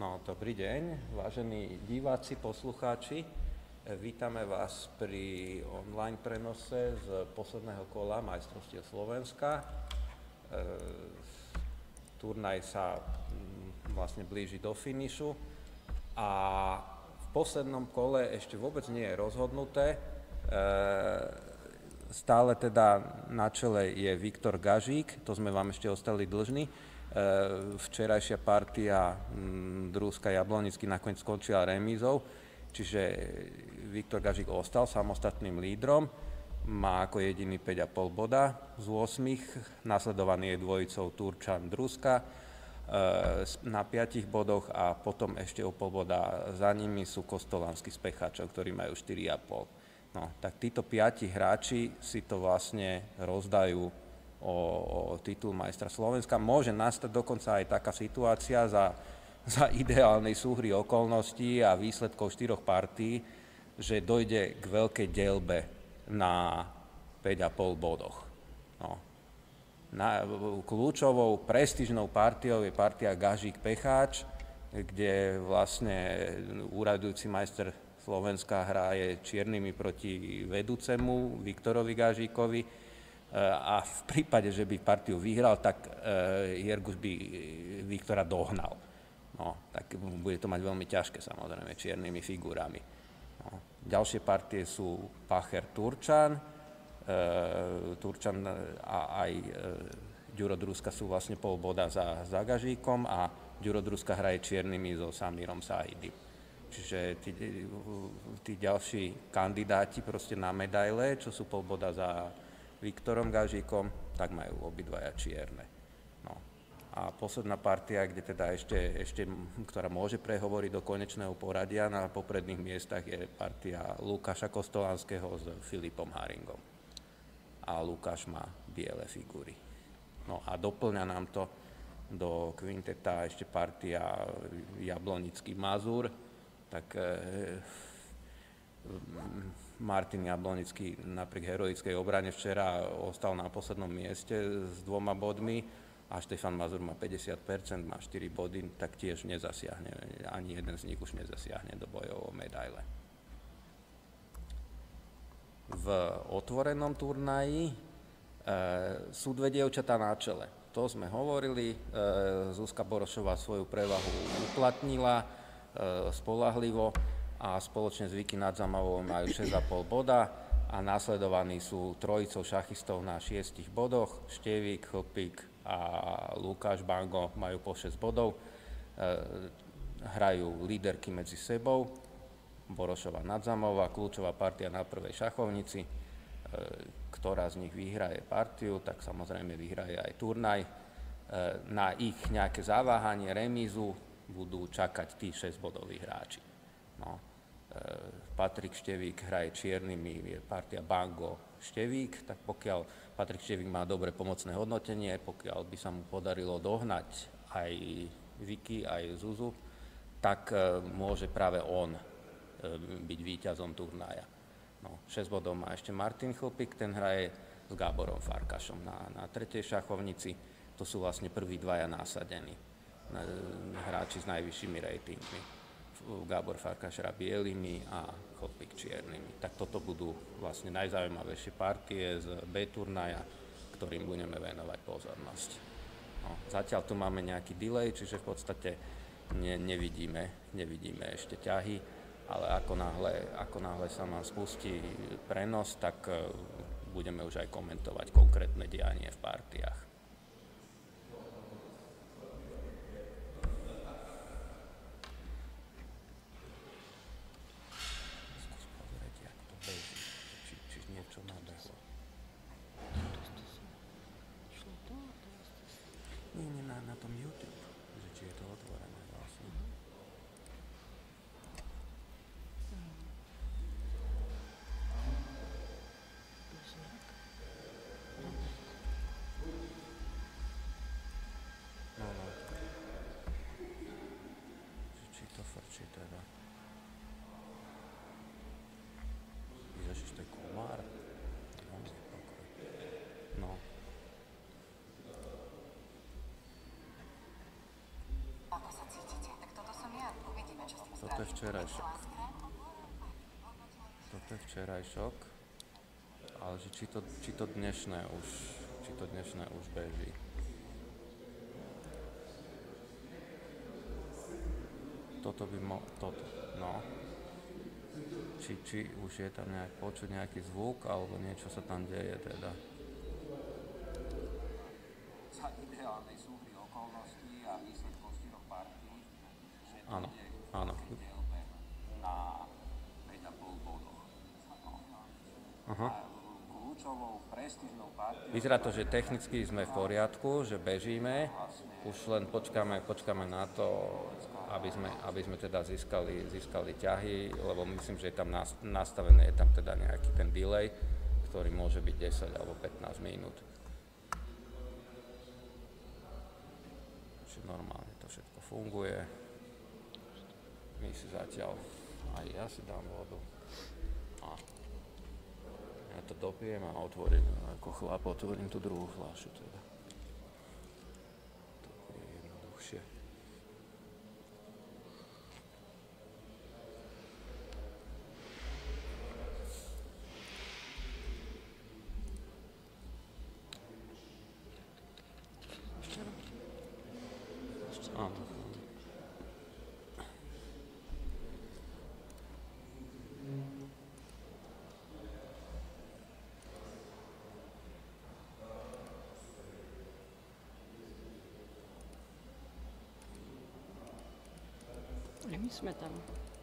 No, dobrý deň, vážení diváci, poslucháči. Vítame vás pri online prenose z posledného kola majstrovstiev Slovenska. Turnaj sa vlastne blíži do finišu a v poslednom kole ešte vôbec nie je rozhodnuté. Stále teda na čele je Viktor Gažík, to sme vám ešte ostali dlžní. Včerajšia partia Druska Jablonický nakoniec skončila remízou, čiže Viktor Gažík ostal samostatným lídrom, má ako jediný 5,5 boda z 8, nasledovaný je dvojicou Turčan Druska na 5 bodoch a potom ešte o pol boda za nimi sú Kostolanský s Pecháčov, ktorí majú 4,5. No, tak títo 5 hráči si to vlastne rozdajú o titul majstra Slovenska. Môže nastať dokonca aj taká situácia za ideálnej súhry okolností a výsledkov 4 partí, že dojde k veľkej dielbe na 5,5 bodoch. No. Kľúčovou prestížnou partiou je partia Gažík-Pecháč, kde vlastne úradujúci majster Slovenska hraje čiernymi proti vedúcemu Viktorovi Gažíkovi. A v prípade, že by partiu vyhral, tak Jerguš by Viktora dohnal. No, tak bude to mať veľmi ťažké, samozrejme, čiernymi figurami. No. Ďalšie partie sú Pacher-Turčan. Turčan a aj Ďuro Druska sú vlastne pol boda za Gažíkom a Ďuro Druska hraje čiernymi so Samírom Sahidim. Čiže tí ďalší kandidáti proste na medaile, čo sú pol boda za Viktorom Gažíkom, tak majú obidvaja čierne. No. A posledná partia, kde teda ešte, ktorá môže prehovoriť do konečného poradia na popredných miestach, je partia Lukáša Kostolanského s Filipom Haringom. A Lukáš má biele figúry. No a doplňa nám to do kvinteta ešte partia Jablonický Mazur, tak Martin Jablonický napriek heroickej obrane včera ostal na poslednom mieste s 2 bodmi a Štefan Mazur má 50%, má 4 body, tak tiež nezasiahne, ani jeden z nich už nezasiahne do bojov o medaile. V otvorenom turnaji sú 2 dievčatá na čele. To sme hovorili, Zuzka Borošová svoju prevahu uplatnila spoľahlivo a spoločne s Viki Nadzamovou majú 6,5 boda a následovaní sú trojicou šachistov na 6 bodoch. Števik, Chlpík a Lukáš Bango majú po 6 bodov. Hrajú líderky medzi sebou. Borošová Nadzamová, kľúčová partia na prvej šachovnici. Ktorá z nich vyhraje partiu, tak samozrejme vyhraje aj turnaj. Na ich nejaké zaváhanie, remízu budú čakať tí 6-bodoví hráči. No. Patrik Števík hraje čiernymi, je partia Bango Števík, tak pokiaľ Patrik Števík má dobre pomocné hodnotenie, pokiaľ by sa mu podarilo dohnať aj Viki, aj Zuzu, tak môže práve on byť víťazom turnaja. No, 6 bodov má ešte Martin Chlpík, ten hraje s Gáborom Farkašom na tretej šachovnici. To sú vlastne prví dvaja násadení hráči s najvyššími ratingmi. Gábor Farkaš hrá bielými a Chlpík čiernymi. Tak toto budú vlastne najzaujímavejšie partie z B turnaja, ktorým budeme venovať pozornosť. No, zatiaľ tu máme nejaký delay, čiže v podstate nevidíme ešte ťahy, ale ako náhle sa nám spustí prenos, tak budeme už aj komentovať konkrétne dianie v partiách. Nie na tom YouTube, že či je to otvorené vlastne. No. Či to frčí teda. Ježiš, to je komár. No. Ako sa cítiš? Toto je včerajšok. Toto je včerajšok. Ale že či to dnešné už beží. Toto, no. Či už je tam počuť nejaký zvuk, alebo niečo sa tam deje teda. Za ideálnej súhry okolností a výsledkov 4 partí, že to áno, ide áno. Na 5,5 bodoch. Aha. A kľúčovou prestížnou partiou... Vyzerá to, že technicky sme v poriadku, že bežíme, už len počkáme na to, aby sme teda získali ťahy, lebo myslím, že je tam nastavené, je tam teda nejaký ten delay, ktorý môže byť 10 alebo 15 minút. Čiže normálne to všetko funguje. My si zatiaľ, aj ja si dám vodu. A ja to dopijem a otvorím, ako chlap, otvorím tú druhú fľašu teda. To je jednoduchšie. Áno. My sme tam.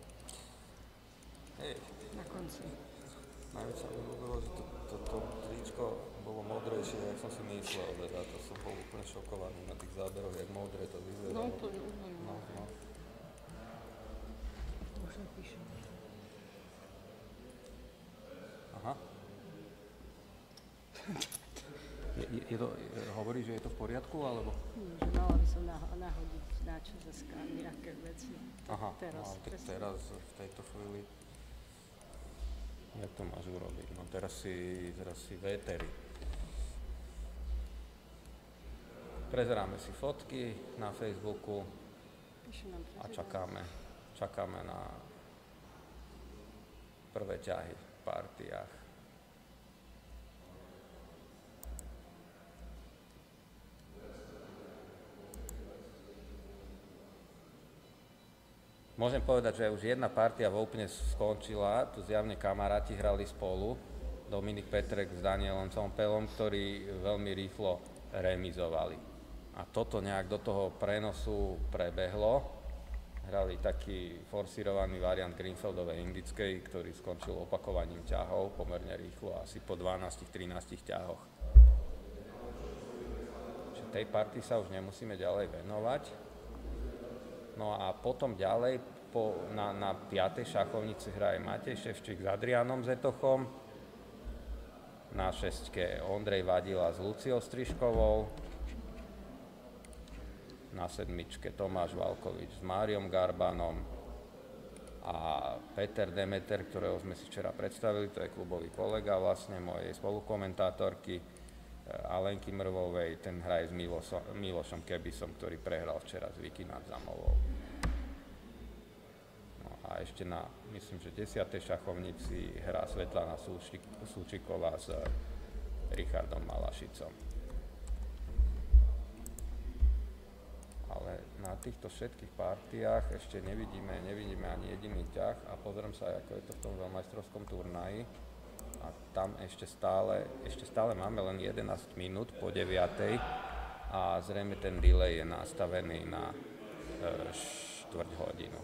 Hej. Na konci. Najviac sa mi ľúbilo, že toto tričko bolo modrejšie, jak som si myslel, teda to som bol úplne šokovaný na tých záberoch, jak modré to vyzeralo. No úplne. No. Už napíšem. Aha. Hovorí, že je to v poriadku, alebo? Že mala by som nahodiť na ČSSK nejaké veci. Aha, teraz, no, tak teraz v tejto chvíli, jak to máš urobiť? No teraz si véteri. Prezeráme si fotky na Facebooku a čakáme na prvé ťahy v partiách. Môžem povedať, že už jedna partia v Opene skončila, tu zjavne kamaráti hrali spolu, Dominik Petrek s Danielom Compelom, ktorí veľmi rýchlo remizovali. A toto nejak do toho prenosu prebehlo. Hrali taký forsírovaný variant Greenfeldovej indickej, ktorý skončil opakovaním ťahov pomerne rýchlo, asi po 12-13 ťahoch. Čiže tej partii sa už nemusíme ďalej venovať. No a potom ďalej na 5. šachovnici hraje Matej Ševčík s Adrianom Zetochom, na 6. Ondrej Vadila s Luciou Strižkovou, na 7. Tomáš Valkovič s Máriom Garbanom a Peter Demeter, ktorého sme si včera predstavili, to je klubový kolega vlastne mojej spolukomentátorky Alenky Mrvovej, ten hraje s Milošom Kebisom, ktorý prehral včera s Vicky Nadzamovou. No a ešte na, myslím, že 10. šachovnici hrá Svetlana Súčiková s Richardom Malašicom. Ale na týchto všetkých partiách ešte nevidíme ani jediný ťah a pozriem sa, ako je to v tom veľmajstrovskom turnaji. A tam ešte stále máme len 11 minút po 9. A zrejme ten delay je nastavený na štvrť hodinu.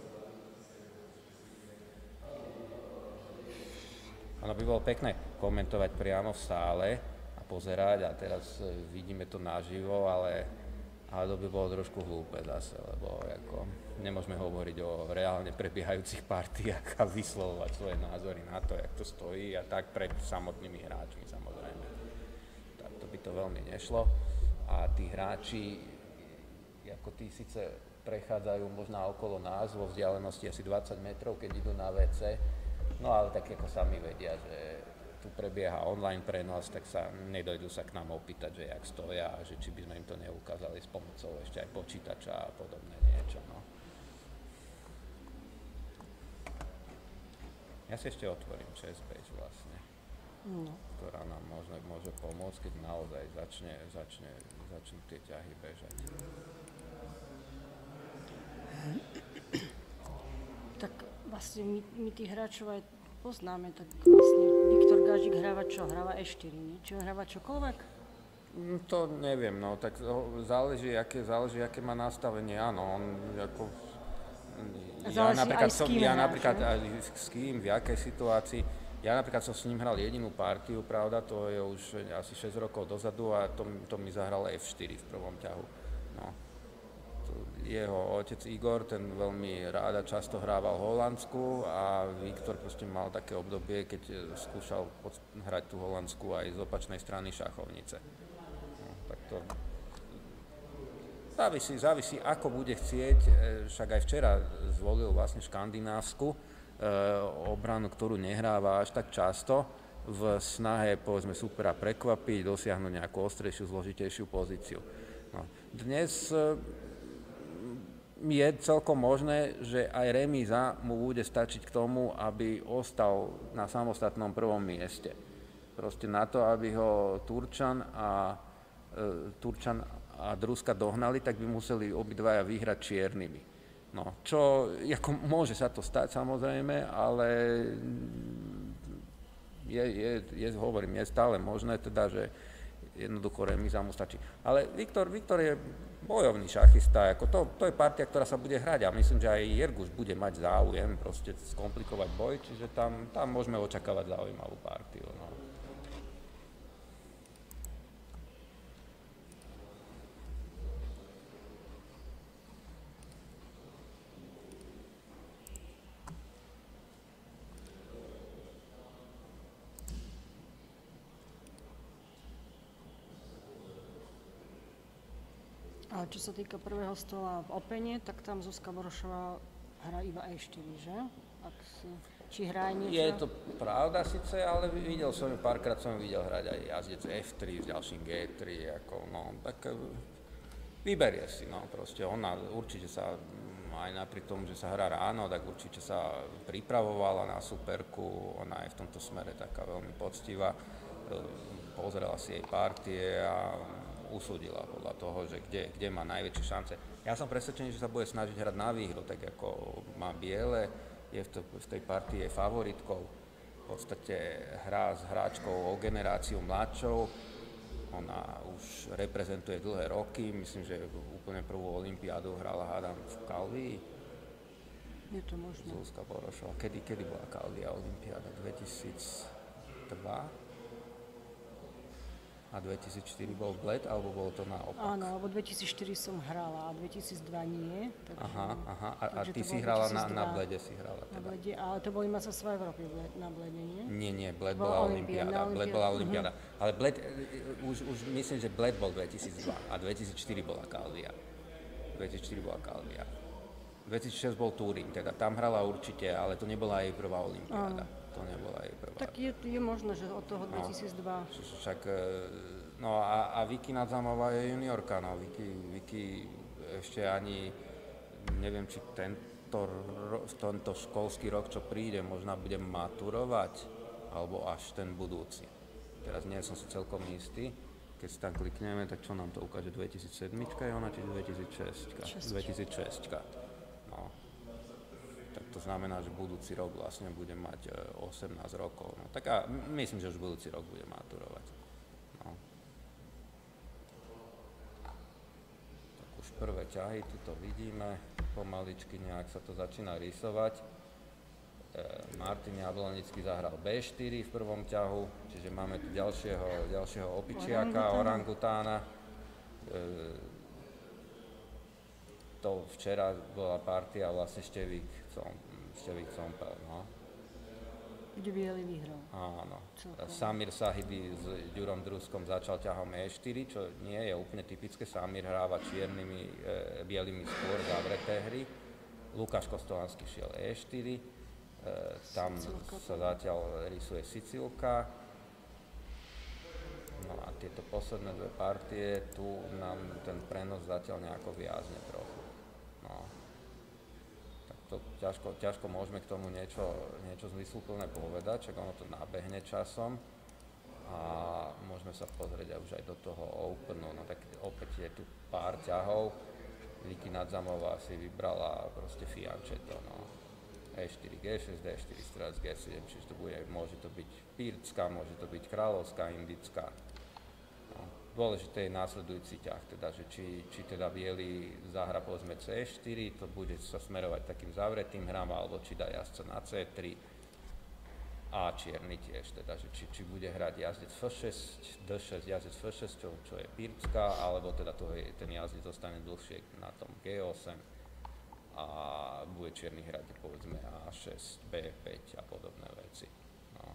Ono by bolo pekné komentovať priamo v sále a pozerať a teraz vidíme to naživo, ale to by bolo trošku hlúpe zase, lebo ako nemôžeme hovoriť o reálne prebiehajúcich partiách a vyslovovať svoje názory na to, jak to stojí a tak pred samotnými hráčmi samozrejme. Tak to by to veľmi nešlo a tí hráči, ako tí síce prechádzajú možno okolo nás vo vzdialenosti asi 20 metrov, keď idú na WC, no ale tak ako sami vedia, že tu prebieha online prenos, tak nedojdu sa k nám opýtať, že jak stoja a že či by sme im to neukázali s pomocou ešte aj počítača a podobné niečo. No. Ja si ešte otvorím chess page vlastne, ktorá nám môže pomôcť, keď naozaj začnú tie ťahy bežať. Tak vlastne my tých hráčov aj poznáme, tak vlastne Viktor Gážik hráva čo? Hráva E4, nie? Či on hráva čokoľvek? To neviem, no, tak záleží, aké má nastavenie, áno, on ako... Ja napríklad aj s kým, v jakej situácii. Ja napríklad som s ním hral jedinú partiu, pravda, to je už asi 6 rokov dozadu a to mi zahral F4 v prvom ťahu. No. Jeho otec Igor, ten veľmi rád a často hrával v Holandsku a Viktor proste mal také obdobie, keď skúšal hrať tú Holandsku aj z opačnej strany šachovnice. No, tak to... Závisí, ako bude chcieť, však aj včera zvolil vlastne škandinávsku obranu, ktorú nehráva až tak často, v snahe, povedzme, supera prekvapiť, dosiahnuť nejakú ostrejšiu, zložitejšiu pozíciu. No. Dnes je celkom možné, že aj remíza mu bude stačiť k tomu, aby ostal na samostatnom prvom mieste. Proste na to, aby ho Turčan a Druska dohnali, tak by museli obidvaja vyhrať čiernymi. No, čo, ako môže sa to stať samozrejme, ale hovorím, je stále možné teda, že jednoducho remíza mu stačí. Ale Viktor je bojovný šachista, ako to je partia, ktorá sa bude hrať a myslím, že aj Jerguš bude mať záujem proste skomplikovať boj, čiže tam môžeme očakávať zaujímavú partiu. No. A čo sa týka prvého stola v Opene, tak tam Zuzka Borošová hrá iba E4, že? Či hrá aj niečo? Je to pravda síce, ale párkrát som videl hrať aj jazdec F3 s ďalším G3, tak vyberie si, proste ona určite sa, aj napriek tomu, že sa hrá ráno, tak určite sa pripravovala na superku, ona je v tomto smere taká veľmi poctivá, pozerala si jej partie a usúdila podľa toho, že kde má najväčšie šance. Ja som presvedčený, že sa bude snažiť hrať na výhru, tak ako má biele, je v tej partii je favoritkou, v podstate hrá s hráčkou o generáciu mladšou, ona už reprezentuje dlhé roky, myslím, že úplne prvú olympiádu hrala, hádam, v Kalvii. Je to možné. Zuzka Borošová. Kedy bola Kalvia olympiáda? 2002? A 2004 bol Bled, alebo bolo to naopak? Áno, alebo 2004 som hrala a 2002 nie. Takže, aha. A ty si hrala na Blede, si hrala teda? Na Blede, ale to boli Mastrovstvá Európy na Blede, nie? Nie, Bled bola olympiáda. Ale Bled, už myslím, že Bled bol 2002 a 2004 bola Kalvia. 2006 bol Turín, teda tam hrala určite, ale to nebola jej prvá olympiáda. To nebola jej prvá. Tak je možné, že od toho 2002. Však, a Viki Nadzamová je juniorka, Viki ešte ani, neviem, či tento školský rok, čo príde, možno bude maturovať, alebo až ten budúci. Teraz nie som si celkom istý. Keď si tam klikneme, tak čo nám to ukáže? 2007 je ona, či 2006? 2006. No. Tak to znamená, že budúci rok vlastne bude mať 18 rokov. No, tak a myslím, že už budúci rok bude maturovať. No. Tak už prvé ťahy, tu to vidíme, pomaličky nejak sa to začína rysovať. Martin Jablonický zahral B4 v prvom ťahu, čiže máme tu ďalšieho opičiaka, orangutána. To včera bola partia vlastne Števik Compel, no. Kde biely vyhral. Áno. Samir Sahidy s Ďurom Druskom začal ťahom E4, čo nie je úplne typické. Samir hráva čiernymi, bielými skôr zavreté hry. Lukáš Kostolanský šiel E4. Tam sa zatiaľ rysuje Sicílka. No a tieto posledné dve partie, tu nám ten prenos zatiaľ nejako viazne trochu. No. Tak to to ťažko môžeme k tomu niečo zmysluplné povedať, čak ono to nabehne časom a môžeme sa pozrieť už aj do toho Openu, no tak opäť je tu pár ťahov, Vicky Nadzamová si vybrala proste Fianchetto, no. E4, G6, D4, strelec G7, čiže to môže to byť Pircká, môže to byť Kráľovská, Indická. No. Dôležité je následujúci ťah, teda, že či teda biely zahra povedzme C4, to bude sa smerovať takým zavretým hrám, alebo či dá jazdca na C3 a čierny tiež, teda, že či bude hrať jazdec F6, D6, jazdec F6, čo je Pircká, alebo teda ten jazdec zostane dlhšie na tom G8 a bude čierny hrať povedzme A6, B5 a podobné veci. No.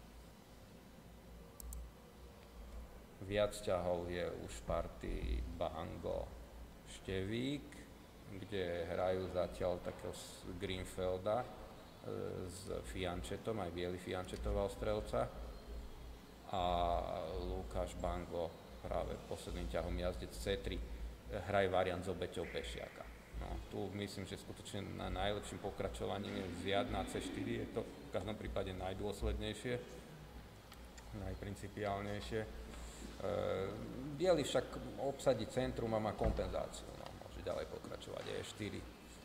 Viac ťahov je už v partii Bango Števík, kde hrajú zatiaľ takého Greenfelda s Fianchettom, aj biely Fianchettoval strelca a Lukáš Bango práve posledným ťahom jazdec C3 hraje variant s obeťou pešiaka. No, tu myslím, že skutočne najlepším pokračovaním je vziať na C4, je to v každom prípade najdôslednejšie, najprincipiálnejšie. Biely však obsadí centrum a má kompenzáciu, no, môže ďalej pokračovať E4.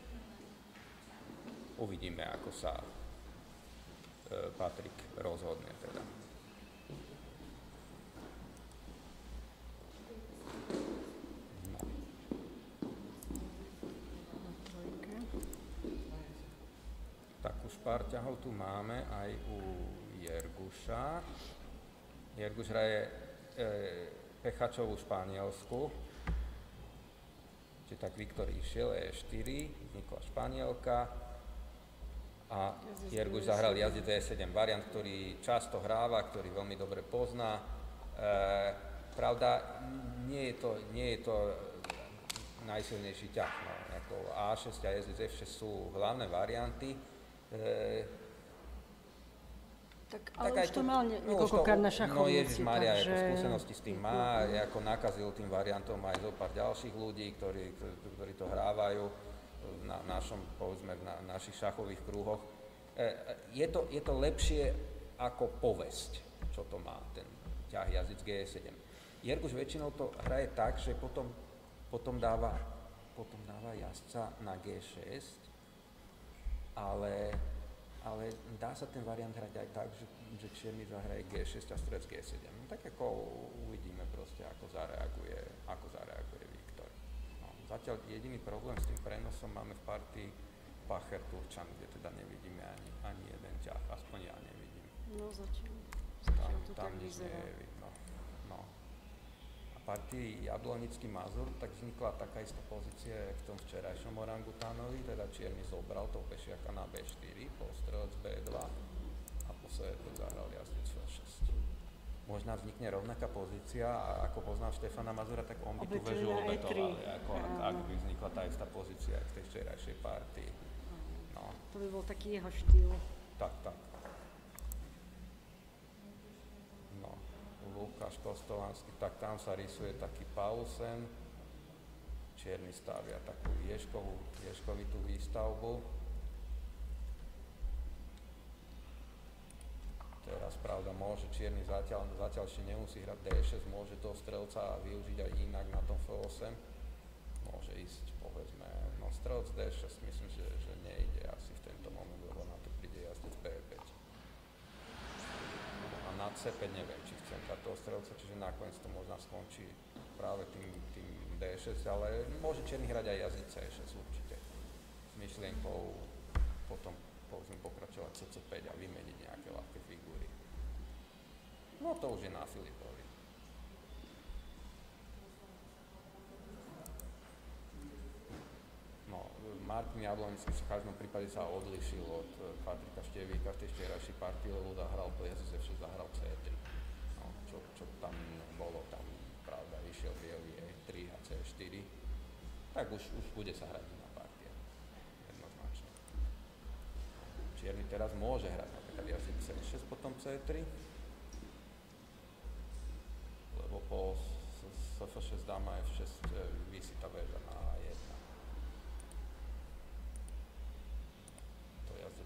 Uvidíme, ako sa Patrik rozhodne teda. No. Tak už pár ťahov tu máme aj u Jerguša. Jerguš hraje Pechačovú Španielsku. Čiže tak Viktor išiel E4, vznikla Španielka. A Jerguš zahral jazdec E7 variant, ktorý často hráva, ktorý veľmi dobre pozná. Pravda, nie je to najsilnejší ťah. No. Ako A6 a jazdec F6 sú hlavné varianty. Ale už to mal niekoľkokrát na šachovnici. No Ježišmaria, ako skúsenosti s tým má, ako nakazil tým variantom aj zo pár ďalších ľudí, ktorí to hrávajú na našich šachových kruhoch. Je to lepšie ako povesť, čo to má ten ťah jazdec G7. Jerguš väčšinou to hraje tak, že potom dáva jazdca na G6, ale dá sa ten variant hrať aj tak, že čierny zahraje G6 a strelec G7. No, tak ako uvidíme proste, ako zareaguje Viktor. No, zatiaľ jediný problém s tým prenosom máme v partii Pacher-Turčan, kde teda nevidíme ani jeden ťah, aspoň ja nevidím. No zatiaľ to tam tak nič nie vyzerá. je vidno. No. A partii Jablonický-Mazur tak vznikla taká istá pozícia, jak v tom včerajšom orangutánovi, teda čierny zobral toho pešiaka na B4, postrelec B2 a posledne zahral jazdec F6. Možná vznikne rovnaká pozícia a ako poznám Štefana Mazura, tak on by tú väžu obetoval, ak by vznikla tá istá pozícia, jak v tej včerajšej partii. No. To by bol taký jeho štýl. Tak. No, Lukáš Kostolanský, tak tam sa rysuje taký Paulsen. Čierny stavia takú ješkovitú výstavbu. Teraz, pravda, môže čierny zatiaľ ešte nemusí hrať D6, môže toho strelca využiť aj inak na tom F8. Môže ísť, povedzme, no strelec D6, myslím, že nejde asi v tento moment, lebo na to príde jazdec B5. A na C5 neviem, či chcem dať toho strelca, čiže nakoniec to možno skončí práve tým D6, ale môže čierny hrať aj jazdec C6 určite. S myšlienkou potom povedzme pokračovať CC5 a vymeniť nejaké ľahké figúry. No to už je na Filipovi. No, Martin Jablonický v každom prípade sa odlišil od Patrika Števíka v tej včerajšej partii, lebo zahral jazdec F6, zahral C3. No, čo tam bolo, tam pravda vyšiel bielý E3 a C4, tak už bude sa hrať na partie. Jednoznačne. Čierny teraz môže hrať napríklad jazdec C6, potom C3, lebo po F6 dáma F6 visí tá väža na A1.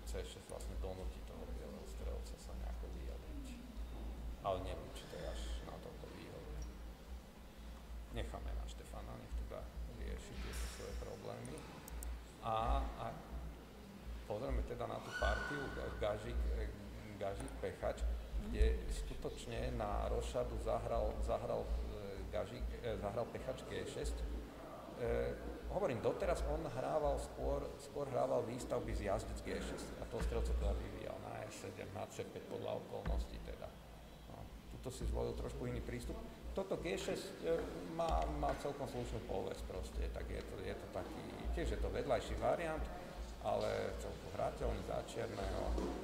C6 vlastne donúti toho bieleho strelca sa nejako vyjadriť. Ale neviem, či to je až na toto výhodné. Necháme na Štefana, nech teda rieši tieto svoje problémy. A pozrieme teda na tú partiu Gažík Pechač, kde skutočne na rošadu zahral Pechač G6. Hovorím, doteraz on skôr hrával výstavby z jazdec G6 a toho strelca teda vyvíjal na E7, na C5 podľa okolností teda. No, tuto si zvolil trošku iný prístup. Toto G6 má celkom slušnú povesť proste, tak je to taký, tiež je to vedľajší variant, ale celkom hrateľný za čierneho.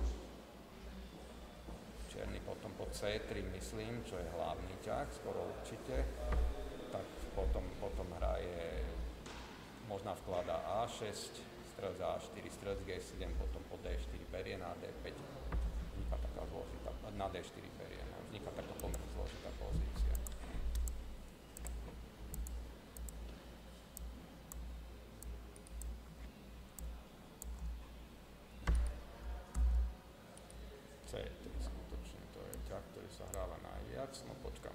Čierny potom po C3 myslím, čo je hlavný ťah, skoro určite, tak potom hraje, možná vkladá A6, strelec A4, strelec G7, potom po D4 berie na D5, vzniká taká zložitá, na D4 berie, vzniká taká pomerne zložitá pozícia. C3 skutočne, to je ťah, ktorý sa hráva najviac, no počkáme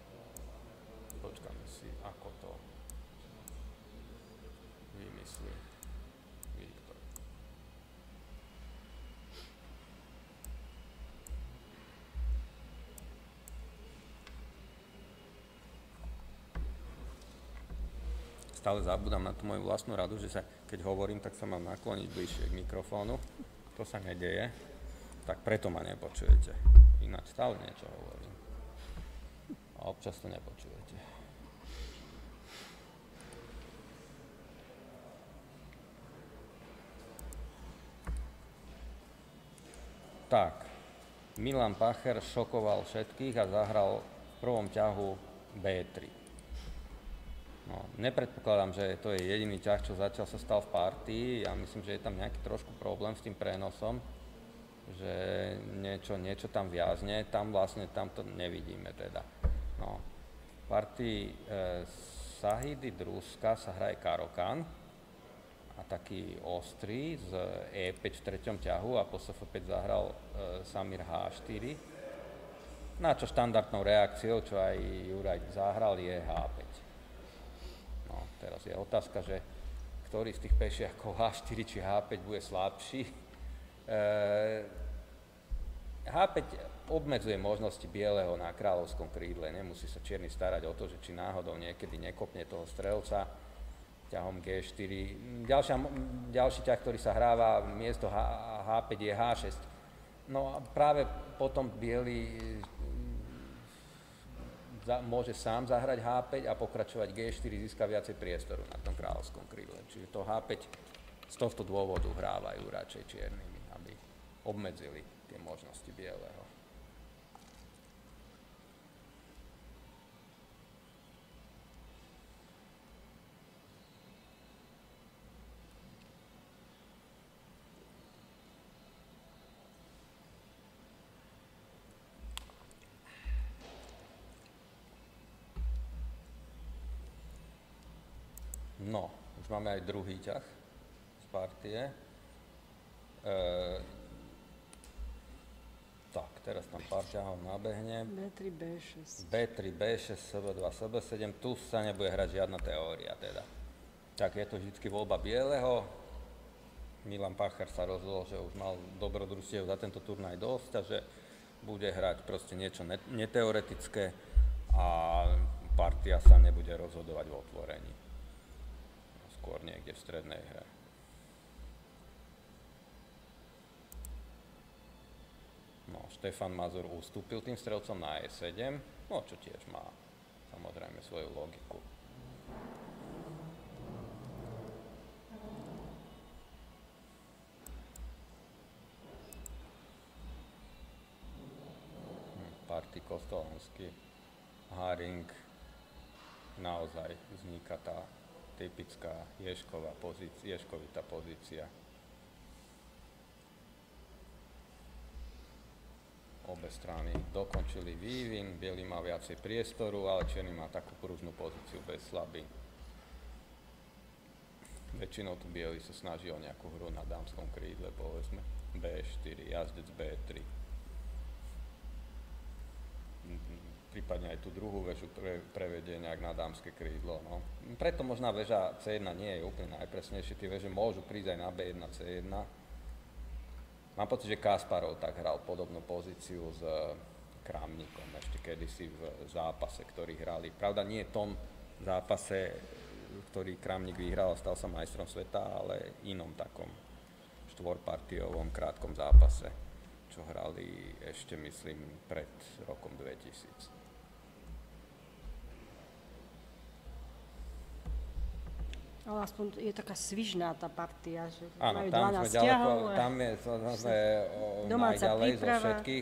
si, ako to vymyslí Viktor. Stále zabúdam na tú moju vlastnú radu, že keď hovorím, tak sa mám nakloniť bližšie k mikrofónu. To sa nedeje, tak preto ma nepočujete. Ináč stále niečo hovorím. A občas to nepočujete. Tak, Milan Pacher šokoval všetkých a zahral v prvom ťahu B3. No, nepredpokladám, že to je jediný ťah, čo zatiaľ sa stal v partii. Ja myslím, že je tam nejaký trošku problém s tým prenosom, že niečo tam viazne. Tam to nevidíme teda. No, v partii Sahidy Druska sa hraje Caro-Kann a taký ostrý z E5 v treťom ťahu a po SF5 zahral Samir H4. Na čo štandardnou reakciou, čo aj Juraj zahral, je H5. No, teraz je otázka, že ktorý z tých pešiakov H4 či H5 bude slabší. H5 obmedzuje možnosti bieleho na kráľovskom krídle, nemusí sa čierny starať o to, že či náhodou niekedy nekopne toho strelca ťahom G4. Ďalší ťah, ktorý sa hráva miesto H5 je H6. No a práve potom biely môže sám zahrať H5 a pokračovať G4, získa viacej priestoru na tom kráľovskom krídle. Čiže to H5 z tohto dôvodu hrávajú radšej čiernymi, aby obmedzili tie možnosti bieleho. No, už máme aj druhý ťah z partie. Tak, teraz tam pár ťahov nabehne. B3, B6. B3, B6, SB2, SB7. Tu sa nebude hrať žiadna teória teda. Tak je to vždycky voľba bieleho. Milan Pacher sa rozhodol, že už mal dobrodružstiev za tento turnaj dosť a že bude hrať proste niečo neteoretické a partia sa nebude rozhodovať v otvorení. Skôr niekde v strednej hre. No, Štefan Mazur ustúpil tým strelcom na E7, no čo tiež má samozrejme svoju logiku. Partii Kostolonsky, Haring, naozaj vzniká tá typická ješkovitá pozícia. Obe strany dokončili vývin, biely má viacej priestoru, ale čierny má takú pružnú pozíciu bez slabín. Väčšinou tu biely sa snaží o nejakú hru na dámskom krídle, povedzme. B4, jazdec B3. Prípadne aj tú druhú väžu prevedie nejak na dámske krídlo. No. Preto možná väža C1 nie je úplne najpresnejšie, tie väže môžu prísť aj na B1, C1. Mám pocit, že Kasparov tak hral podobnú pozíciu s Kramníkom ešte kedysi v zápase, ktorý hrali. Pravda, nie v tom zápase, ktorý Kramník vyhral a stal sa majstrom sveta, ale inom takom štvorpartiovom krátkom zápase, čo hrali ešte, myslím, pred rokom 2000. Ale aspoň je taká svižná tá partia, že áno, majú tam 12 sme ďaleko, ťahov. tam sme najďalej zo všetkých.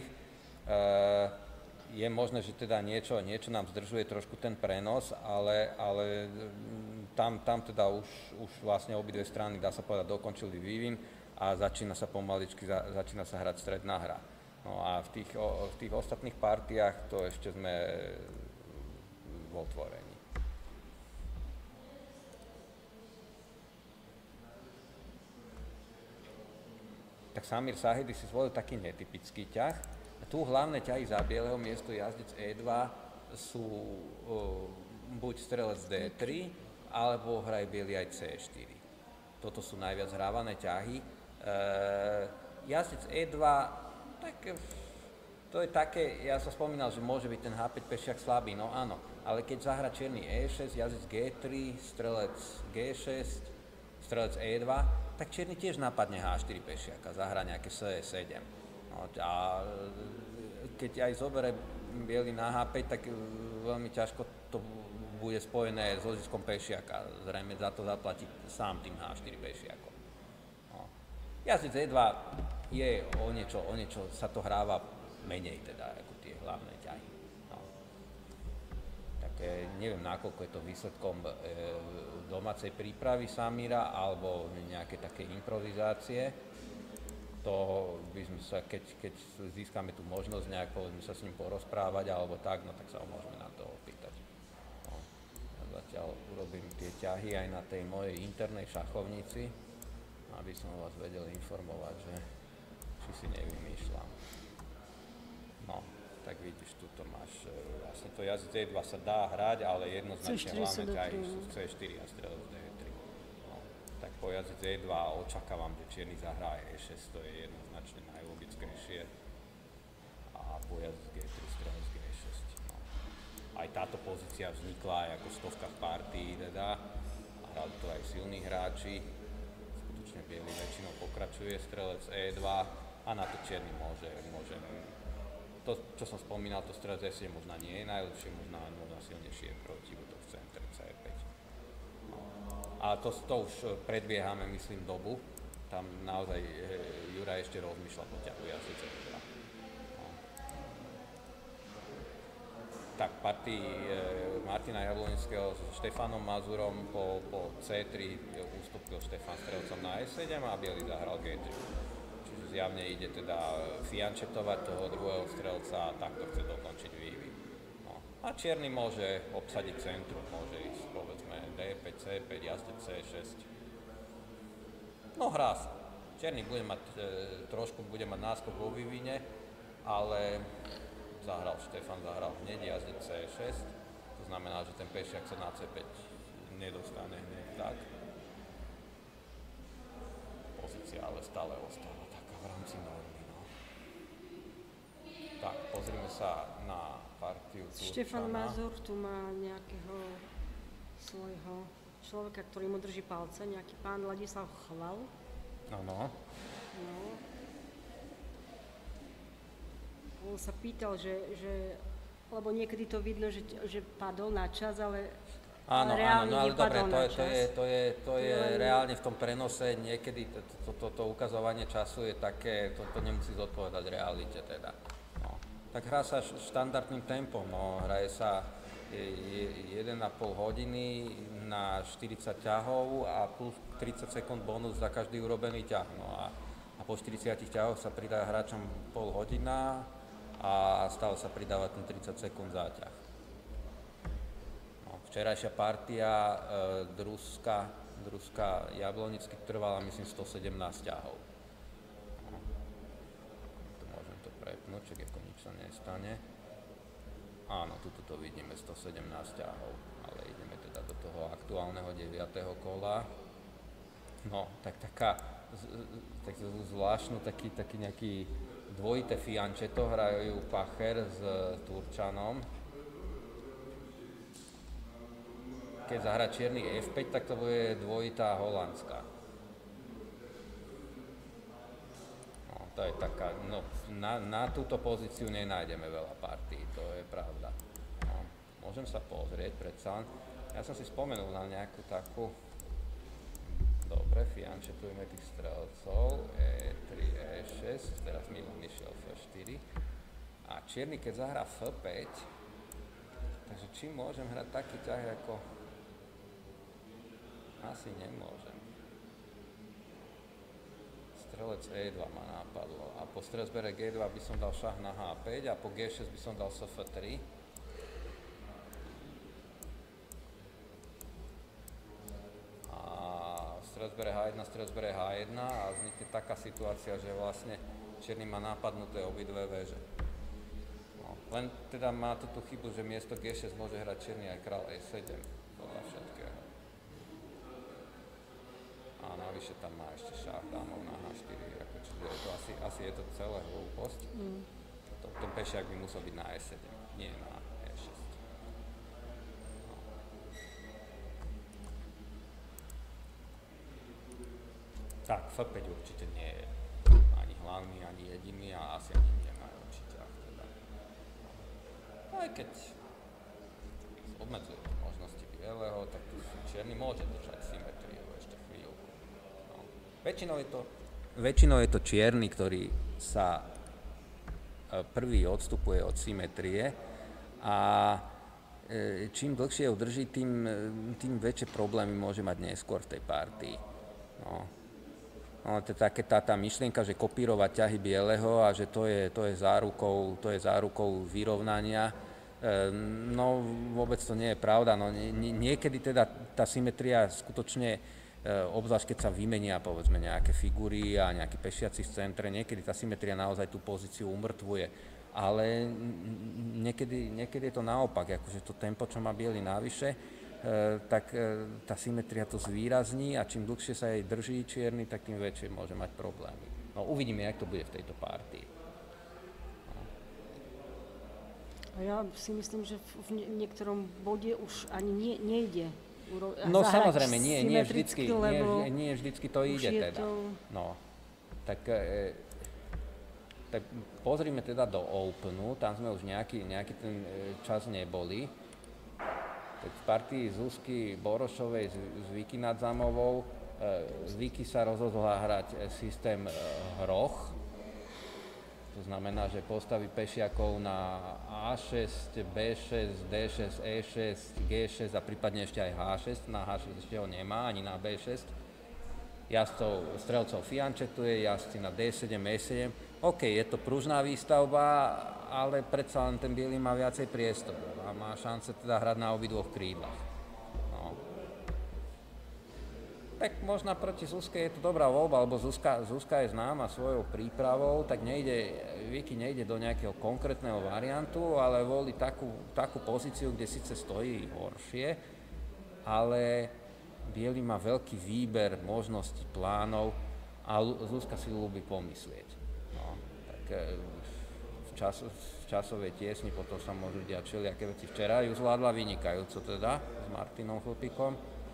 Je možné, že teda niečo nám zdržuje trošku ten prenos, ale tam teda už vlastne obidve strany, dá sa povedať, dokončili vývin a začína sa pomaličky, začína sa hrať stredná hra. No a v tých ostatných partiách to ešte sme v otvorení. Tak Samir Sahidi si zvolil taký netypický ťah. A tu hlavné ťahy za bieleho miesto jazdec E2 sú buď strelec D3, alebo hraj biely aj C4. Toto sú najviac hrávané ťahy. Jazdec E2, tak to je také, ja som spomínal, že môže byť ten H5 pešiak slabý, no áno, ale keď zahra čierny E6, jazdec G3, strelec G6, strelec E2, tak čierny tiež napadne H4 pešiaka, zahrá nejaké C7. No, a keď aj zobere biely na H5, tak veľmi ťažko to bude spojené so ziskom pešiaka. Zrejme za to zaplatí sám tým H4 pešiakom. No. Jazdec E2 je o niečo sa to hráva menej teda, ako tie hlavné ťahy. No. Tak neviem, nakoľko je to výsledkom domácej prípravy Samira alebo nejaké také improvizácie. To by sme sa, keď získame tú možnosť nejak sa s ním porozprávať alebo tak, no tak sa ho môžeme na to opýtať. No. Ja zatiaľ urobím tie ťahy aj na tej mojej internej šachovnici, aby som vás vedel informovať, že či si nevymýšľam. No, tak vidíš, tuto máš, vlastne to jazdec E2 sa dá hrať, ale jednoznačne hlavné ťahy sú C4 a strelec D3. No, tak po jazdec E2 očakávam, že čierny zahrá E6, to je jednoznačne najlogickejšie. A po jazdec G3 strelec G6. No. Aj táto pozícia vznikla aj ako stovka v partii, teda. A hrali to aj silní hráči. Skutočne biely väčšinou pokračuje strelec E2 a na to čierny môže to, čo som spomínal, to strelec E7 možno nie je najlepšie, možno silnejšie proti útok v centre C5. No. A to už predbiehame, myslím, dobu. Tam naozaj Juraj ešte rozmýšľa po ťahu jazdec E2. No. Tak partii Martina Jablonského s Štefanom Mazurom po C3 ustúpil Štefan strelcom na E7 a biely zahral G3. Zjavne ide teda fiančetovať toho druhého strelca a takto chce dokončiť vývin. No. A čierny môže obsadiť centrum, môže ísť povedzme D5, C5, jazdec C6. No hrá sa. Čierny bude mať náskok vo vývine, ale Štefan zahral hneď jazdec C6. To znamená, že ten pešiak sa na C5 nedostane hneď tak. Pozícia ale stále ostáva v rámci normy, no. Tak, pozrime sa na partiu Turčana. Štefan Mazur tu má nejakého svojho človeka, ktorý mu drží palce, nejaký pán Ladislav Chval. Áno. No. On sa pýtal, že lebo niekedy to vidno, že padol na čas, ale áno, no ale dobre, to je len reálne v tom prenose, niekedy to ukazovanie času je také, to nemusí zodpovedať realite teda. No. Tak hrá sa štandardným tempom, no, hraje sa 1,5 hodiny na 40 ťahov a plus 30 sekúnd bonus za každý urobený ťah. No a po 40 ťahoch sa pridá hráčom pol hodina a stále sa pridáva ten 30 sekúnd za ťah. Včerajšia partia Druska Jablonický trvala, myslím, 117 ťahov. prepnúť, čak ako nič sa nestane. Áno, tuto to vidíme 117 ťahov, ale ideme teda do toho aktuálneho 9. kola. No, tak zvláštnu, taký nejaký dvojité fiančeto hrajú Pacher s Turčanom. Keď zahra čierny F5, tak to bude dvojitá holandská. No, to je taká, no, na túto pozíciu nenájdeme veľa partií, to je pravda. No, môžem sa pozrieť predsa. Ja som si spomenul na nejakú takú. Dobre, fiančetujeme tých strelcov, E3, E6, teraz Milan išiel F4 a čierny keď zahrá F5, takže či môžem hrať taký ťah ako... Asi nemôžem. Strelec E2 ma napadlo a po strelcbere G2 by som dal šach na H5 a po G6 by som dal F3. Strelec bere H1 a vznikne taká situácia, že vlastne čierny má napadnuté obidve veže. No, len teda má tu tú chybu, že miesto G6 môže hrať čierny aj král E7 podľa všetkého. A navyše tam má ešte šach dámov na H4, ako, čiže je to asi je to celé hlúposť. Ten pešiak by musel byť na E7, nie na E6. Tak, F5 určite nie je ani hlavný, ani jediný a asi ani nemá určite teda. Aj keď obmedzuje možnosti bieleho, tak čierny môže držať symetriu ešte chvíľku. No. Väčšinou je to čierny, ktorý sa prvý odstupuje od symetrie a čím dlhšie ho drží, tým väčšie problémy môže mať neskôr v tej partii. No, to je tá myšlienka, že kopírovať ťahy bieleho a že to je zárukou vyrovnania. No vôbec to nie je pravda. No, niekedy teda tá symetria skutočne, obzvlášť keď sa vymenia povedzme nejaké figúry a nejakí pešiaci v centre, niekedy tá symetria naozaj tú pozíciu umrtvuje. Ale niekedy je to naopak, akože to tempo, čo má biely navyše, tak tá symetria to zvýrazní a čím dlhšie sa jej drží čierny, tak tým väčšie môže mať problémy. No uvidíme, jak to bude v tejto partii. No. A ja si myslím, že v niektorom bode už ani nejde no samozrejme, nie vždycky to ide teda. No, tak pozrime teda do Openu, tam sme už nejaký ten čas neboli. Tak v partii Zuzky Borošovej s Viki Nadzamovou Viki sa rozhodla hrať systém hroch. To znamená, že postaví pešiakov na A6, B6, D6, E6, G6 a prípadne ešte aj H6. Na H6 ešte ho nemá, ani na B6. Jazdcov, strelcov fiančetuje, jazdci na D7, E7. OK, je to pružná výstavba, ale predsa len ten biely má viacej priestoru a má šance teda hrať na obidvoch krídlach. No. Tak možno proti Zuzke je to dobrá voľba, lebo Zuzka je známa svojou prípravou, tak Viki nejde do nejakého konkrétneho variantu, ale volí takú pozíciu, kde síce stojí horšie, ale biely má veľký výber možností, plánov a Zuzka si ľúbi pomyslieť. No, tak v časovej tiesni potom sa môžu diať všelijaké veci. Včera ju zvládla vynikajúco teda s Martinom Chlpíkom.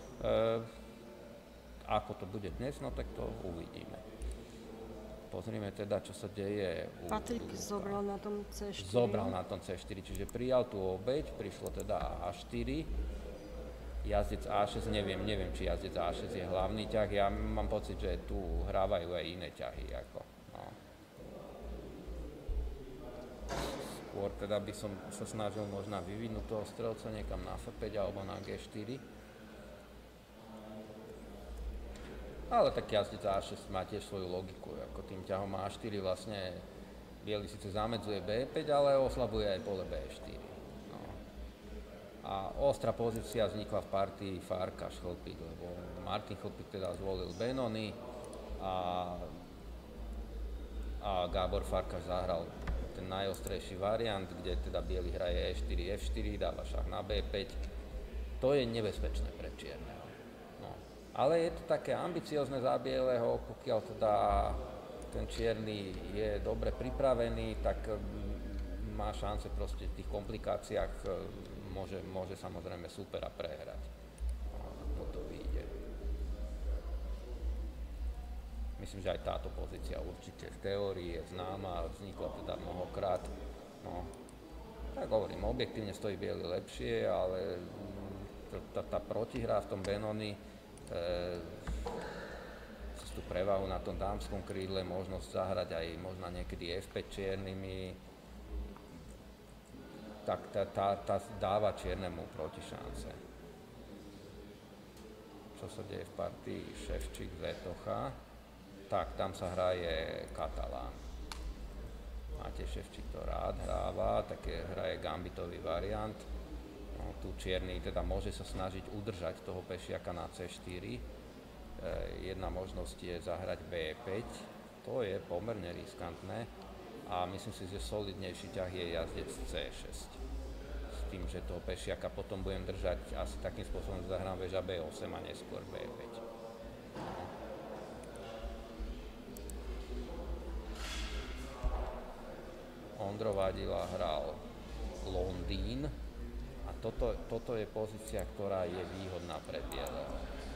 Ako to bude dnes, no tak to uvidíme. Pozrime teda, čo sa deje. Patrik zobral na tom C4. Zobral na tom C4, čiže prijal tú obeť, prišlo teda A4. Jazdec A6, neviem, či jazdec A6 je hlavný ťah, ja mám pocit, že tu hrávajú aj iné ťahy. No. Skôr teda by som sa snažil možno vyvinúť toho strelca niekam na F5 alebo na G4. Ale tak jazdec A6 má tiež svoju logiku, ako tým ťahom A4 vlastne biely síce zamedzuje B5, ale oslabuje aj pole B4. A ostrá pozícia vznikla v partii Farkas-Chlpík, lebo Martin Chlpík teda zvolil Benony a Gábor Farkas zahral ten najostrejší variant, kde teda biely hraje E4, F4, dáva šach na B5. To je nebezpečné pre čierneho. No. Ale je to také ambiciozne za bieleho, pokiaľ teda ten čierny je dobre pripravený, tak má šance proste v tých komplikáciách môže samozrejme supera prehrať. No, to vyjde. Myslím, že aj táto pozícia určite v teórii je známa, vznikla teda mnohokrát. No, tak hovorím, objektívne stojí biely lepšie, ale tá protihra v tom Benoni, cez tú prevahu na tom dámskom krídle, možnosť zahrať aj možno niekedy F5 čiernymi, tak tá dáva čiernemu protišance. Čo sa deje v partii Ševčík Zetocha? Tak, tam sa hraje Katalán. Máte Ševčík to rád hráva, také hraje gambitový variant. No, tu čierny teda môže sa snažiť udržať toho pešiaka na C4. Jedna možnosť je zahrať B5, to je pomerne riskantné a myslím si, že solidnejší ťah je jazdec C6. S tým, že toho pešiaka potom budem držať asi takým spôsobom, že zahrám väža B8 a neskôr B5. Ondro Vadila hral Londýn a toto je pozícia, ktorá je výhodná pre bieleho.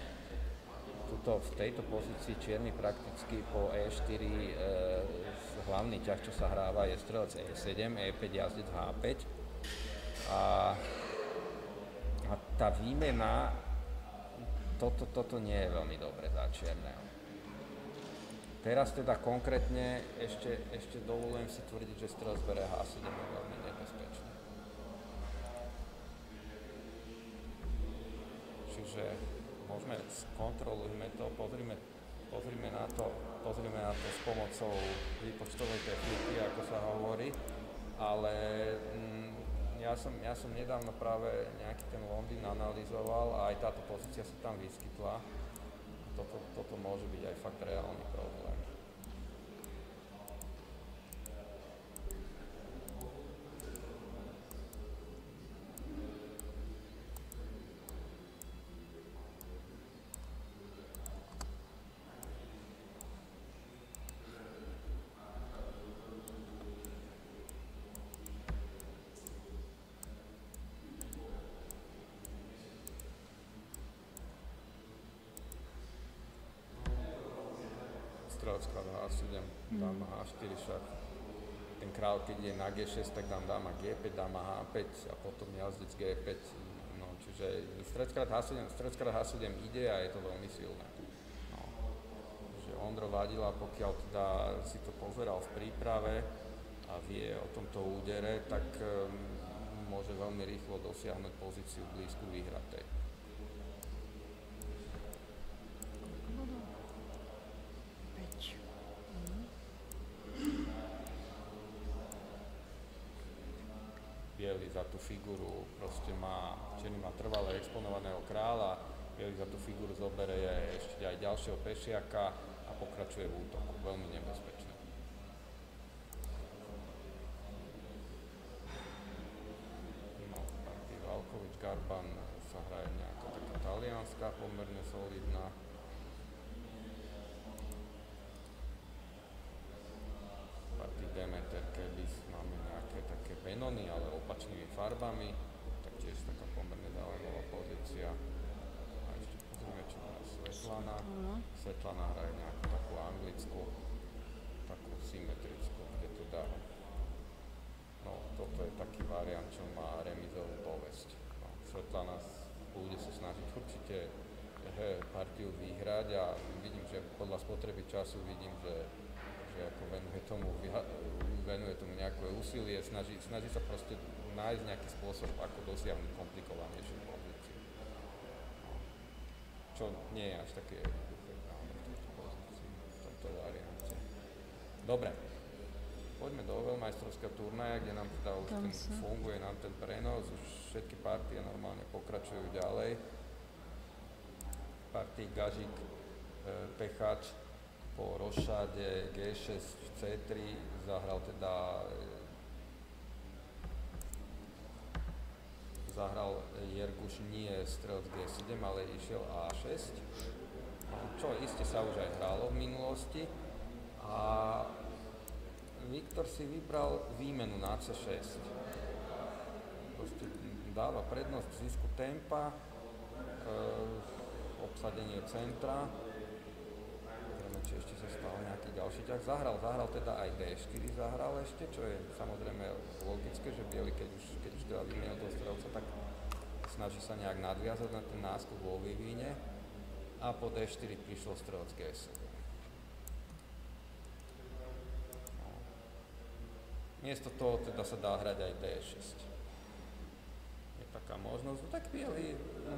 V tejto pozícii čierny prakticky po E4 hlavný ťah, čo sa hráva, je strelec E7, E5 jazdec H5 a tá výmena, toto nie je veľmi dobre za čierneho. Teraz teda konkrétne ešte dovolujem si tvrdiť, že strelec bere H7 je veľmi nebezpečný. Čiže môžeme, skontrolujme to, pozrime na to s pomocou výpočtovej techniky, ako sa hovorí, ale ja som nedávno práve nejaký ten Londýn analyzoval a aj táto pozícia sa tam vyskytla. Toto môže byť aj fakt reálny problém. Strelec klad H7, dáma H4 šach. Ten král, keď je na G6, tak dám dáma G5, dáma H5 a potom jazdec G5. No, čiže strelec klad H7 ide a je to veľmi silné. No. Že Ondro Vadila, pokiaľ teda si to pozeral v príprave a vie o tomto údere, tak môže veľmi rýchlo dosiahnuť pozíciu blízku výhratej. Bielý za tú figuru proste čierny má trvale exponovaného kráľa, bielý za tú figuru zoberie ešte aj ďalšieho pešiaka a pokračuje v útoku. Veľmi nebezpečné. No, v partii Valkovič-Garban sa hraje nejaká taká talianská, pomerne solidná. V partii Demeter-Kebis máme nejaké také Benony, ale opačnými farbami, taktiež taká pomerne zaujímavá pozícia. A ešte pozrieme, čo má Svetlana. Svetlana hraje nejakú takú anglickú, takú symetrickú, kde teda, no toto je taký variant, čo má remizovú povesť. No, Svetlana bude sa snažiť určite partiu vyhrať a vidím, že podľa spotreby času vidím, že ako venuje tomu nejaké úsilie, snaží sa proste nájsť nejaký spôsob, ako dosiahnuť komplikovanejšiu pozíciu. No. Čo nie je až také jednoduché práve v tejto pozícii, v tomto variante. Dobre, poďme do veľmajstrovského turnaja, kde nám teda už funguje nám ten prenos, už všetky partie normálne pokračujú ďalej. Partii Gažík, Pechač po rošáde G6 C3 zahral teda zahral Jerguš nie strelec G7, ale išiel A6, čo iste sa už aj hralo v minulosti. A Viktor si vybral výmenu na C6. Proste dáva prednosť zisku tempa, obsadenie centra. Vieme, či ešte sa stal nejaký ďalší ťah. Zahral teda aj D4 zahral ešte, čo je samozrejme logické, že biely, keď už teda vymenil toho strelca, tak snaží sa nejak nadviazať na ten náskok vo vývine. A po D4 prišiel strelec G7. No. Miesto toho teda sa dá hrať aj D6. Je taká možnosť, no tak biely...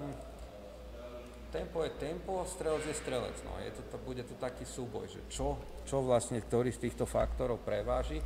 Tempo je tempo, strelec je strelec. No, bude to taký súboj, že čo vlastne, ktorý z týchto faktorov preváži.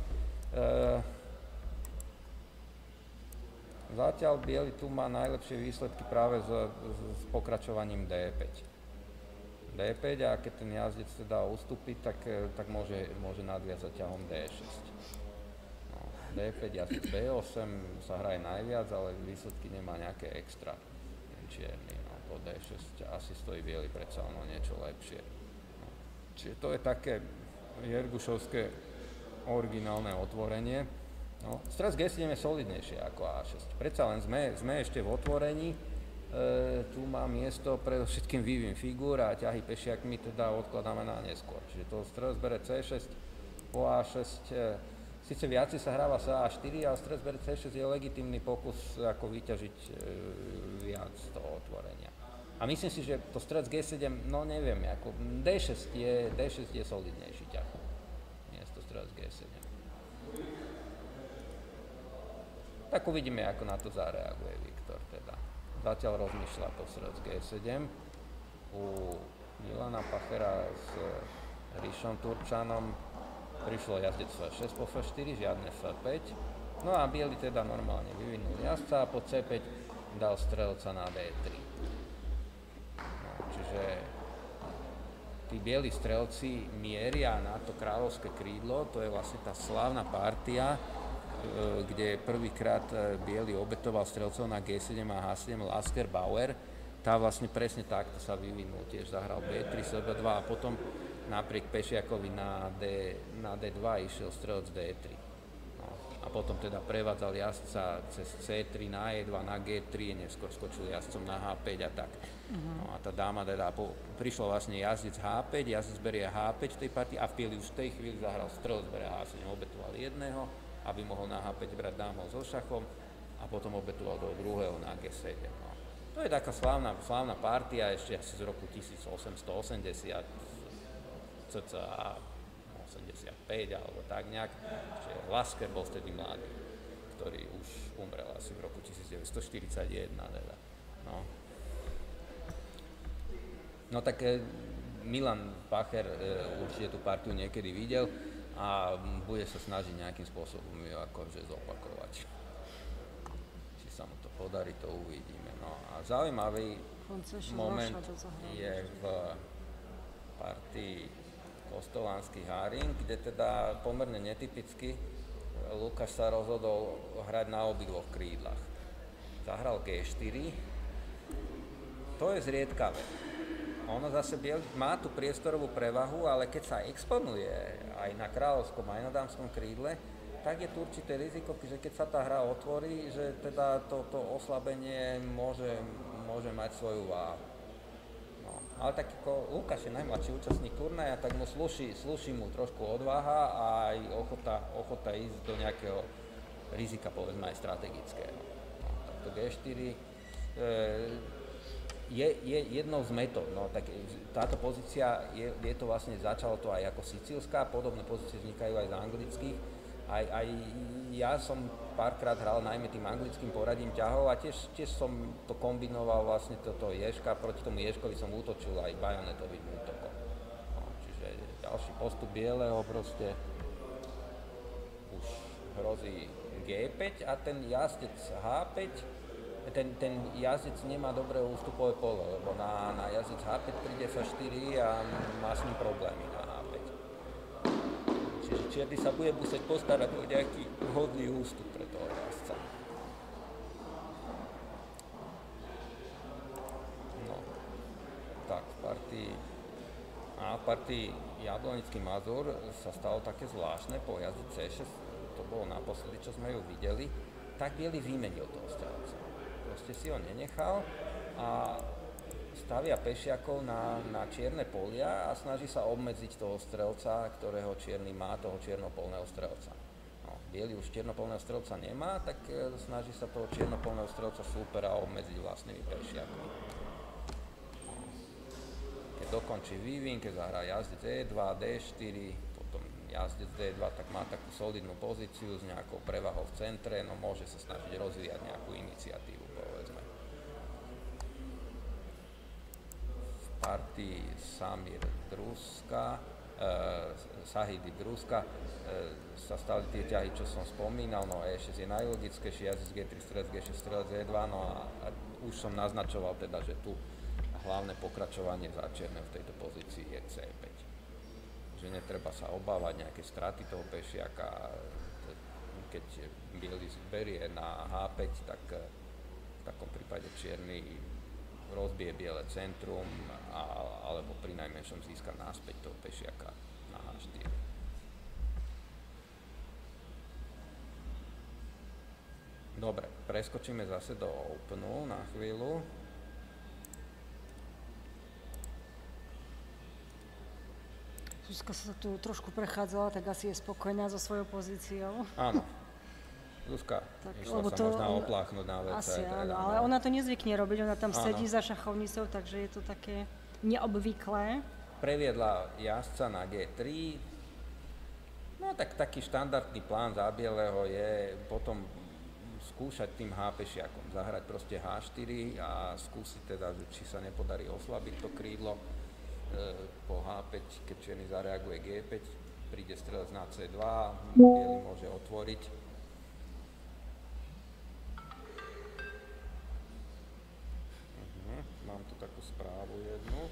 Zatiaľ biely tu má najlepšie výsledky práve s pokračovaním D5. D5 a keď ten jazdec teda ustúpi, tak môže nadviazať ťahom D6. No, D5, jazdec B8 sa hraje najviac, ale výsledky nemá nejaké extra. Ten čierny. Po D6 asi stojí biely predsa ono niečo lepšie. No. Čiže to je také jergušovské originálne otvorenie. No. Strelec G7 je solidnejšie ako A6. Predsa len sme ešte v otvorení. Tu má miesto predovšetkým vývin figúr a ťahy pešiakmi teda odkladáme na neskôr. Čiže to strelec bere C6 po A6. Sice viacej sa hráva sa A4, ale strelec bere C6 je legitímny pokus ako vyťažiť viac z toho otvorenia. A myslím si, že to strelec G7, no neviem, ako D6 je solidnejší ťah. Miesto strelec G7. Tak uvidíme, ako na to zareaguje Viktor teda. Zatiaľ rozmýšľa to strelec G7. U Milana Pachera s Ríšom Turčanom prišlo jazdec F6 po F4, žiadne F5. No a bieli teda normálne vyvinul jazdca a po C5 dal strelca na D3. Čiže tí bieli strelci mieria na to kráľovské krídlo, to je vlastne tá slávna partia, kde prvýkrát biely obetoval strelcov na G7 a H7 Lasker Bauer. Tá vlastne presne takto sa vyvinul, tiež zahral B3, SB2 a potom napriek pešiakovi na D2 išiel strelec D3. A potom teda prevádzal jazdca cez C3 na E2, na G3, neskôr skočil jazdcom na H5 a tak. No a tá dáma teda, prišlo vlastne jazdec H5, jazdec berie H5 v tej partii a už v tej chvíli zahral strelec berie H7, obetoval jedného, aby mohol na H5 brať dámov so šachom a potom obetoval do druhého na G7. No. To je taká slávna partia ešte asi z roku 1880, cca 85 alebo tak nejak. Čiže Lasker bol vtedy mladý, ktorý už umrel asi v roku 1941. Teda. No tak Milan Pacher určite tú partiu niekedy videl a bude sa snažiť nejakým spôsobom ju akože zopakovať. Či sa mu to podarí, to uvidíme. No a zaujímavý moment je v partii Kostolanský Haring, kde teda pomerne netypicky Lukáš sa rozhodol hrať na obidvoch krídlach. Zahral G4, to je zriedkavé. Ono zase má tú priestorovú prevahu, ale keď sa exponuje aj na kráľovskom, aj na dámskom krídle, tak je tu určité riziko, že keď sa tá hra otvorí, že teda to oslabenie môže mať svoju váhu. Ale tak ako Lukáš je najmladší účastník turnaja, tak mu slúši mu trošku odvaha a aj ochota ísť do nejakého rizika, povedzme aj strategického. No, tak to G4 je jednou z metód. No, tak táto pozícia je to vlastne, začalo to aj ako sicílska, podobné pozície vznikajú aj z anglických. Aj ja som párkrát hral najmä tým anglickým poradím ťahov a tiež som to kombinoval vlastne toto ježka, proti tomu ježkovi som útočil aj bajonetovým útokom. No, čiže ďalší postup bieleho proste už hrozí G5 a ten jazdec H5, ten jazdec nemá dobré ústupové pole, lebo na jazdec H5 príde F4 a má s ním problémy na H5. Čiže čierny sa bude musieť postarať o nejaký vhodný ústup pre toho jazdca. v partii Jablonický Mazur sa stalo také zvláštne po jazde C6, to bolo naposledy, čo sme ju videli, tak biely vymenil toho strelca. Proste si ho nenechal a stavia pešiakov na čierne polia a snaží sa obmedziť toho strelca, ktorého čierny má, toho čiernopolného strelca. No, biely už čiernopolného strelca nemá, tak snaží sa toho čiernopolného strelca súpera obmedziť vlastnými pešiakmi. Keď dokončí vývin, keď zahrá jazdec E2, D4, potom jazdec D2, tak má takú solidnú pozíciu s nejakou prevahou v centre, no môže sa snažiť rozvíjať nejakú iniciatívu, povedzme. Partii Sahidy Druska sa stali tie ťahy, čo som spomínal, no E6 je najlogickejší, jazdec G3, strelec G6, strelec E2, no a už som naznačoval teda, že tu hlavné pokračovanie za čierne v tejto pozícii je C5. Že netreba sa obávať nejaké straty toho pešiaka, keď biely berie na H5, tak v takom prípade čierny rozbije biele centrum alebo pri najmenšom získa naspäť toho pešiaka na H4. Dobre, preskočíme zase do Openu na chvíľu. Zuzka sa tu trošku prechádzala, tak asi je spokojná so svojou pozíciou. Áno. Zuzka išla sa možná opláchnuť na WC. Asi áno, ale ona to nezvykne robiť, ona tam sedí za šachovnicou, takže je to také neobvyklé. Previedla jazdca na G3. No tak taký štandardný plán za bieleho je potom skúšať tým H pešiakom, zahrať proste H4 a skúsiť teda, či sa nepodarí oslabiť to krídlo. Po H5, keď čierny zareaguje G5, príde strelec na C2, biely môže otvoriť. Mám tu takú správu jednu,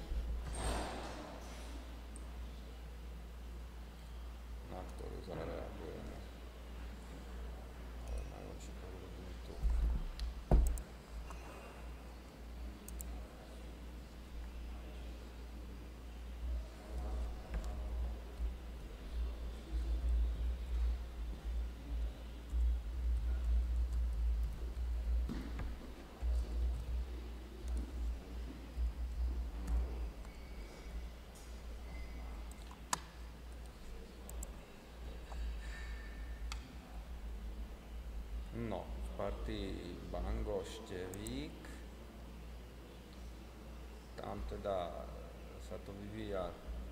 na ktorú zareagujeme. Ale najlepšie to urobím tu. No, v partii Bango-Števík, tam teda sa to vyvíja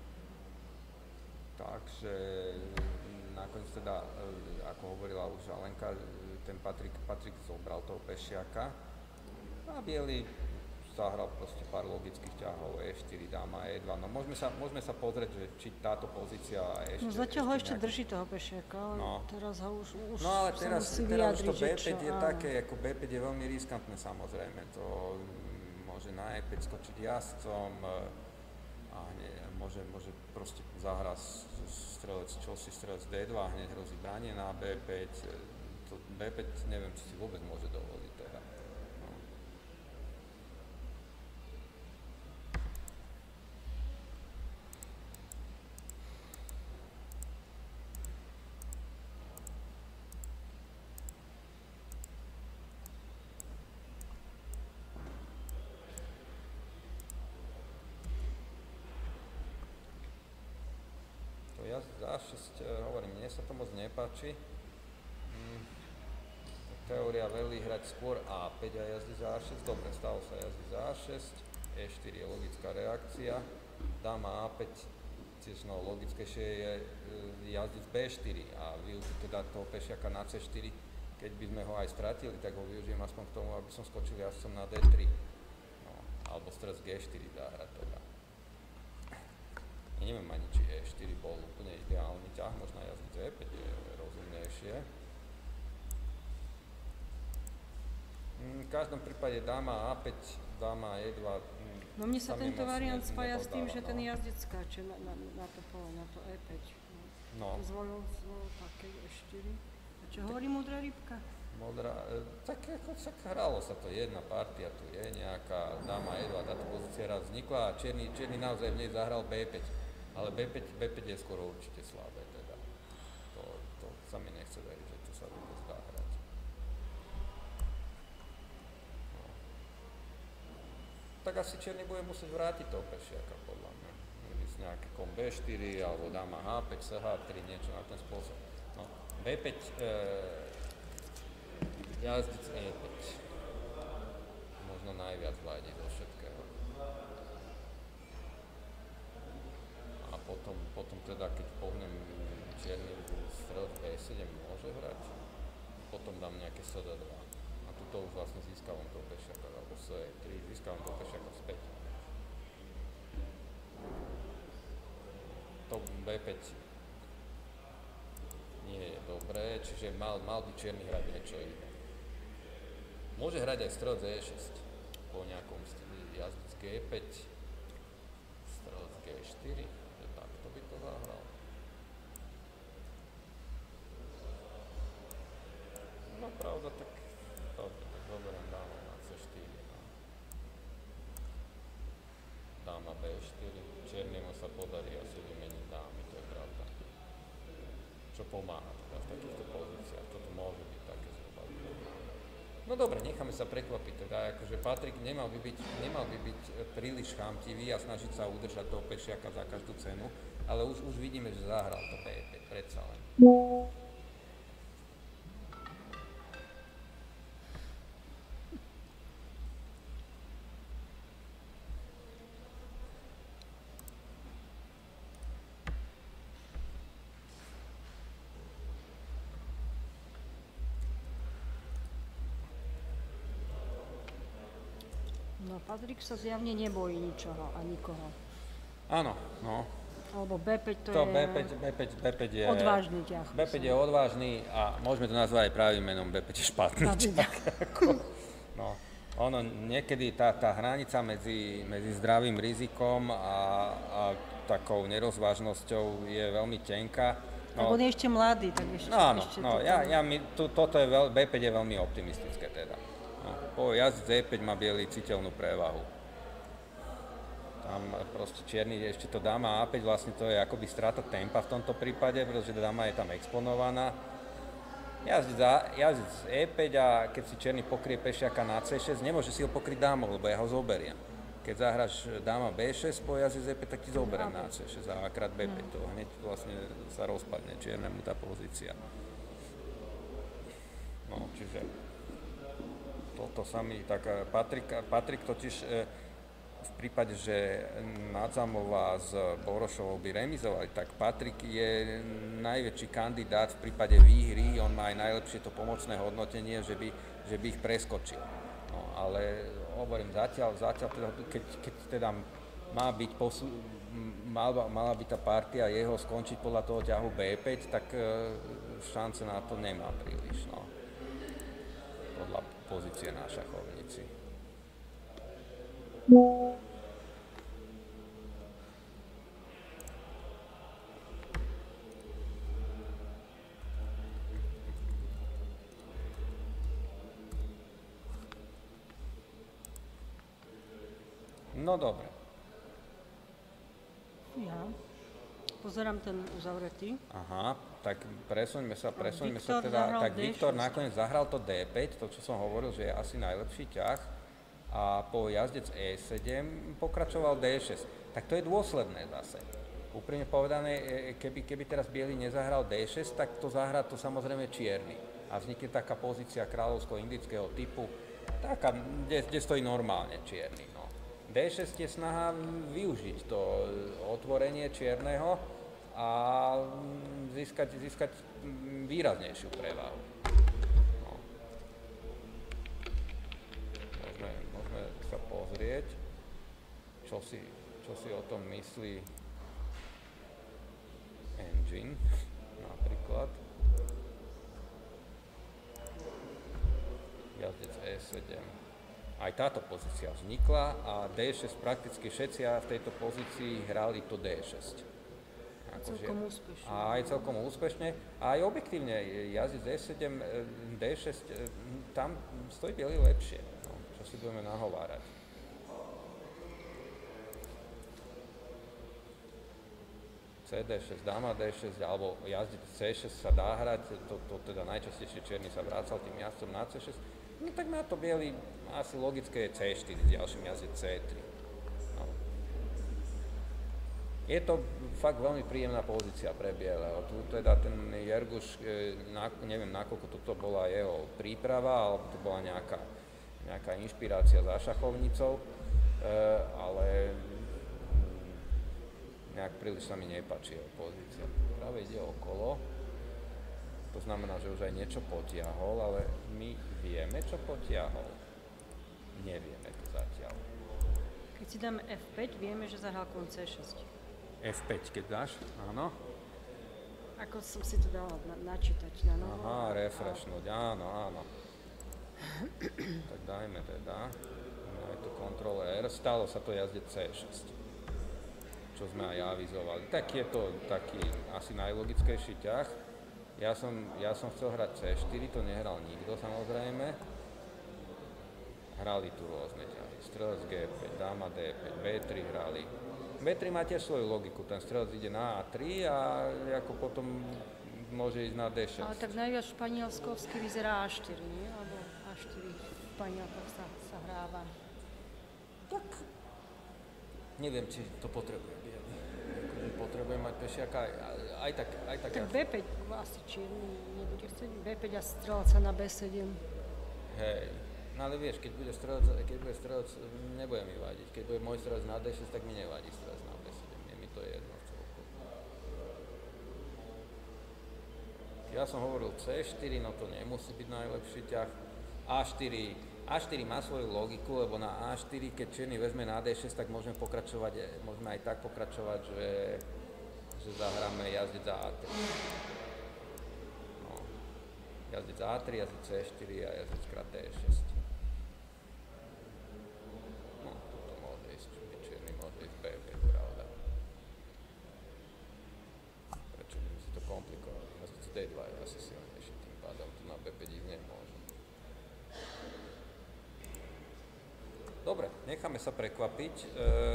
tak, že nakoniec teda, ako hovorila už Alenka, ten Patrik zobral toho pešiaka a biely zahral proste pár logických ťahov, E4, dáma, E2. No môžeme sa pozrieť, že či táto pozícia ešte... No zatiaľ ho ešte drží toho pešiaka, ale teraz ho už no ale teraz už to B5 je áno. také, ako B5 je veľmi riskantné samozrejme, to môže na E5 skočiť jazdcom a môže proste zahrať strelec D2, hneď hrozí branie na B5, to B5 neviem, či si vôbec môže dovoliť teda. Jazdec A6, hovorím, mne sa to moc nepáči. Teória velí hrať skôr A5 a jazdec A6. Dobre, stalo sa jazdec A6. E4 je logická reakcia. Dáma A5, tiež logickejšie je jazdec B4 a využiť teda toho pešiaka na C4. Keď by sme ho aj stratili, tak ho využijem aspoň k tomu, aby som skočil jazdcom na D3. No, alebo strelec G4 dá hrať teda. Ja neviem ani, či E4 bol úplne ideálny ťah, možno jazdec E5 je rozumnejšie. V každom prípade dáma A5, dáma E2. No mne sa tento variant spája s tým, že ten jazdec skáče na to pole, na to E5. No. Zvolil také E4. A čo hovorí múdra rybka? modrá, tak ako však hralo sa to, jedna partia tu je, nejaká dáma E2, táto pozícia raz vznikla a čierny naozaj v nej zahral B5, ale B5 je skoro určite slabé teda. To sa mi nechce veriť, že to sa vôbec dá hrať. No. Tak asi čierny bude musieť vrátiť toho pešiaka, podľa mňa. Ísť nejaké kom B4, alebo dáma H5, CH3, niečo na ten spôsob. No, B5, jazdec E5. Možno najviac vadí zo všetkého. A potom teda, keď pohnem čierny strelec B7 môže hrať, potom dám nejaké SD2. A tuto už vlastne získavam toho pešiaka, alebo C3, získavam toho pešiaka späť. To B5 nie je dobré, čiže mal by čierny hrať niečo iné. Môže hrať aj strelec E6 po nejakom jazdec G5, strelec G4, že takto by to zahral. No pravda, tak zoberiem dámu na C4. No. Dáma B4, čiernymu sa podarí asi vymeniť dámy, to je pravda. Čo pomáha teda v takýchto pozíciách, toto môže byť také zhruba. No dobre, necháme sa prekvapiť, teda akože Patrik nemal by byť príliš chamtivý a snažiť sa udržať toho pešiaka za každú cenu, ale už vidíme, že zahral to B5, predsa len. No, Patrik sa zjavne nebojí ničoho a nikoho. Áno, no. Alebo B5 to je... B5 je... odvážny ťah. B5 je odvážny a môžeme to nazvať aj pravým menom, B5 je špatný ťah. No, ono niekedy tá hranica medzi zdravým rizikom a takou nerozvážnosťou je veľmi tenká. No, on je ešte mladý, tak ešte... Áno, toto je B5 je veľmi optimistické teda. No, po jazdec E5 má biely citeľnú prevahu. Tam proste čierny, ešte to dáma A5, vlastne to je akoby strata tempa v tomto prípade, pretože dáma je tam exponovaná. Jazdec E5 a keď si čierny pokrie pešiaka na C6, nemôže si ho pokryť dámou, lebo ja ho zoberiem. Keď zahráš dáma B6 po jazdec E5, tak ti zoberiem na C6 a krát B5, to hneď vlastne sa rozpadne čiernemu tá pozícia. No, čiže toto sa mi tak Patrik totiž v prípade, že Nadzamová s Borošovou by remizovali, tak Patrik je najväčší kandidát v prípade výhry, on má aj najlepšie to pomocné hodnotenie, že by ich preskočil. No, ale hovorím, zatiaľ teda, keď teda mala by tá partia jeho skončiť podľa toho ťahu B5, tak šance na to nemá príliš, no. Podľa pozície na šachovnici. No dobre. Ja pozerám ten uzavretý. Aha, tak presuňme sa teda, tak Viktor nakoniec zahral to D5, to čo som hovoril, že je asi najlepší ťah a po jazdec E7 pokračoval D6. Tak to je dôsledné zase. Úprimne povedané, keby teraz biely nezahral D6, tak to zahrá to samozrejme čierny. A vznikne taká pozícia kráľovsko-indického typu, taká, kde stojí normálne čierny. No. D6 je snaha využiť to otvorenie čierneho a získať výraznejšiu prevahu. No. Môžeme sa pozrieť, čo si o tom myslí Engine napríklad. Jazdec E7. Aj táto pozícia vznikla a D6 prakticky všetci v tejto pozícii hrali to D6. Celkom úspešne. A aj celkom úspešne. A aj objektívne jazdec D7, D6, tam stojí biely lepšie. No, čo si budeme nahovárať. CD6, dáma D6 alebo jazdec C6 sa dá hrať, to teda najčastejšie čierny sa vracal tým jazdcom na C6, no tak má to biely, asi logické je C4 s ďalším jazdec C3. No. Je to fakt veľmi príjemná pozícia pre bieleho, tu teda ten Jerguš, neviem nakoľko toto bola jeho príprava, alebo to bola nejaká inšpirácia za šachovnicou, ale nejak príliš sa mi nepáči jeho pozícia. Práve ide okolo, to znamená, že už aj niečo potiahol, ale my vieme, čo potiahol. Nevieme to zatiaľ. Keď si dáme F5, vieme, že zahral kon C6. F5, keď dáš, áno. Ako som si to dala načítať na novo. Aha, refreshnúť, áno. Tak dajme teda, aj to Ctrl R, stalo sa to jazdec C6. Čo sme aj avizovali. Tak je to taký asi najlogickejší ťah. Ja som chcel hrať C4, to nehral nikto samozrejme. Hrali tu rôzne ťahy. Strelec G5, dáma D5, B3 hrali. B3 má tiež svoju logiku, ten strelec ide na A3 a ako potom môže ísť na D6. Ale tak najviac španielskovsky vyzerá A4, nie? Alebo A4 v Španielkoch sa hráva. Tak neviem, či to potrebuje. Potrebujem mať pešiaka, aj tak. Tak B5 asi čierny nebude chcieť. B5 a strelca na B7. Hej, no ale vieš, keď bude strelec, nebude mi vadiť. Keď bude môj strelec na D6, tak mi nevadí strelec na B7. Je mi to jedno celkom. Ja som hovoril C4, no to nemusí byť najlepší ťah. A4 má svoju logiku, lebo na A4, keď čierny vezme na D6, tak môžeme aj tak pokračovať, že zahráme jazdec A3. No. Jazdec A3, jazdec C4 a jazdec krát D6. No, toto môže ísť, čierny môže ísť B5, pravda. Prečo by si to komplikovali? Jazdec D2 je asi silnejší, tým pádom tu na B5 ísť nemôže. Dobre, necháme sa prekvapiť.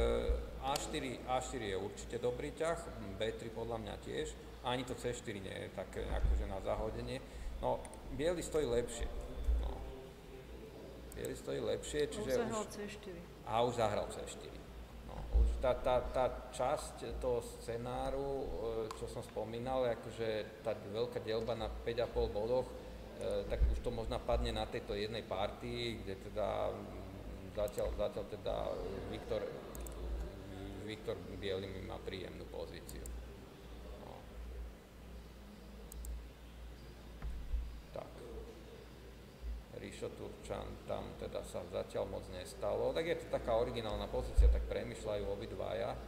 A4 je určite dobrý ťah, B3 podľa mňa tiež, ani to C4 nie je také akože na zahodenie. No, biely stojí lepšie. No. Biely stojí lepšie, čiže už zahral C4. A už zahral C4. No, už tá časť toho scenáru, čo som spomínal, akože tá veľká dielba na 5,5 bodoch, tak už to možno padne na tejto jednej partii, kde teda Zatiaľ teda Viktor Bielý má príjemnú pozíciu. No. Tak. Ríšo Turčan, tam teda sa zatiaľ moc nestalo. Tak je to taká originálna pozícia, tak premýšľajú obidvaja.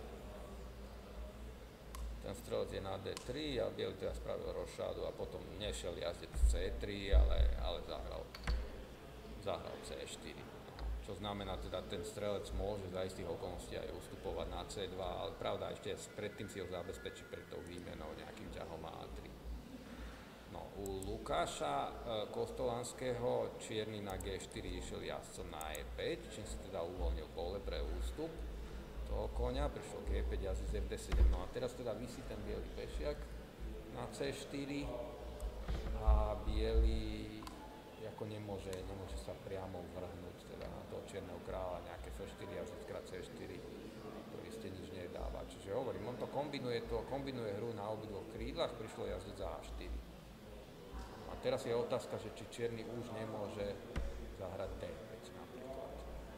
Ten strelec je na D3 a Bielý teda spravil rošádu a potom nešiel jazdec C3, ale zahral C4. To znamená, teda ten strelec môže za istých okolností aj ustupovať na C2, ale pravda, ešte predtým si ho zabezpečí pred tou výmenou nejakým ťahom A3. No, u Lukáša Kostolanského čierny na G4 išiel jazdcom na E5, čím si teda uvoľnil pole pre ústup toho koňa, prišiel G5 jazdec FD7, no a teraz teda visí ten biely pešiak na C4 a biely ako nemôže sa priamo vrhnúť teda na toho čierneho kráľa, nejaké F4 a krát C4, ktorý ste nič nedáva. Čiže hovorím, on to kombinuje hru na obidvoch krídlach, prišlo jazdec za A4. A teraz je otázka, že či čierny už nemôže zahrať D5 napríklad.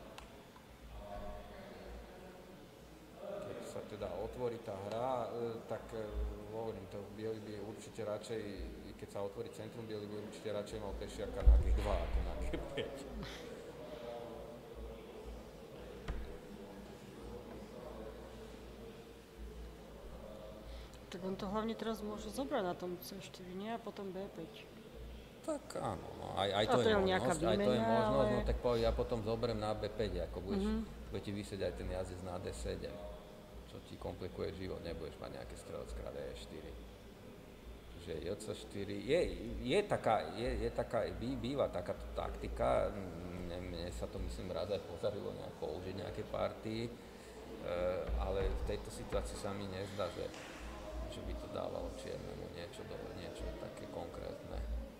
Keď sa teda otvorí tá hra, tak hovorím, to biely by určite radšej, keď sa otvorí centrum, biely by určite radšej mal pešiaka na G2 ako na G5. Tak on to hlavne teraz môže zobrať na tom C4, nie? A potom B5. Tak áno, no, aj to je možnosť, no tak ja potom zoberiem na B5, ako bude ti vysieť aj ten jazdec na D7, čo ti komplikuje život, nebudeš mať nejaké strelec krát E4. Že J4 býva takáto taktika, mne sa to myslím raz aj podarilo nejak použiť nejaké partii, ale v tejto situácii sa mi nezdá, že by to dávalo čiernemu niečo také konkrétne.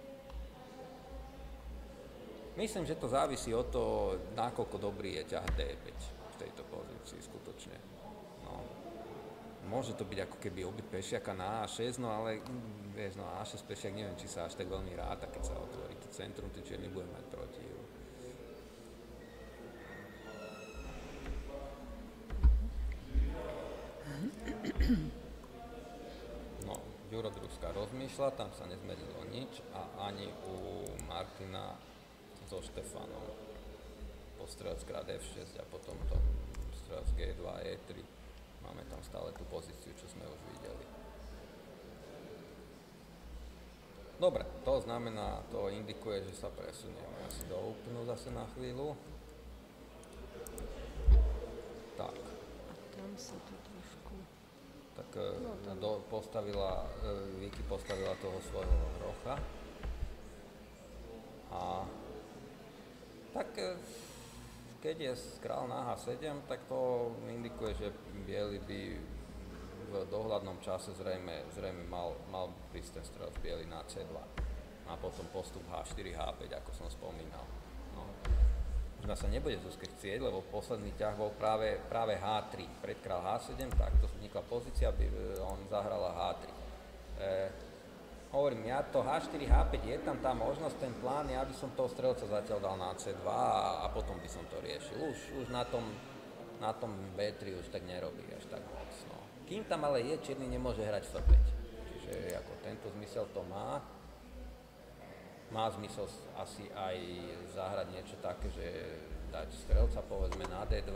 Myslím, že to závisí od toho, nakoľko dobrý je ťah D5 v tejto pozícii skutočne. No. Môže to byť ako keby obyt pešiaka na A6, no ale vieš, no A6 pešiak neviem, či sa až tak veľmi ráta, keď sa otvorí to centrum, tí čierni budú mať proti. No, Ďuro Druska rozmýšľa, tam sa nezmenilo nič a ani u Martina so Štefanom. Postrelec krát F6 a potom to strelec G2, E3. Máme tam stále tú pozíciu, čo sme už videli. Dobre, to znamená, to indikuje, že sa presunieme asi do openu zase na chvíľu. Tak. A tam sa to trošku... Tak Viki postavila toho svojho hrocha. A tak keď je král na H7, tak to indikuje, že biely by v dohľadnom čase zrejme mal prísť ten strelec biely na C2 a potom postup H4, H5, ako som spomínal. No. Možno sa nebude Zuzke chcieť, lebo posledný ťah bol práve H3. Pred král H7, takto vznikla pozícia, on zahrala H3. Hovorím, ja to H4, H5 je tam tá možnosť, ten plán, ja by som toho strelca zatiaľ dal na C2 a potom by som to riešil. Už na tom B3 už tak nerobí až tak moc. No. Kým tam ale je, čierny nemôže hrať F5. Čiže ako tento zmysel to má. Má zmysel asi aj zahrať niečo také, že dať strelca povedzme na D2,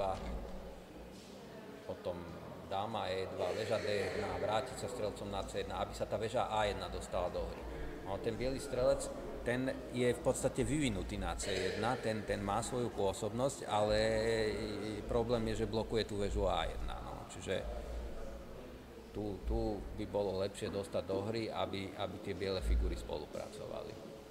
potom dáma E2, väža D1, vrátiť sa strelcom na C1, aby sa tá väža A1 dostala do hry. No, ten biely strelec, ten je v podstate vyvinutý na C1, ten má svoju pôsobnosť, ale problém je, že blokuje tú väžu A1. No. Čiže tu by bolo lepšie dostať do hry, aby tie biele figúry spolupracovali.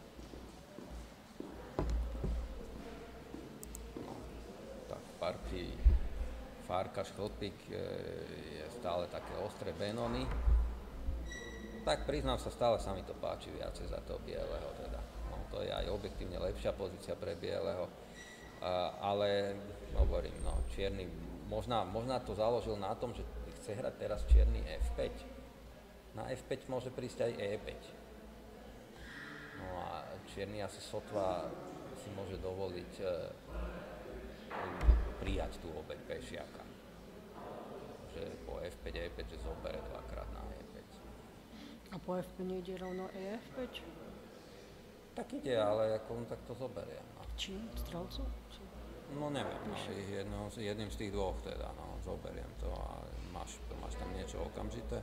No, tak v partii Farkaš Chlpík je stále také ostré benony. Tak priznám sa, stále sa mi to páči viacej za toho bieleho teda. No, to je aj objektívne lepšia pozícia pre bieleho. Ale hovorím, no, čierny možná to založil na tom, že chce hrať teraz čierny F5. Na F5 môže prísť aj E5. No a čierny asi sotva si môže dovoliť prijať tú obeť pešiaka. Že po F5, E5, že zobere dvakrát na E5. A po F5 nejde rovno EF5? Tak ide, ale ako on tak to zoberie. No. Čím? Strelcu? No neviem, jedným z tých dvoch teda, no, zoberiem to a máš tam niečo okamžité.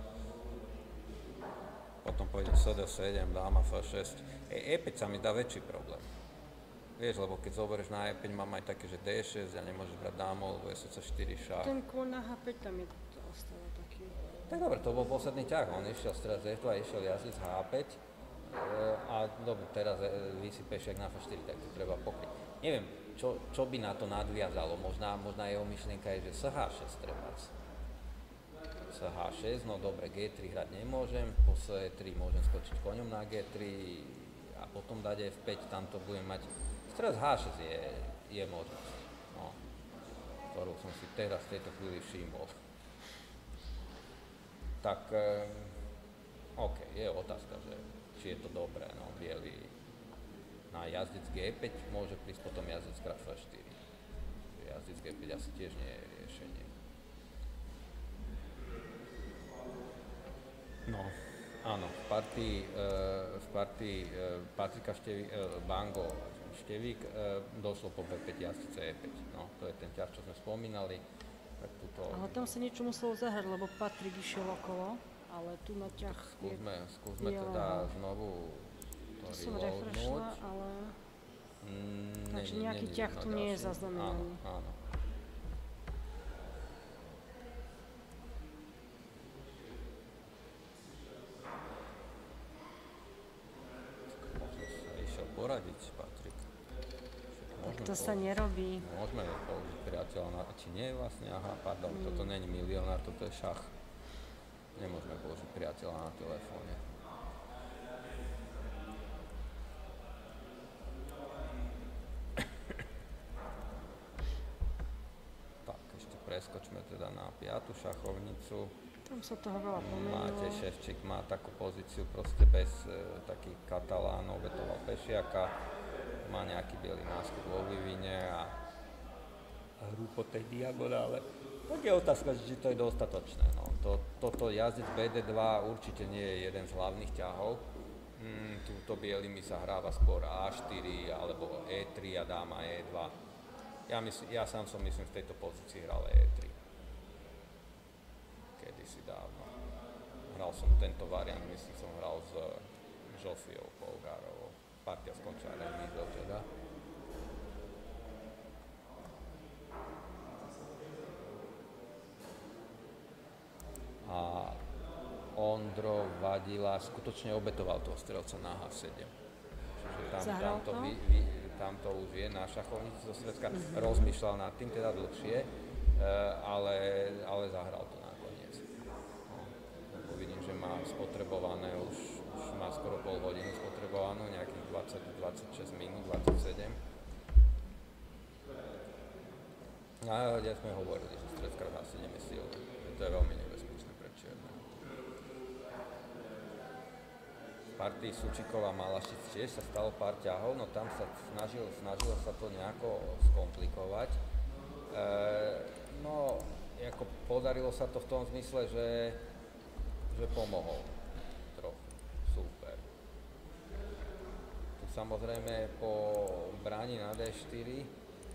Potom pôjde CD7, dáma F6. E5 sa mi dá väčší problém. Vieš, lebo keď zoberieš na E5, mám aj také, že D6 a nemôžeš brať dámov, lebo je srdca 4 šach. Ten kôň na H5 tam je ostáva taký. Tak dobre, to bol posledný ťah, on išiel strelec F2 a išiel jazdec H5 a dobre, teraz visí pešiak na F4, tak to treba pokryť. Neviem, čo by na to nadviazalo, možná jeho myšlienka je, že SH6 treba. SH6, no dobre, G3 hrať nemôžem, po SE3 môžem skočiť koňom na G3 a potom dať F5, tam to budem mať. Strelec H6 je možnosť, no, ktorú som si teraz v tejto chvíli všimol. Tak, OK, je otázka, že či je to dobré, no, biely na jazdec G5 môže prísť potom jazdec krát F4. Jazdec G5 asi tiež nie je riešenie. No, áno, v partii Patrika Bango Števík došlo po B5 jazdec E5. No, to je ten ťah, čo sme spomínali. Tak tuto... Ale tam sa niečo muselo zahrať, lebo Patrik išiel okolo, ale tu na ťah Skúsme teda znovu to som refreshla, ale... Takže nejaký ťah tu nie je zaznamenaný. Áno. radiť, Patrik. Tak to sa nerobí. Môžeme položiť priateľa na... Či nie vlastne? Aha, pardon, toto není milionár, toto je šach. Nemôžeme položiť priateľa na telefóne. Tak, ešte preskočme teda na 5. šachovnicu. Tam sa toho veľa pomenilo. Máte Ševčík, má takú pozíciu proste bez takých katalánov, vetoval Pešiaka. Má nejaký biely náskok vo vývine a hru po tej diagonále. Tak je otázka, či to je dostatočné. No. Toto jazdec BD2 určite nie je jeden z hlavných ťahov. Túto bielými sa hráva skôr A4 alebo E3 a dáma E2. Ja sám som myslím v tejto pozícii hral E3. Kedysi dávno. Hral som tento variant, myslím som hral s Žofiou Polgárovou. Partia skončila remízou teda. A Ondro Vadila skutočne obetoval toho strelca na H7. Čiže tam to už je na šachovnici zo Svedska. Rozmýšľal nad tým teda dlhšie, ale zahral to nakoniec. No, vidím, že má spotrebované už má skoro pol hodinu spotrebovanú, nejakých 20-26 minút, 27. A ja sme hovorili, že stredka asi nie je silný, že to je veľmi nebezpečné pre čierneho. V partii Sučíková Malašic tiež sa stalo pár ťahov, no tam sa snažilo sa to nejako skomplikovať. No, ako podarilo sa to v tom zmysle, že pomohol. Super. Tu samozrejme po bráni na D4,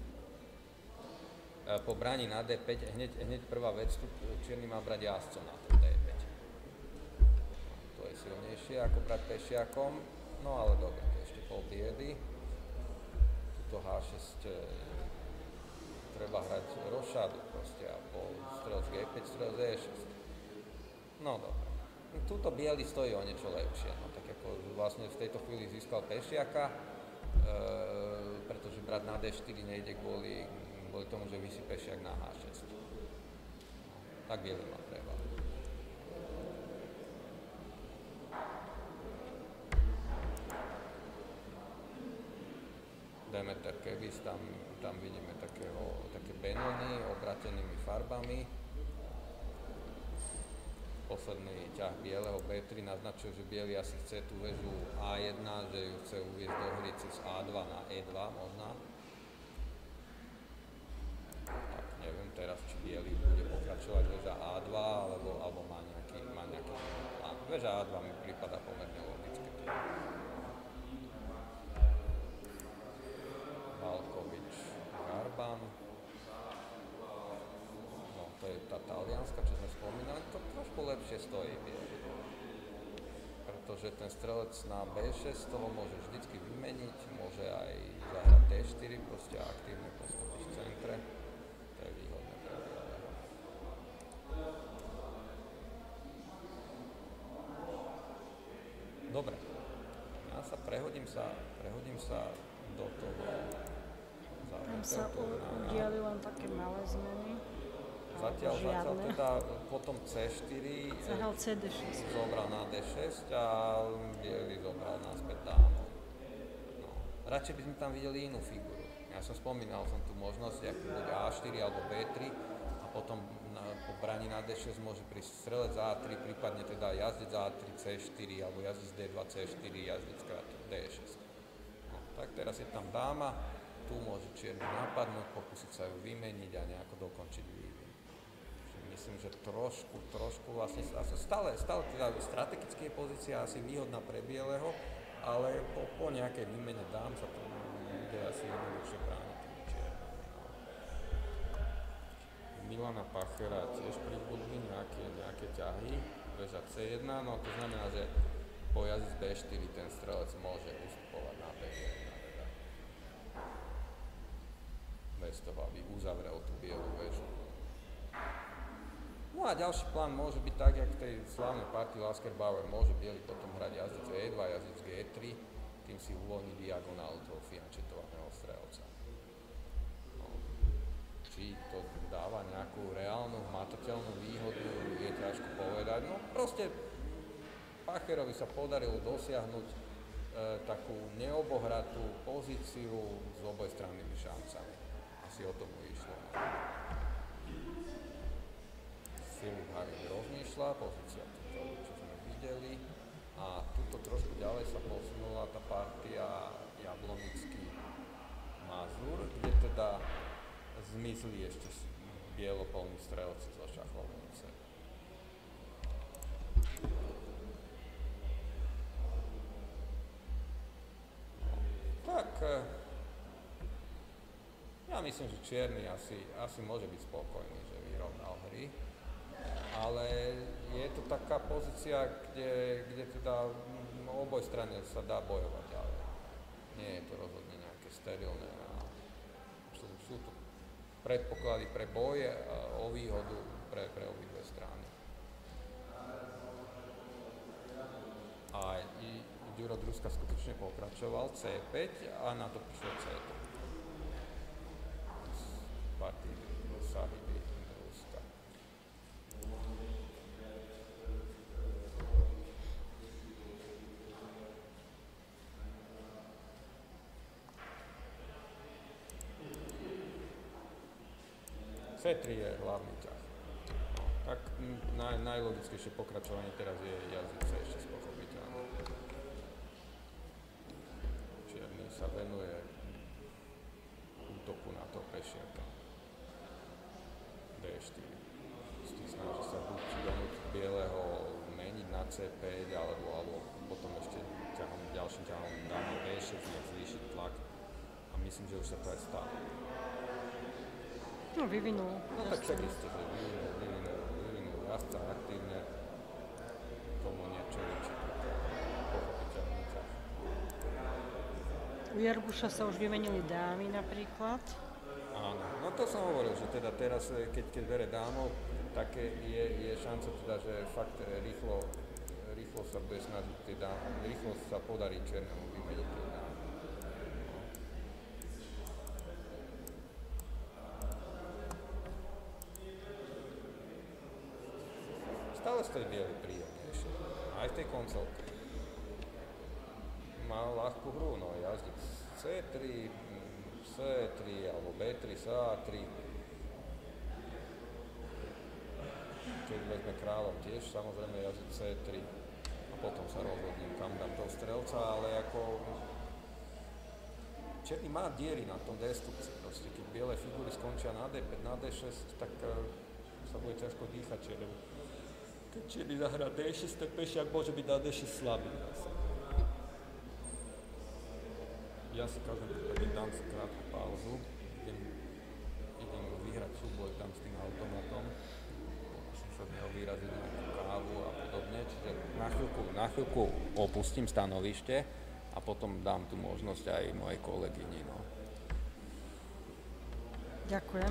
po bráni na D5, hneď prvá vec, tu čierny má brať jazdcom na to D5. To je silnejšie ako brať pešiakom, no ale dobre, to ešte pol biedy. Tuto H6 treba hrať rošádu proste a po strelec G5, strelec E6. No dobre. Tuto biely stojí o niečo lepšie, no tak ako vlastne v tejto chvíli získal pešiaka, pretože brať na D4 nejde kvôli tomu, že visí pešiak na H6. No, tak biely má prevahu. Demeter Kebis, tam vidíme také Benony obratenými farbami. Posledný ťah bieleho B3 naznačuje, že biely asi chce tú väžu A1, že ju chce uviesť do hry cez A2 na E2 možno. Tak neviem teraz, či biely bude pokračovať väža A2 alebo má nejaký plán. Väža A2 mi prípada pomerne logicky. Valkovič, Garban. To je tá talianska, čo sme spomínali, to trošku lepšie stojí biely. Pretože ten strelec na B6 z toho môže vždycky vymeniť, môže aj zahrať D4, proste aktívne postupy v centre. To je výhodné pre bieleho. Dobre. Ja sa prehodím sa do toho. Tam sa udiali len také malé zmeny. Zatiaľ teda potom C4 zahral CD6. zobral na D6 a biely zobral naspäť dámu. No. Radšej by sme tam videli inú figuru. Ja som spomínal tú možnosť, ako bude A4 alebo B3 a potom po braní na D6 môže prísť strelec A3, prípadne teda jazdec A3 C4 alebo jazdec D2 C4, jazdec D6. No, tak teraz je tam dáma, tu môže čierny napadnúť, pokúsiť sa ju vymeniť a nejako dokončiť vývin. Myslím, že trošku vlastne stále teda strategické je pozícia asi výhodná pre bieleho, ale po nejakej výmene dám sa to bude asi jednoduchšie brániť tým čiernym. Milana Pachera tiež pribudli nejaké ťahy, väža C1, no to znamená, že po jazdec B4 ten strelec môže ustupovať na B1 teda. Bez toho, aby uzavrel tú bielú väžu. No a ďalší plán môže byť tak, jak v tej slávnej partii Lasker Bauer môže biely potom hrať jazdec E2, jazdec G3, tým si uvoľní diagonálu toho fiančetovaného strelca. No, či to dáva nejakú reálnu, hmatateľnú výhodu, je ťažko povedať. No proste Pacherovi sa podarilo dosiahnuť takú neobohratú pozíciu s obojstrannými šancami. Asi o tomu išlo. Filip Hagen rozmýšľa, pozícia čo sme videli. A tuto trošku ďalej sa posunula tá partia Jablonický Mazur, kde teda zmizli ešte bielopolní strelci zo šachovnice. Tak, ja myslím, že čierny asi môže byť spokojný, že vyrovnal hry, ale je to taká pozícia, kde teda oboj strane sa dá bojovať, ale nie je to rozhodne nejaké sterilné. Sú tu predpoklady pre boje o výhodu pre obidve strany. A Ďuro Druska skutočne pokračoval C5 a na to prišlo C3. Partii Sahiby Druska. C3 je hlavný ťah. No, tak najlogickejšie pokračovanie teraz je jazyk C ešte spochopiteľné. Čierny sa venuje útoku na to pešiaka. D4. Snaží sa buď donútiť bieleho meniť na C5, alebo potom ešte ďalším ťahom dáme B6, zvýšiť tlak. A myslím, že už sa to aj stalo. No, vyvinul. No tak však isté, že vyvinul jazdca aktívne, tomu niečo ličí, pochopiteľný ťah. U Jarguša sa už vymenili dámy napríklad. Áno, no to som hovoril, že teda teraz, keď bere dámov, tak je šanca teda, že fakt rýchlo sa bude snažiť tie dámy, rýchlo sa podarí čiernemu vymeniť tie dámy. Stále stojí bielý príjemnejšie, aj v tej koncovke. Má ľahkú hru, no jazdí C3, C3 alebo B3, A3. Keď vezme kráľom tiež, samozrejme jazdí C3 a potom sa rozhodnem, kam dám toho strelca, ale ako čierny má diery na tom destrukcii, proste keď biele figúry skončia na D5, na D6, tak sa bude ťažko dýchať čierny. Keď čierny zahrá D6, tak pešiak môže byť na D6 slabý. Ja si každým prípade dám si krátku pauzu, idem vyhrať súboj tam s tým automatom, pokúsim sa z neho vyraziť nejakú kávu a podobne, čiže na chvíľku opustím stanovište a potom dám tú možnosť aj mojej kolegyni. No. Ďakujem.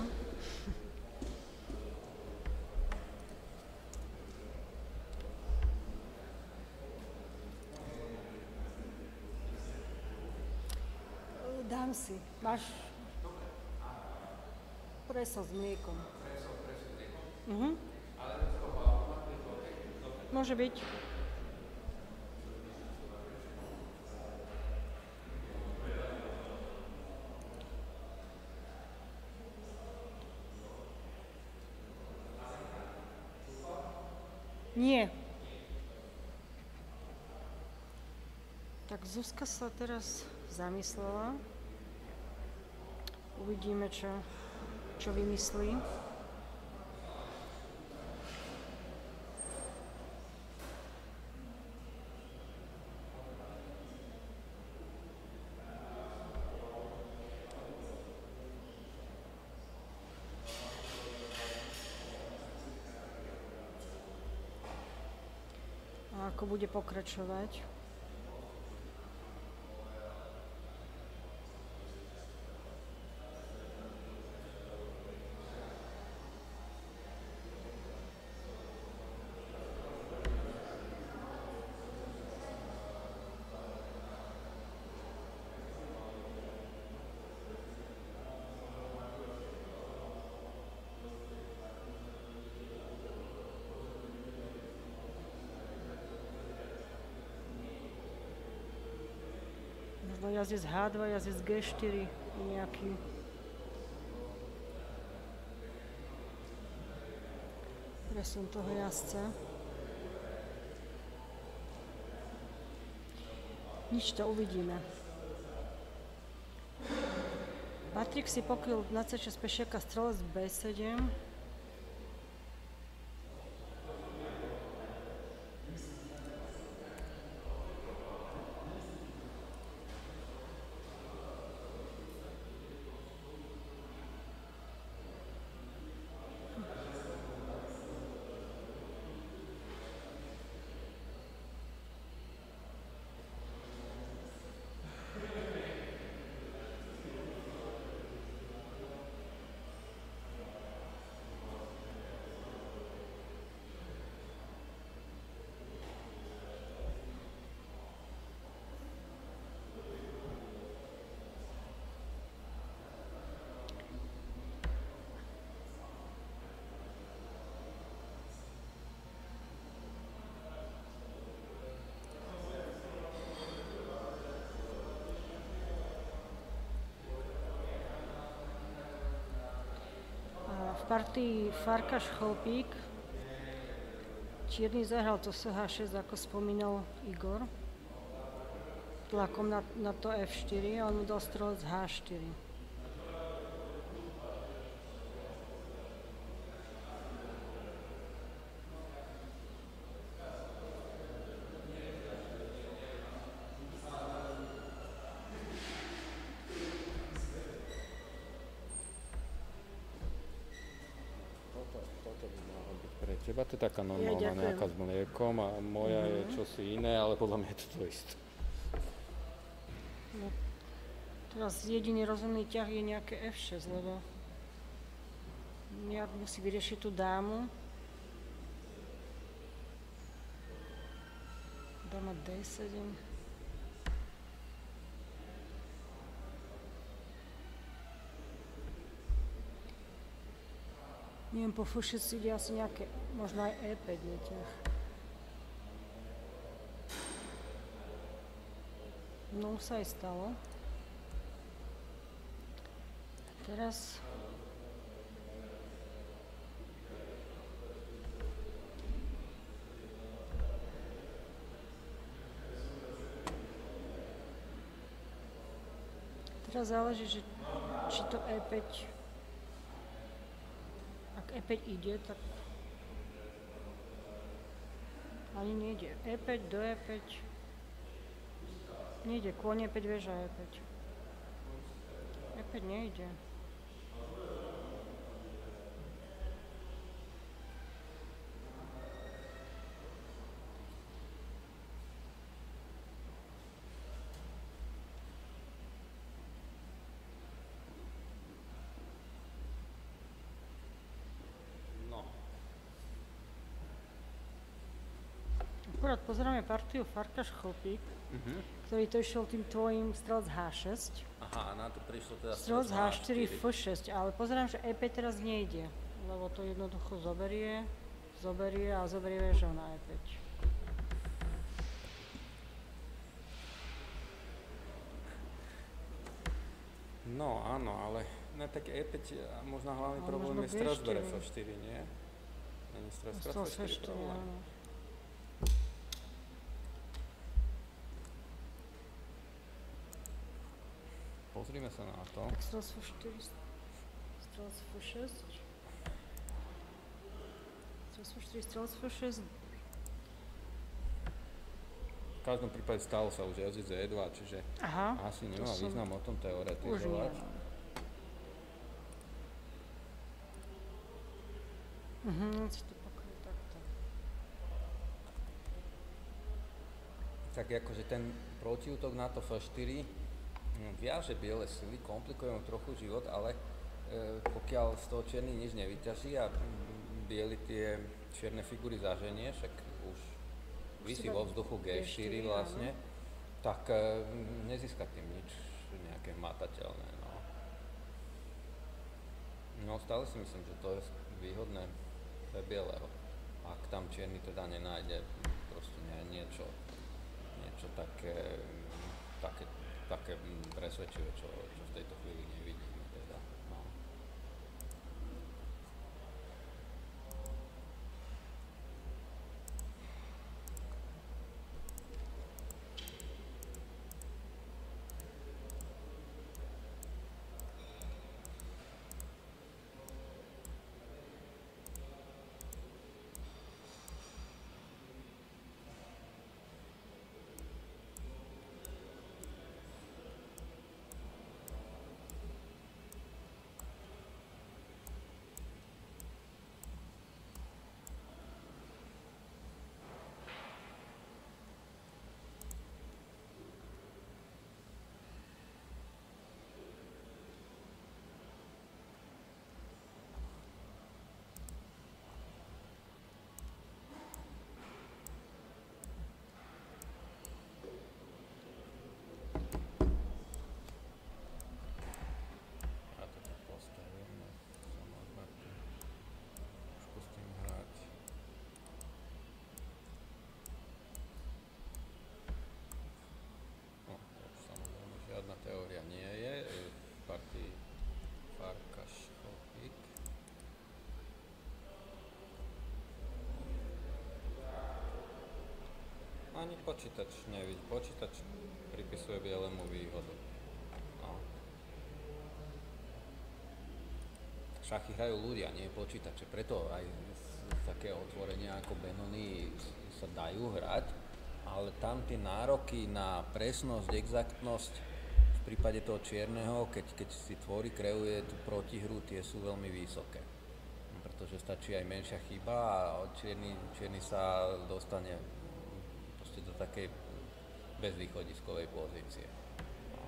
Dám si. Máš preso s mliekom. Môže byť. Nie. Tak Zuzka sa teraz zamyslela. Uvidíme, čo vymyslí. A ako bude pokračovať? No jazdec H2, jazdec G4 nejaký. Presun toho jazdca. Nič, to uvidíme. Patrik si pokryl na C6 pešiaka strelec B7. V partii Farkáš-Chlpík čierny zahral to H6, ako spomínal Igor, tlakom na to F4 a on mu dal strelec H4. Teba to je taká normálna ďakujem. nejaká s mliekom a moja je čosi iné, ale podľa mňa je to isté. No, teraz jediný rozumný ťah je nejaké F6, lebo nejak musí vyriešiť tú dámu. Dáma D7. Neviem, po F6 ide asi nejaké, možno aj E5 neťah. No už sa aj stalo. Teraz záleží, že či to E5, ak E5 ide, tak ani nejde. E5 do E5 nejde, kôň E5, väža E5. E5 nejde. Akurát pozeráme partiu Farkáš-Chlpík, ktorý to išiel tým tvojim strelec H6. Aha, na to prišlo teda Strelec H4, F6, ale pozerám, že E5 teraz nejde, lebo to jednoducho zoberie a zoberie väžou na E5. No áno, ale tak E5, možno hlavný Ale problém možno je strelec G4. F4, nie? Není strelec F4 problém. áno. Pozrime sa na to. Tak strelec F4, strelec F6. Strelec F4, strelec F6. V každom prípade stalo sa už jazdec E2, čiže Aha, asi to nemá som- význam o tom Už nie. teoretizovať. Si to pokryl takto. Tak akože ten protiútok na to F4 viaže biele sily, komplikuje mu trochu život, ale pokiaľ z toho čierny nič nevyťaží a bieli tie čierne figury zaženie, však už visí vo vzduchu G4 vlastne, tak nezíska tým nič nejaké hmatateľné. No stále si myslím, že to je výhodné pre bieleho. Ak tam čierny teda nenájde proste niečo také také presvedčivé, čo v tejto chvíli nevidíme. Teda. No. Teória nie je, v partii Farkas-Chopik. Ani počítač nevidí, počítač pripisuje bielemu výhodu. No. Šachy hrajú ľudia, nie počítače, preto aj také otvorenia ako Benony sa dajú hrať, ale tam tie nároky na presnosť, exaktnosť v prípade toho čierneho, keď si tvorí, kreuje tú protihru, tie sú veľmi vysoké. Pretože stačí aj menšia chyba a čierny sa dostane proste do takej bezvýchodiskovej pozície. No.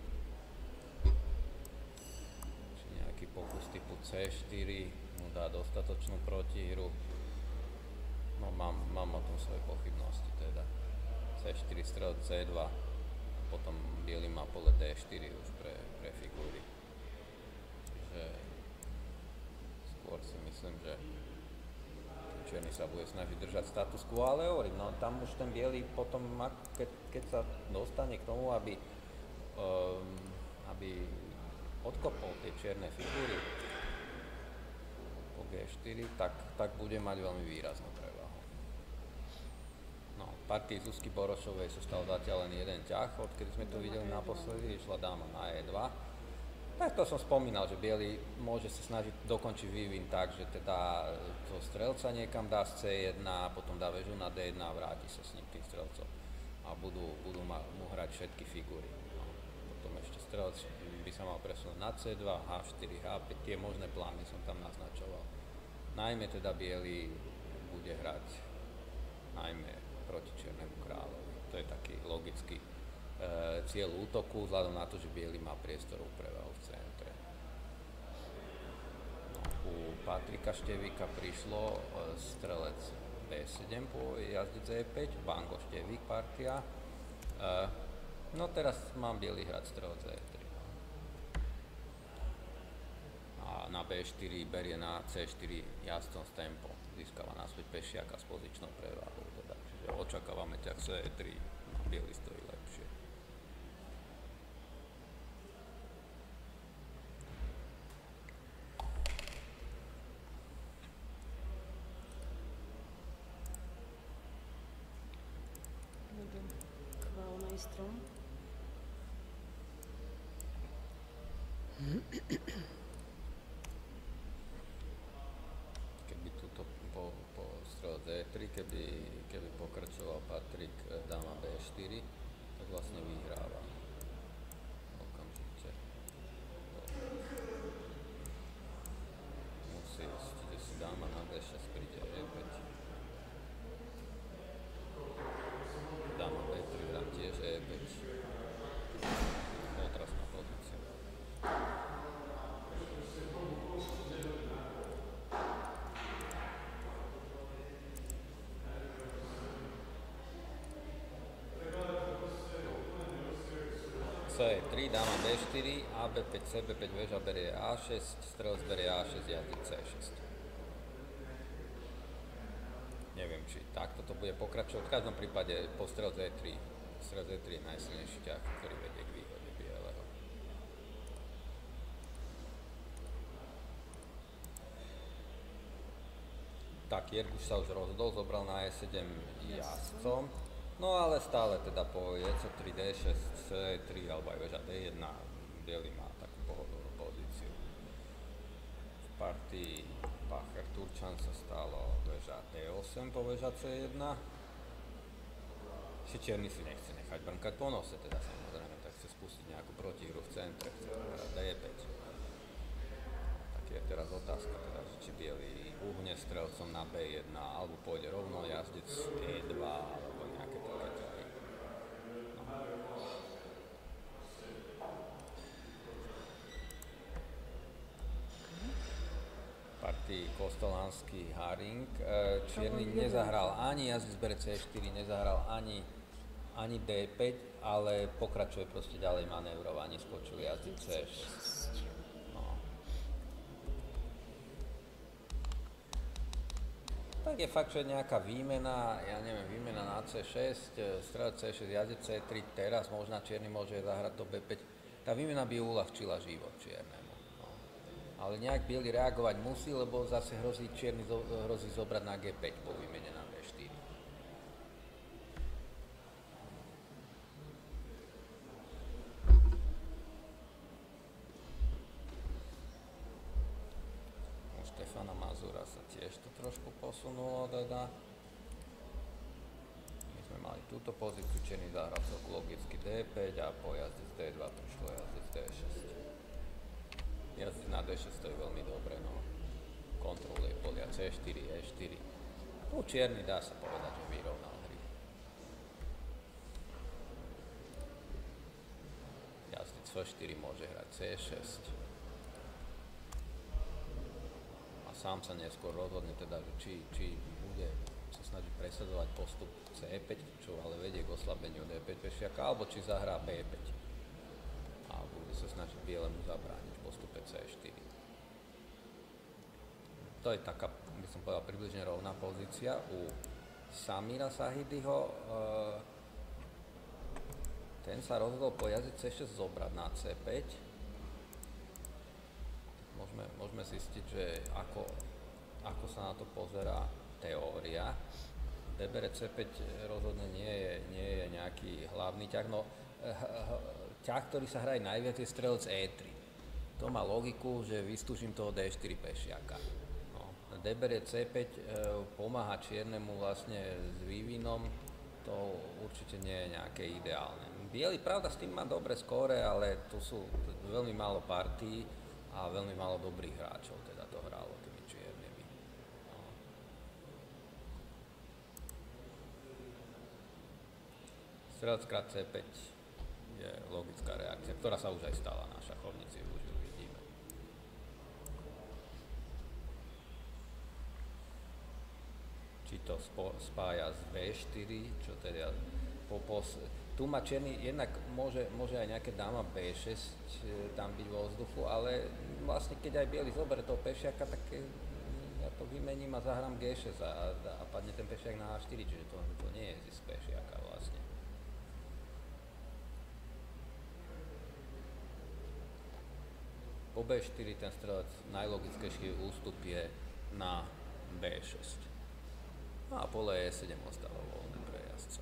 Či nejaký pokus typu C4 mu dá dostatočnú protihru. No mám o tom svoje pochybnosti teda. C4 strel C2. Potom bielý má pole D4 už pre figúry. Čiže skôr si myslím, že čierny sa bude snažiť držať status quo, ale hovorím, no tam už ten bielý potom, keď sa dostane k tomu, aby odkopol tie čierne figúry po G4, tak bude mať veľmi výraznú prevahu. No, v partii Zuzky Borošovej sa stal zatiaľ len jeden ťah, odkedy sme to videli naposledy, išla dáma na E2. Tak to som spomínal, že biely môže sa snažiť dokončiť vývin tak, že teda toho strelca niekam dá z C1, potom dá väžu na D1 a vráti sa s ním tým strelcom. A budú mu hrať všetky figúry. No, potom ešte strelec by sa mal presunúť na C2, H4, H5, tie možné plány som tam naznačoval. Najmä teda biely bude hrať najmä proti čiernemu kráľovi. To je taký logický cieľ útoku, vzhľadom na to, že biely má priestorovú prevahu v centre. No, u Patrika Števika prišlo strelec B7 po jazde C5, Bango Števik partia. No teraz mám biely hrať strelec E3. A na B4 berie na C4 jazdcom s tempom. Získava naspäť pešiaka s pozičnou prevahou. Teda. Čiže očakávame ťah C3, no, biely stojí lepšie. Kvalmejstrom. Keby túto po strelec D3, keby pokračoval Patrik dáma B4, tak vlastne vyhráva okamžite. Musí ísť, kde si dáma na D6 príde E5. Dáma B3 hrám tiež E5. Otrasná pozícia. C3, dáma B4, AB5, CB5, väža berie A6, strelec berie A6, jazdec C6. Neviem, či takto to bude pokračovať. V každom prípade po strelec E3 Stres E3 je najsilnejší ťah, ktorý vedie k výhode bieleho. Tak, Jerguš sa už rozhodol, zobral na E7 jazdcom, no ale stále teda po E3, D6, C3 alebo aj veža D1, bielý má takú pohodovú pozíciu. V partii Pácher Turčan sa stalo veža D8 po veža C1. Čierny si nechce nechať brnkať po nose, teda samozrejme, tak chce spustiť nejakú protihru v centre, chce D5. Tak je teraz otázka, teda, či bielý uhne strelcom na B1, alebo pôjde rovno jazdec E2, alebo nejaké také ťahy. No. Partii Kostolánsky Haring. Čierny nezahral ani jazdec bere C4, nezahral ani D5, ale pokračuje proste ďalej manévrovaní, skočil jazdec C6. No. Tak je fakt, že nejaká výmena, ja neviem, výmena na C6, strelec C6, jazdec C3, teraz možná čierny môže zahrať to B5. Tá výmena by uľahčila život čiernemu. No. Ale nejak biely reagovať musí, lebo zase čierny hrozí zobrať na G5 po výmene na B4. Štefana Mazura sa tiež to trošku posunulo, teda. My sme mali túto pozíciu, čierny zahral celku logicky D5 a po jazdec D2 prišlo jazdec D6. Jazdec na D6 to je veľmi dobre, no. Kontroluje polia C4, E4. Tu čierny dá sa povedať, že vyrovnal hry. Jazdec F4 môže hrať C6. Sám sa neskôr rozhodne teda, že či bude sa snažiť presadzovať postup C5, čo ale vedie k oslabeniu D5 pešiaka, alebo či zahrá B5 a bude sa snažiť bielemu zabrániť v postupe C4. To je taká, by som povedal, približne rovná pozícia u Samira Sahidyho. Ten sa rozhodol po jazdec C6 zobrať na C5. Môžeme zistiť, že ako sa na to pozerá teória. D bere C5 rozhodne nie je nejaký hlavný ťah, no ťah, ktorý sa hraje najviac, je strelec E3. To má logiku, že vystúžim toho D4 pešiaka. No, D bere C5 pomáha čiernemu vlastne s vývinom, to určite nie je nejaké ideálne. Bielý, pravda, s tým má dobré skóre, ale tu sú veľmi málo partií a veľmi málo dobrých hráčov teda to hrálo tými čiernymi. No. Strelec krát C5 je logická reakcia, ktorá sa už aj stala na šachovnici, už ju vidíme. Či to spája s B4, čo teda tu má čierny, jednak môže aj nejaké dáma B6 tam byť vo vzduchu, ale vlastne keď aj biely zoberie toho pešiaka, tak ja to vymením a zahrám G6 a padne ten pešiak na A4, čiže to nie je zisk pešiaka vlastne. Po B4 ten strelec najlogickejší ústup je na B6. No a pole E7 ostáva voľné pre jazdca.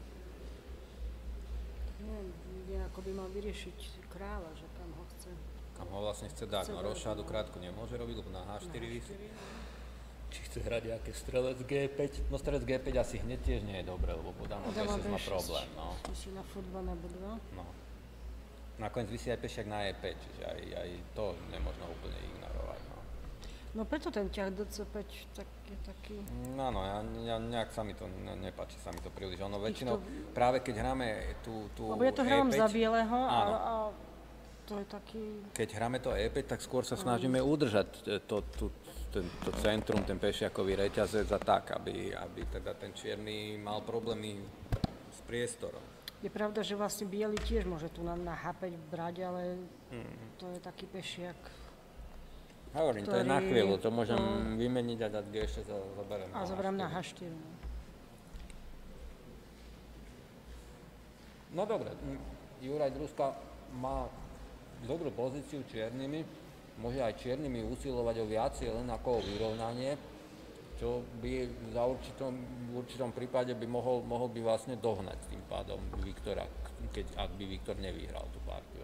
Ako by mal vyriešiť kráľa, že kam ho chce. Kam ho vlastne chce dať, no rošádu krátko nemôže robiť, lebo na H4 vysí. Či chce hrať nejaké strelec G5, no strelec G5 asi hneď tiež nie je dobré, lebo dáma B6 má problém, no. Vysí na fotbal na B2. No. Nakoniec vysí aj pešiak na E5, čiže aj to nemôžno úplne ignorovať, no. No preto ten ťah do C5 tak je taký... No, ja nejak sa mi to, nepáči sa mi to príliš. Ono väčšinou, práve keď hráme tú lebo ja to hrám E5, za bieleho a to je taký... Keď hráme to E5, tak skôr sa snažíme udržať to centrum, ten pešiakový reťazec a tak, aby teda ten čierny mal problémy s priestorom. Je pravda, že vlastne biely tiež môže tu na H5 brať, ale to je taký pešiak. Hovorím, to je na chvíľu, to môžem vymeniť a dať G6 a zoberiem A zoberiem na H4. No dobre, Juraj Druska má dobrú pozíciu čiernymi, môže aj čiernymi usilovať o viacej len ako o vyrovnanie, čo by v určitom prípade by mohol by vlastne dohnať tým pádom Viktora, ak by Viktor nevyhral tú partiu.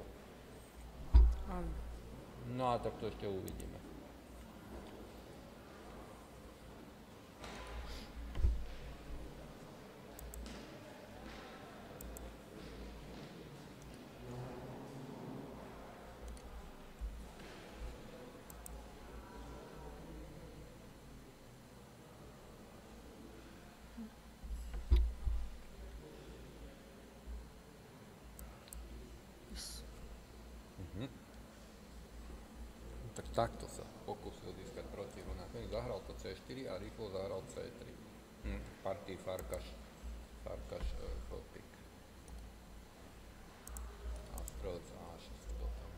No a tak to ešte uvidíme. Tak takto sa pokúsil získať protihu. Nakoniec zahral to C4 a rýchlo zahral C3. Partii Farkaš Chopik. A strelec A6 to tam.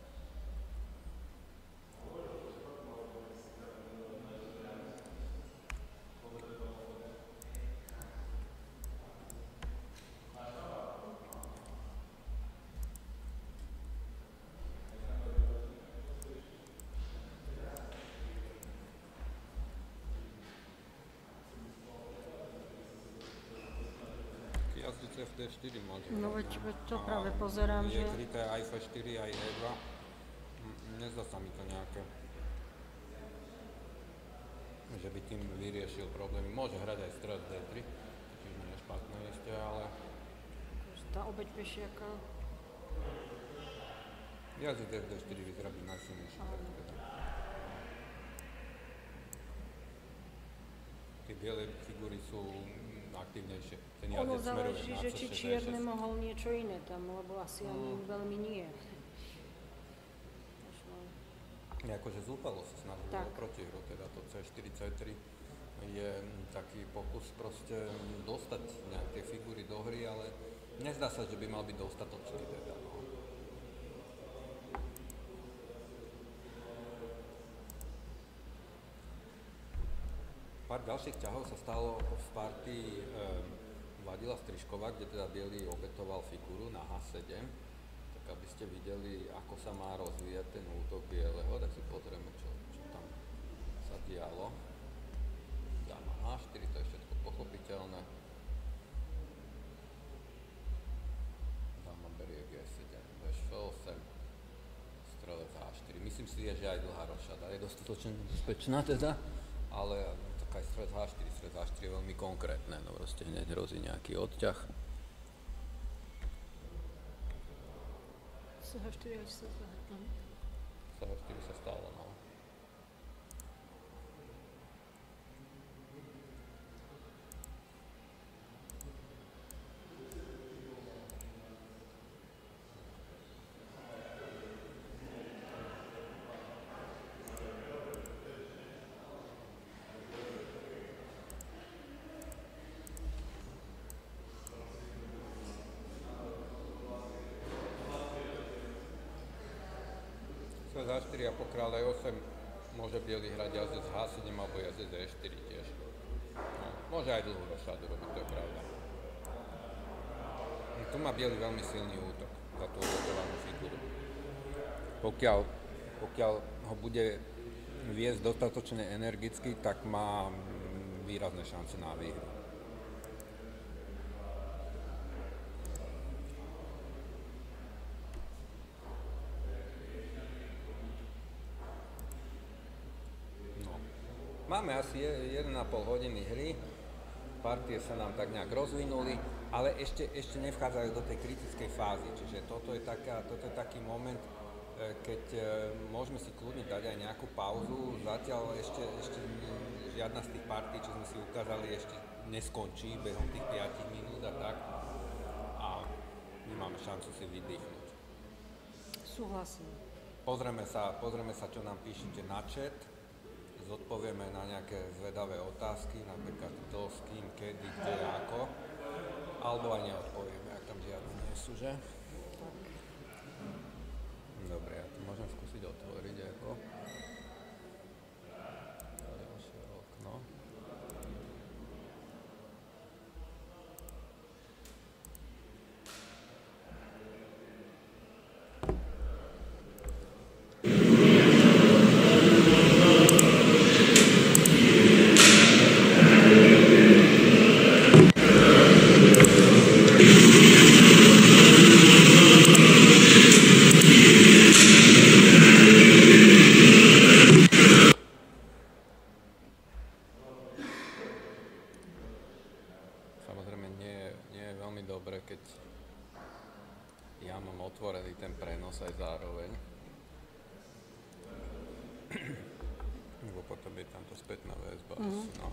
Jazdice v D4 máte. No veď to práve pozerám, je že... kryté aj F4, aj E2. Nezdá sa mi to nejaké, že by tým vyriešil problémy. Môže hrať aj strelec D3, čiže nie je špatné ešte, ale... Tá obeť pešiaka... Jazdec F D4 vyzerá byť najsilnejší. Tie biele figúry sú aktívnejšie. Ten Ono jazdec smeruje záleží, na že C6, či E6. čierne mohol niečo iné tam, lebo asi ani veľmi nie. Akože zúfalo sa snažil o protihru, teda to C4, C3 je taký pokus proste dostať nejaké figúry do hry, ale nezdá sa, že by mal byť dostatočný teda, no. Pár ďalších ťahov sa stalo v partii Vladila Striškova, kde teda biely obetoval figúru na H7. Tak aby ste videli, ako sa má rozvíjať ten útok bieleho, tak si pozrieme, čo tam sa dialo. Dáma H4, to je všetko pochopiteľné. Dáma berie G7, veš F8, strelec H4. Myslím si, že aj dlhá rošada je dostatočne bezpečná teda, ale aj stred H4 je veľmi konkrétne, no proste hneď hrozí nejaký odťah. H4 sa zahrám. H4 sa stalo, no. H4 a po kráľ E8 môže biely hrať jazdec H7 alebo jazdec E4 tiež. No, môže aj dlhú rošádu robiť, to je pravda. Tu má biely veľmi silný útok za tú obetovanú figúru. Pokiaľ ho bude viesť dostatočne energicky, tak má výrazné šance na výhru. Máme asi 1,5 hodiny hry, partie sa nám tak nejak rozvinuli, ale ešte nevchádzajú do tej kritickej fázy, čiže toto je taký moment, keď môžeme si kľudne dať aj nejakú pauzu, zatiaľ ešte žiadna z tých partií, čo sme si ukázali, ešte neskončí behom tých 5 minút a tak a my máme šancu si vydýchnuť. Súhlasím. Pozrieme sa, čo nám píšete na chat. Zodpovieme na nejaké zvedavé otázky, napríklad kto, s kým, kedy, kde, ako. Alebo aj neodpovieme, ak tam žiadne nie sú, že? Dobre, ja to môžem skúsiť otvoriť ako. Ďalšie okno. je veľmi dobré, keď ja mám otvorený ten prenos aj zároveň. Lebo potom je tam to spätná väzba. No.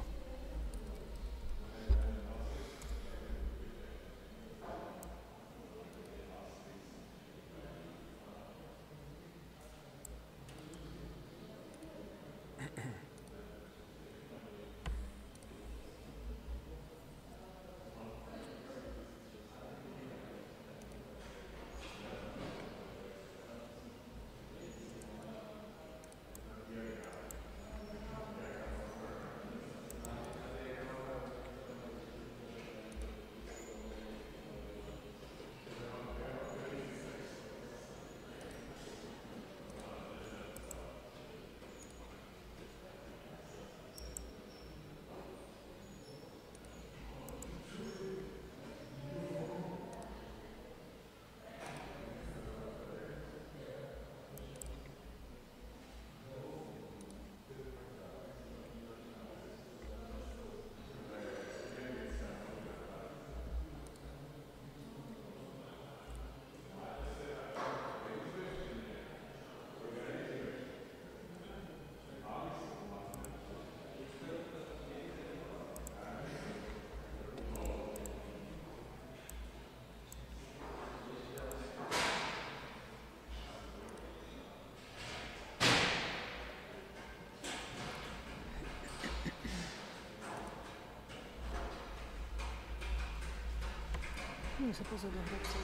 Musím sa pozrieť do hrobcov.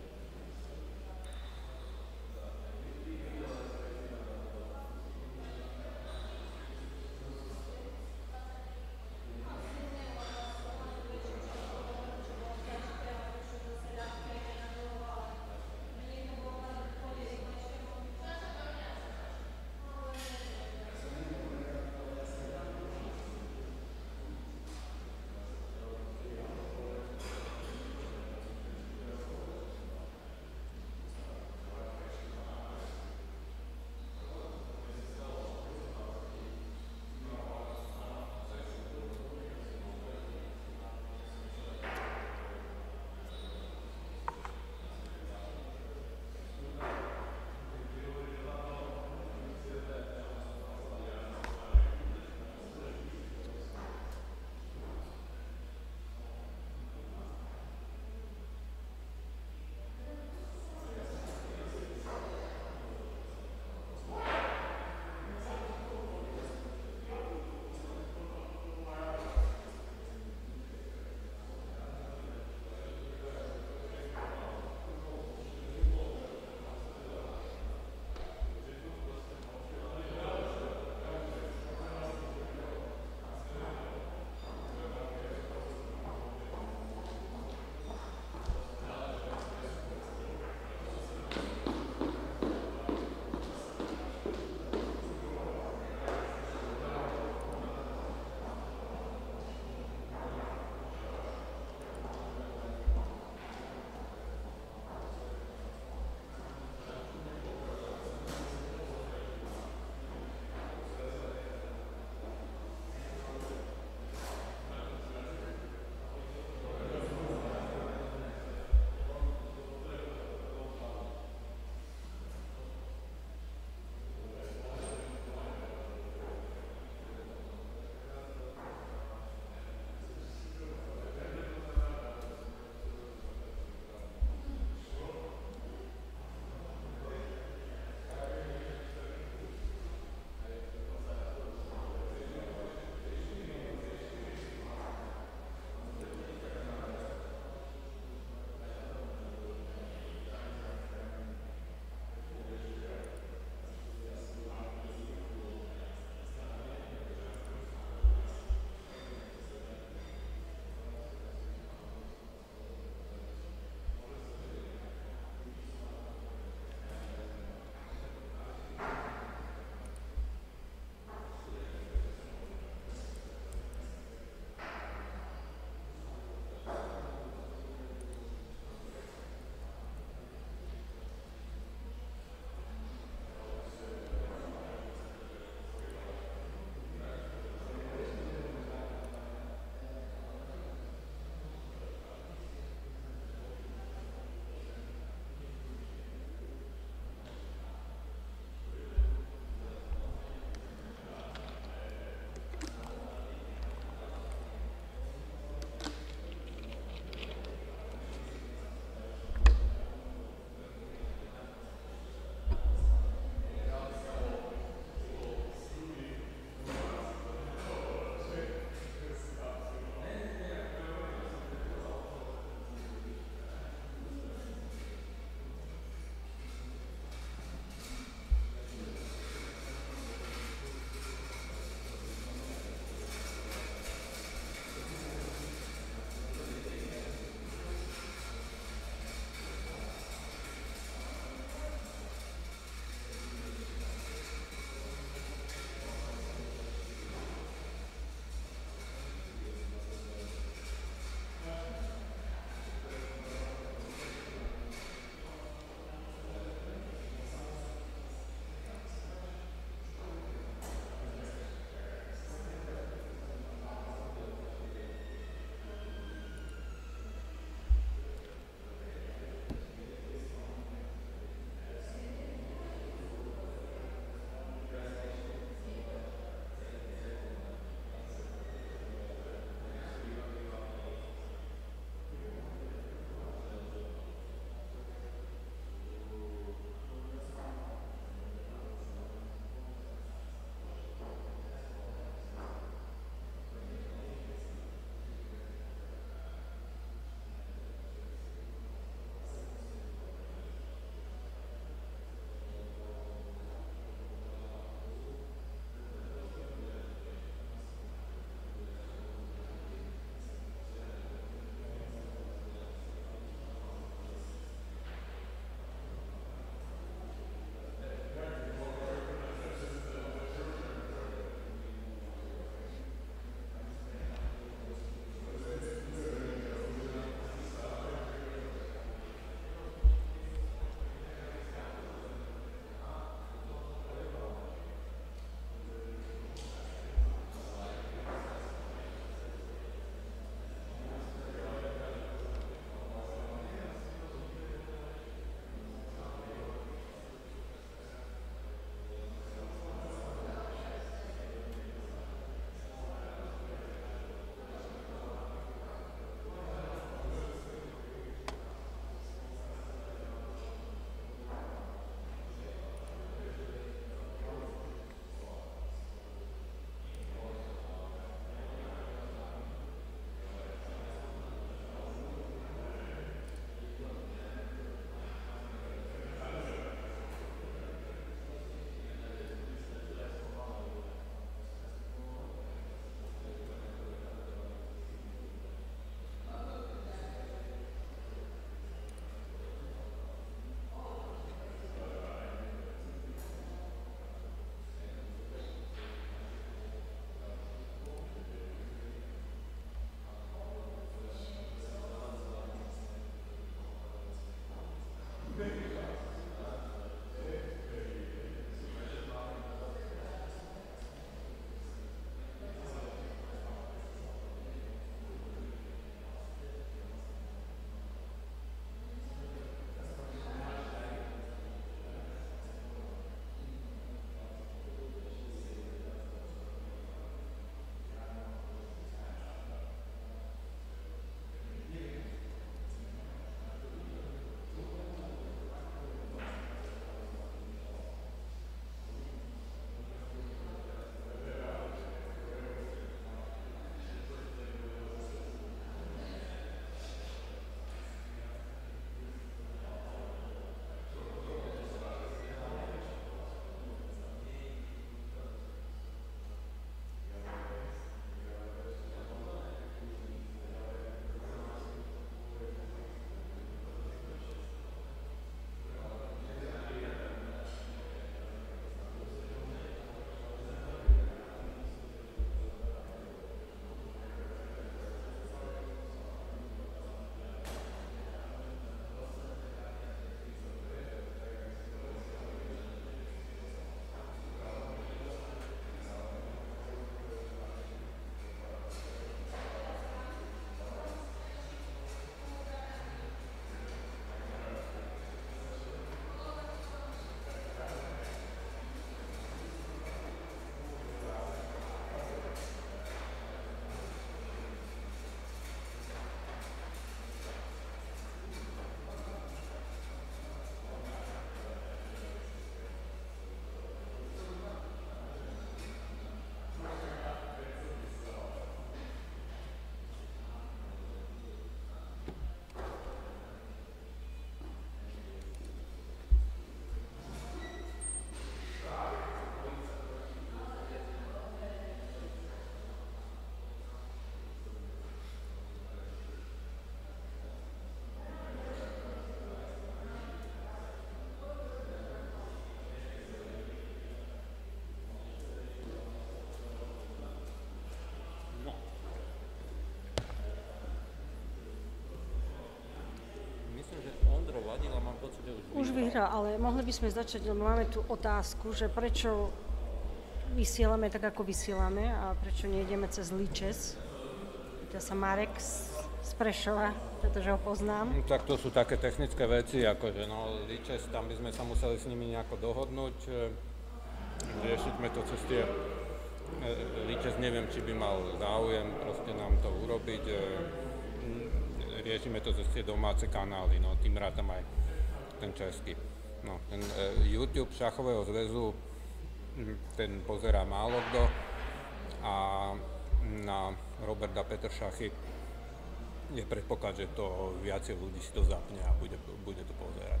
Už vyhral, ale mohli by sme začať, lebo máme tu otázku, že prečo vysielame tak, ako vysielame a prečo nejdeme cez Ličes. Pýta sa Marek z Prešova, pretože ho poznám. Tak to sú také technické veci, akože no Ličes, tam by sme sa museli s nimi nejako dohodnúť. Riešiť sme to cez tie Ličes, neviem, či by mal záujem proste nám to urobiť. Riešime to cez tie domáce kanály, no tým rátam aj ten český. No, ten YouTube šachového zväzu, ten pozerá málo kto a na Roberta Peteršachy je predpoklad, že to viacej ľudí si to zapne a bude to pozerať.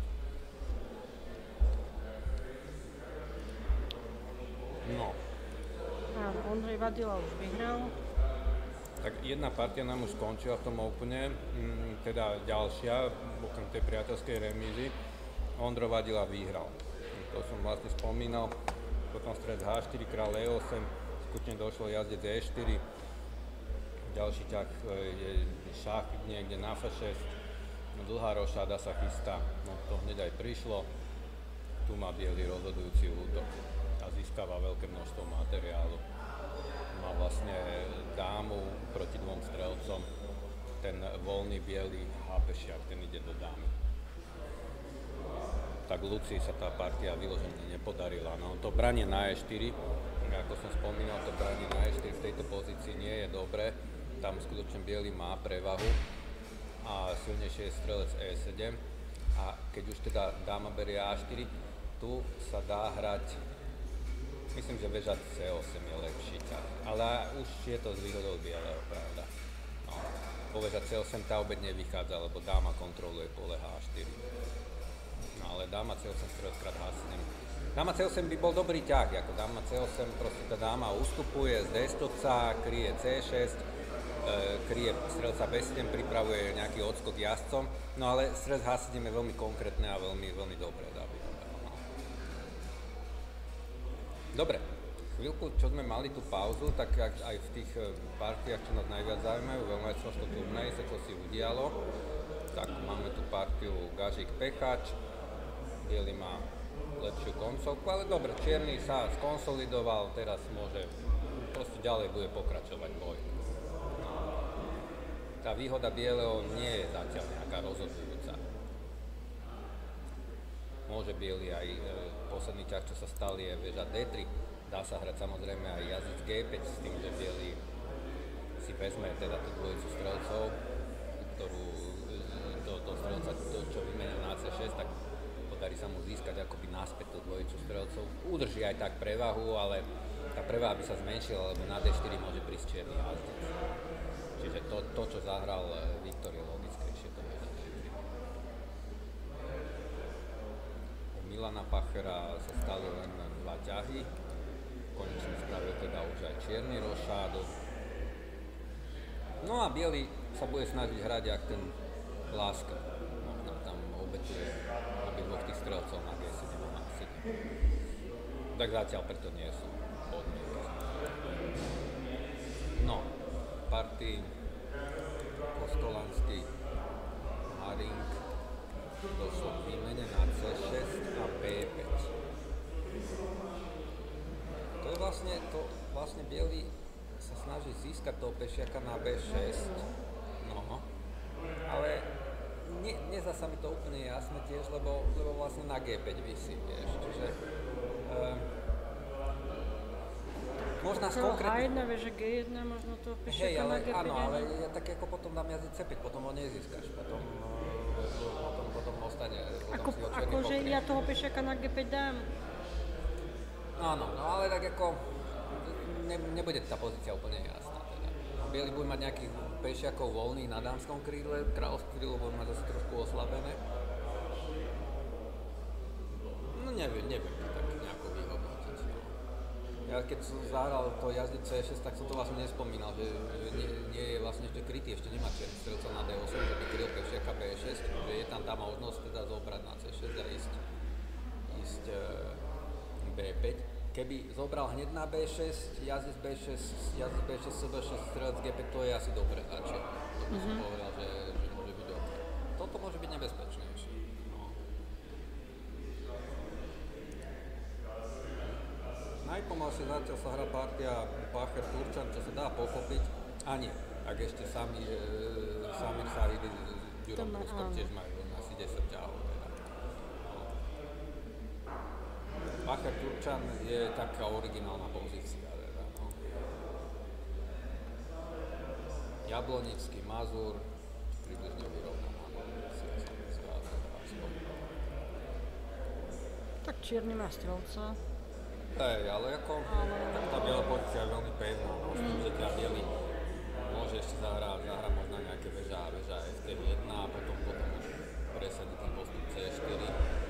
No. Ondrej Vadila už vyhral. Tak jedna partia nám už skončila v tom Opene, teda ďalšia, okrem tej priateľskej remízy. Ondro Vadila vyhral. To som vlastne spomínal. Potom stred H4, král E8, skutne došlo jazdec E4. Ďalší ťah je šach niekde na F6. No, dlhá rošáda sa chystá, no to hneď aj prišlo. Tu má biely rozhodujúci útok a získava veľké množstvo materiálu. Má vlastne dámu proti dvom strelcom. Ten voľný biely hápešiak, ten ide do dámy. Tak Lucii sa tá partia vyložene nepodarila. No to branie na E4, ako som spomínal, to branie na E4 v tejto pozícii nie je dobré. Tam skutočne biely má prevahu a silnejšie je strelec E7. A keď už teda dáma berie A4, tu sa dá hrať. Myslím, že veža C8 je lepší ťah, ale už je to z výhodou bieleho, pravda. No, po veža C8 tá opäť nevychádza, lebo dáma kontroluje pole H4. No ale dáma C8 strelckrát H7. Dáma C8 by bol dobrý ťah, ako dáma C8, proste tá dáma ustupuje z D-stopca, kryje C6, kryje strelca B7, pripravuje nejaký odskok jazdcom, no ale strelec H7 je veľmi konkrétne a veľmi, veľmi dobré, dá by to dalo. Dobre, chvíľku, čo sme mali tú pauzu, tak aj v tých partiách, čo nás najviac zaujímajú, veľmajstrovstvo turnaji sa čo si udialo. Tak máme tu partiu Gažík-Pechač, biely má lepšiu koncovku, ale dobre, čierny sa skonsolidoval, teraz môže, proste ďalej bude pokračovať boj. Tá výhoda bieleho nie je zatiaľ nejaká rozhodujúca. Môže biely aj posledný ťah, čo sa stal, je väža D3. Dá sa hrať samozrejme aj jazdec G5 s tým, že biely si vezme teda tú dvojicu strelcov, ktorú do strelca, čo vymenia na C6, tak podarí sa mu získať akoby naspäť tú dvojicu strelcov. Udrží aj tak prevahu, ale tá prevaha by sa zmenšila, lebo na D4 môže prísť čierny jazdec. Čiže to čo zahral Viktor, je logickejšie to väža D3. Milana Pachera sa stali len dva ťahy. Konečne spravil teda už aj čierny rošádu. No a biely sa bude snažiť hrať jak ten Láska. Možno tam obetuje obidvoch tých strelcov na G7 a na 7. Tak zatiaľ preto nie sú podmienky. No, partii Kostolanský Haring došlo k výmene na C6 a B5. To vlastne biely sa snaží získať toho pešiaka na B6, no, ale nezdá sa mi to úplne jasné tiež, lebo vlastne na G5 visí, vieš, čiže možná konkrétne... H1, vieš, že G1, možno toho pešiaka hej, ale na G5. áno, ale ja tak ako potom dám jazdec C5, potom ho nezískaš, potom ostane, potom si ho černý Akože pokrie. ja toho pešiaka na G5 dám. Áno, no ale tak ako nebude tá pozícia úplne jasná teda. Bielý bude mať nejakých pešiakov voľných na dámskom krídle, kráľovské krídlo bude mať zase trošku oslabené. No neviem to tak nejako vyhodnotiť. No. Ja keď som zahral to jazdec C6, tak som to vlastne nespomínal, že nie je vlastne ešte krytý, ešte nemá čierny strelca na D8, že by kryl pešiaka B6, že je tam tá možnosť teda zobrať na C6 a ísť B5. Keby zobral hneď na B6, jazdec B6, CB6, strelec G5, to je asi dobre radšej. To by som povedal, že môže byť dobre. Toto môže byť nebezpečnejšie. No. najpomalšie zatiaľ sa hrá partia Pácher Turčan, čo sa dá pochopiť. A nie, ak ešte Samir Sahidi s Ďurom Pruskom tiež majú asi 10 ťahov. Teda. Pácher Turčan je taká originálna pozícia. Teda, no. Jablonický, Mazur, približne vyrovnaná pozícia samická. Tak Čierny má Strelca. Hej, ale ako tak tá biela pozícia je veľmi pevná. S tým, že teda bielý môže ešte zahrať možno nejaké veža FT1 a potom už presadí ten postup C4.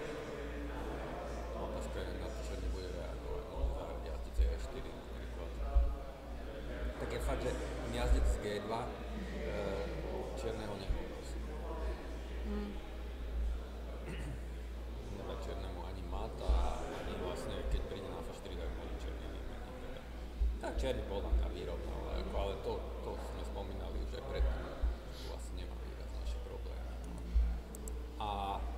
Otázka je na to, čo nebude reagovať, môže zahrať jazdiť C4 napríklad. Tak je fakt, že jazdiť z G2 čierneho nehovorí. Nedá čiernemu ani mat a ani vlastne, keď príde na F4, tak môže čierny vymeniť. Tak čierny podľa mňa vyrovnal, ale to sme spomínali už aj predtým. Tu asi nemá výraznejšie problémy. A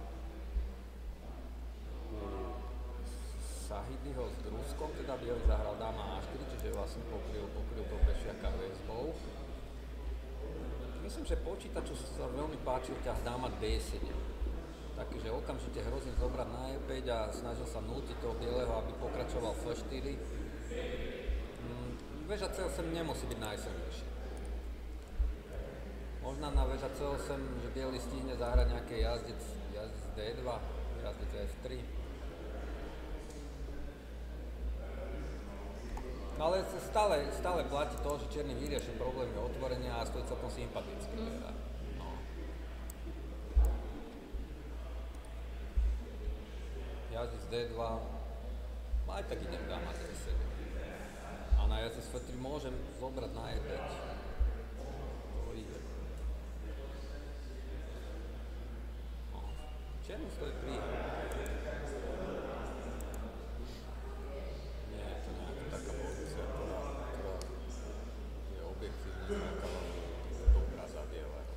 u Sahidiho s Druskom teda bielý zahral dáma A4, čiže vlastne pokryl to pešiaka väzbou. Myslím, že počítaču sa veľmi páčil ťah dáma D7. Takže okamžite hrozím zobrať na E5 a snažil sa nútiť toho bieleho, aby pokračoval F4. Veža C8 nemusí byť najsilnejšia. Možná na veža C8, že bielý stihne zahrať nejaké jazdec D2, jazdec F3. No ale stále platí to, že čierny vyrieši problémy otvorenia a stojí celkom sympaticky. Teda. No. Jazdec D2, aj tak idem dáma C7. A na jazdec F3 môžem zobrať na E5. To ide. No. Čierny stojí pri. Nie je to nejaká taká pozícia, ktorá je objektívne nejaká dobrá za bieleho.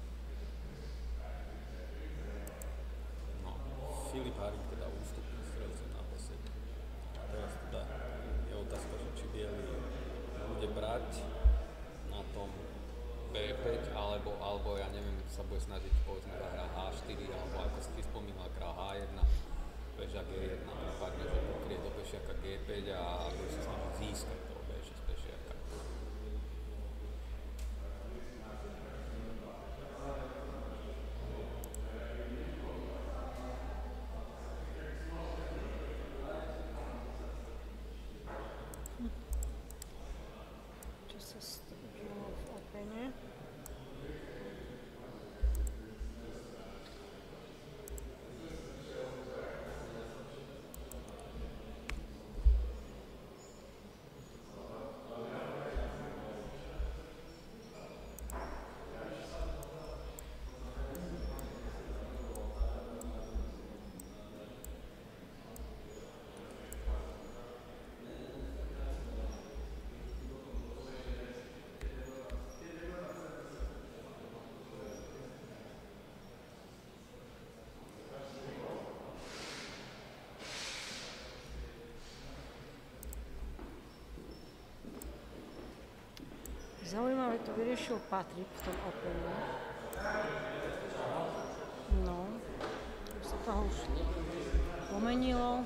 No, Filip Harík teda ústupný strelcom na B7. A teraz teda je otázka, že či bielý bude brať na tom B5, alebo ja neviem, sa bude snažiť povedzme zahrať H4, alebo ako si ty spomínal, král H1, veža G1, prípadne, že pokrie do pešiaka G5 a bude sa snažiť získať toho B6 pešiaka. Čo sa stalo v opene? Zaujímavé to vyriešil Patrik v tom opene. No, už sa toho už pomenilo.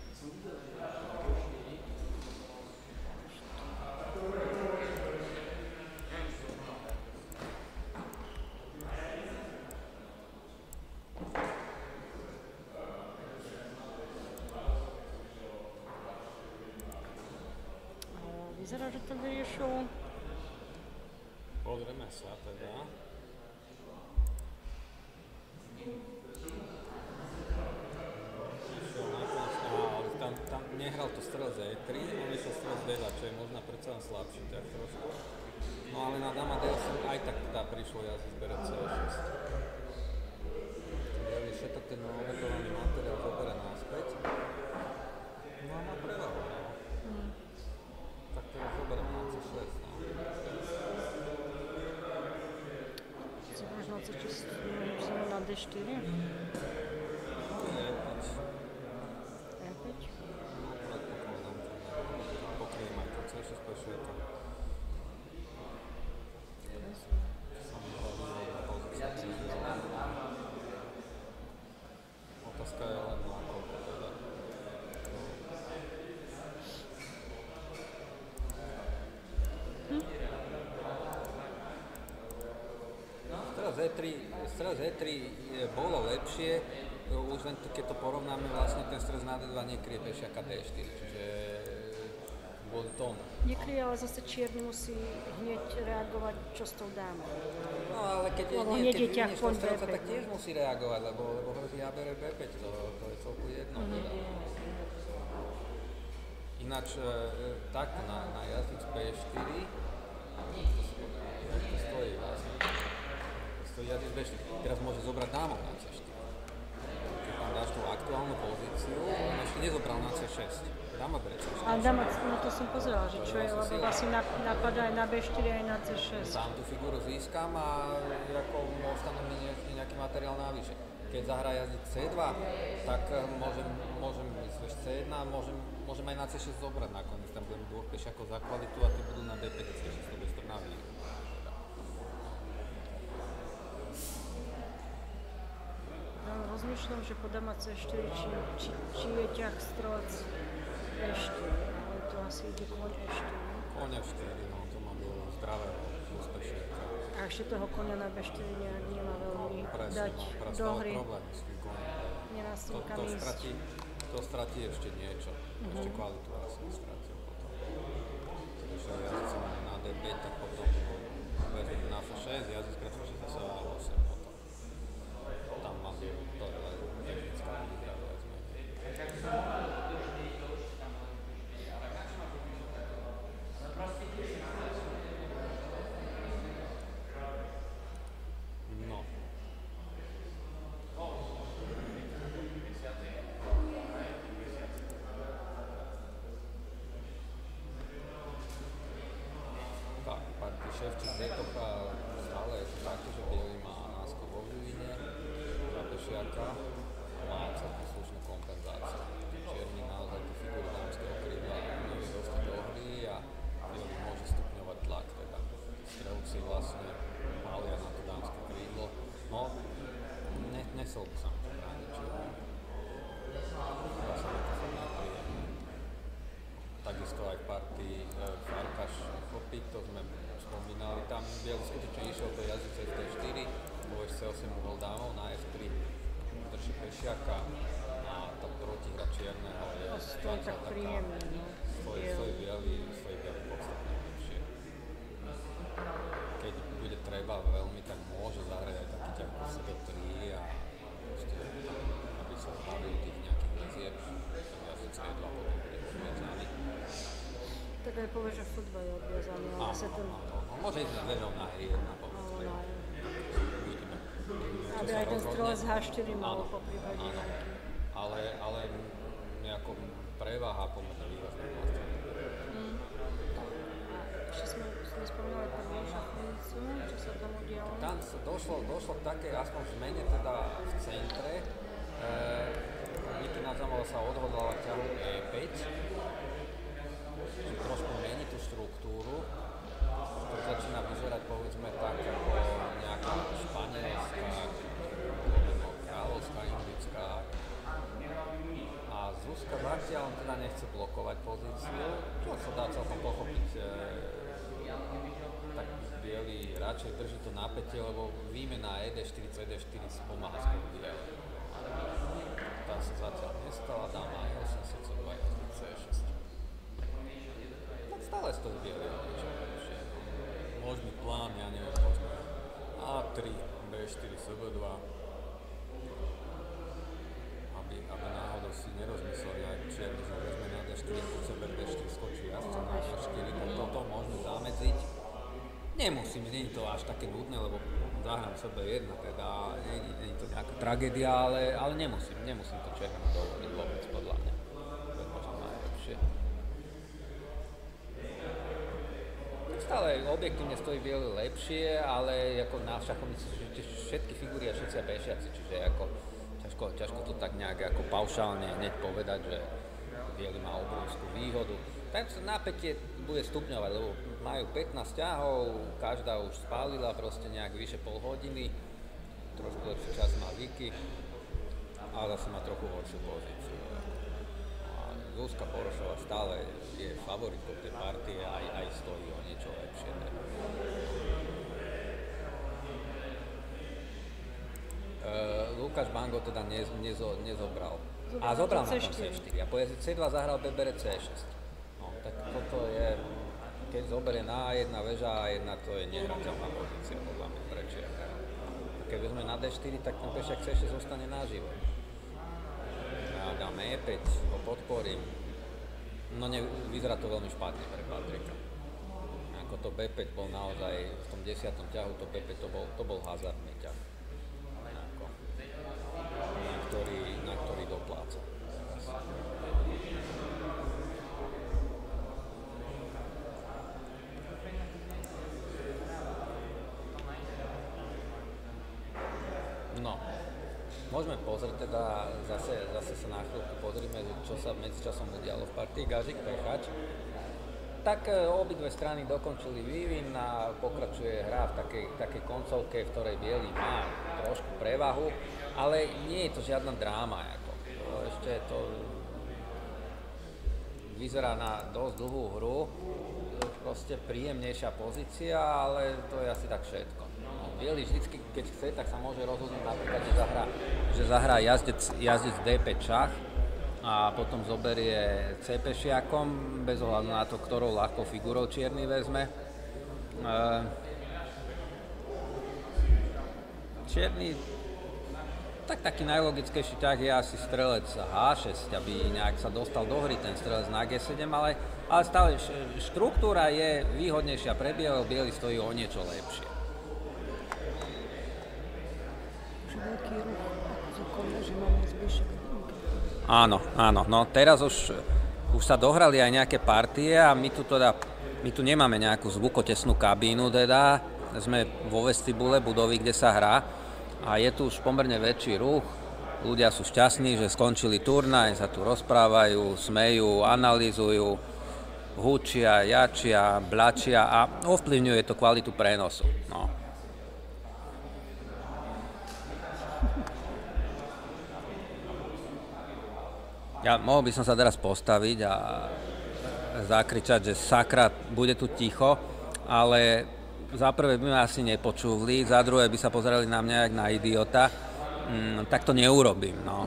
Vyzerá, že to vyriešil. Pozrieme sa teda. Tam nehral to strelec E3, on išiel strelec D2, čo je možno predsa len slabší tak trošku. No ale na dáma D8 aj tak teda prišlo jazdec bere C6. Bielý všetok ten obetovaný materiál zoberie naspäť. No a má prevahu, no. Tak teraz zoberiem na C6, no. Možno C6 na D4. E5. E5. No, predpokladám to. stres E3 bolo lepšie, už len keď to porovnáme, vlastne ten stres na D2 nekryje pešiaka D4, čiže kvôli tomu. Nekryje, ale zase čierny musí hneď reagovať, čo s tou dámou. No ale keď vyvinieš toho strelca, tak tiež musí reagovať, lebo hrozí A bere B5, to je celku jedno. Ináč takto na jazdic B4, to stojí vlastne. Stojí jazdic B4, teraz môže zobrať dámov na C4. Keď tam dáš tú aktuálnu pozíciu, on ešte nezobral na C6. Dáma bere C6. A dáma, no to som pozerala, že čo je, lebo vlastne napadá aj na B4, aj na C6. Sám tú figúru získam a ako ostanem nejaký materiál navyše. Keď zahrá jazdiť C2, tak môžem ísť C1 a môžem aj na C6 zobrať nakoniec. Tam budem dvoch pešiakov za kvalitu a tí budú na D5 a C6, to bude to na výhru. Rozmýšľam, že po dáma C4, či je ťah strelec E4, ale to asi ide koň E4. Koň E4, no to má bylo zdravé úspešníka. A ešte toho koňa na B4 nejak nemá veľmi dať do hry. Problém s tým koňom. Nemá s tým kam ísť. To stratí ešte niečo, ešte kvalitu vlastne stratil potom. Takže jazdec na D5, tak potom vezme na F6, jazdec krát F6 zase A8 potom. Tam má to technická výhra, viac menej. Ševčík Detocha stále je to také, že bielý má náskok vo Vivine za pešiaka, má celkom slušnú kompenzáciu. Čierny naozaj tú figúru dámskeho krídla nevie dostať do hry a bielý môže stupňovať tlak. Teda strelci vlastne pália na to dámske krídlo. No, nesol by sa mu to brániť čierny. Vlastne to fakt nepríjemné. Takisto aj v partii Farkaš Chopík, to sme spomínali, tam bielý skutočne išiel do jazdice D4, vo C8 uhol dámov, na F3 drží pešiaka a tá protihra čierneho je stojí tak príjemný, no. Stojí bielý podstatne lepšie. Keď bude treba veľmi, tak môže zahrať aj taký ťah po sebe 3 a proste, aby sa zbavil tých nejakých väzieb, tak jazdice E2 potom bude odviazaný. Tak aj povie, že futbal je odviazaný, ale sa ten... Môže ísť vežou na E1, povedzme. Uvidíme. Aby aj ten strelec H4 mal po prípade nejaký. Ale nejako preváha pomerne výrazná vlastne. Ešte sme spomínali prvú šachovnicu, čo sa tam udialo. Tam došlo k takej aspoň zmene teda v centre. Nikita Nazamová sa odhodlala k ťahu E5. Trošku mení tú štruktúru. To začína vyzerať povedzme tak ako nejaká španielská, kráľovská, indická. A Zuzka zatiaľ teda nechce blokovať pozíciu, čo sa dá celkom pochopiť. Tak bielý radšej drží to napätie, lebo výmena ED4, CD4 pomáha skôr bielý. Tá sa zatiaľ nestala, dáma aj 8, srdcová C6. Tak stále stojí bielý niečo lepšie. Možný plán, ja neviem, možno A3, B4, SB2. Aby náhodou si nerozmysleli aj čierny, že vezme na D4, sebe D4 skočí jazdca na D4, tak toto môžeme zamedziť. Nemusíme, nie je to až také nudné, lebo zahrám sebe jedna, teda nie je to nejaká tragédia, ale nemusím to červené dovoliť vôbec, podľa mňa. To je možno najlepšie. Stále objektívne stojí bielý lepšie, ale ako na šachovnici všetky figúry a všetci pešiaci, čiže ako ťažko to tak nejak ako paušálne hneď povedať, že bielý má obrovskú výhodu. Tak sa napätie bude stupňovať, lebo majú 15 ťahov, každá už spálila proste nejak vyše pol hodiny, trošku lepší čas má Vicky a zase má trochu horšiu pozíciu. A Zuzka Porošová stále je favoritkou tej partie, aj stojí o niečo lepšie. Lukáš Bango teda nezobral. A zobral na tom C4. A povie, C2 zahral, bere C6. No, tak toto je, keď zoberie na A1 väža, A1 to je nehrateľná pozícia, podľa mňa pre Čierne. Keď vezme na D4, tak ten pešák C6 zostane naživo. A dám E5, ho podporím. No vyzerá to veľmi špatne pre Patrika. Ako to B5 bol naozaj v tom 10. ťahu, to B5 to bol hazardný ťah. Na ktorý dopláca. No, môžeme pozrieť teda, zase sa na chvíľku pozrime, čo sa medzičasom udialo v partii Gažik Pechač. Tak obidve strany dokončili vývin a pokračuje hra v takej koncovke, v ktorej biely má trošku prevahu, ale nie je to žiadna dráma. Ešte to vyzerá na dosť dlhú hru, proste príjemnejšia pozícia, ale to je asi tak všetko. Biely vždycky, keď chce, tak sa môže rozhodnúť napríklad, že zahrá jazdec D5 šach a potom zoberie C pešiakom, bez ohľadu na to, ktorou ľahkou figurou čierny vezme. Čierny, tak taký najlogickejší ťah je asi strelec H6, aby nejak sa dostal do hry ten strelec na G7, ale stále štruktúra je výhodnejšia pre bielého, biely stojí o niečo lepšie. Áno, no teraz už sa dohrali aj nejaké partie a my tu nemáme nejakú zvukotesnú kabínu, teda sme vo vestibule budovy, kde sa hrá a je tu už pomerne väčší ruch, ľudia sú šťastní, že skončili turnaj, sa tu rozprávajú, smejú, analyzujú, hučia, jačia, blačia a ovplyvňuje to kvalitu prenosu. No. Ja mohol by som sa teraz postaviť a zakričať, že sakra, bude tu ticho, ale za prvé by ma asi nepočuli, za druhé by sa pozerali na mňa jak na idiota, tak to neurobím, no.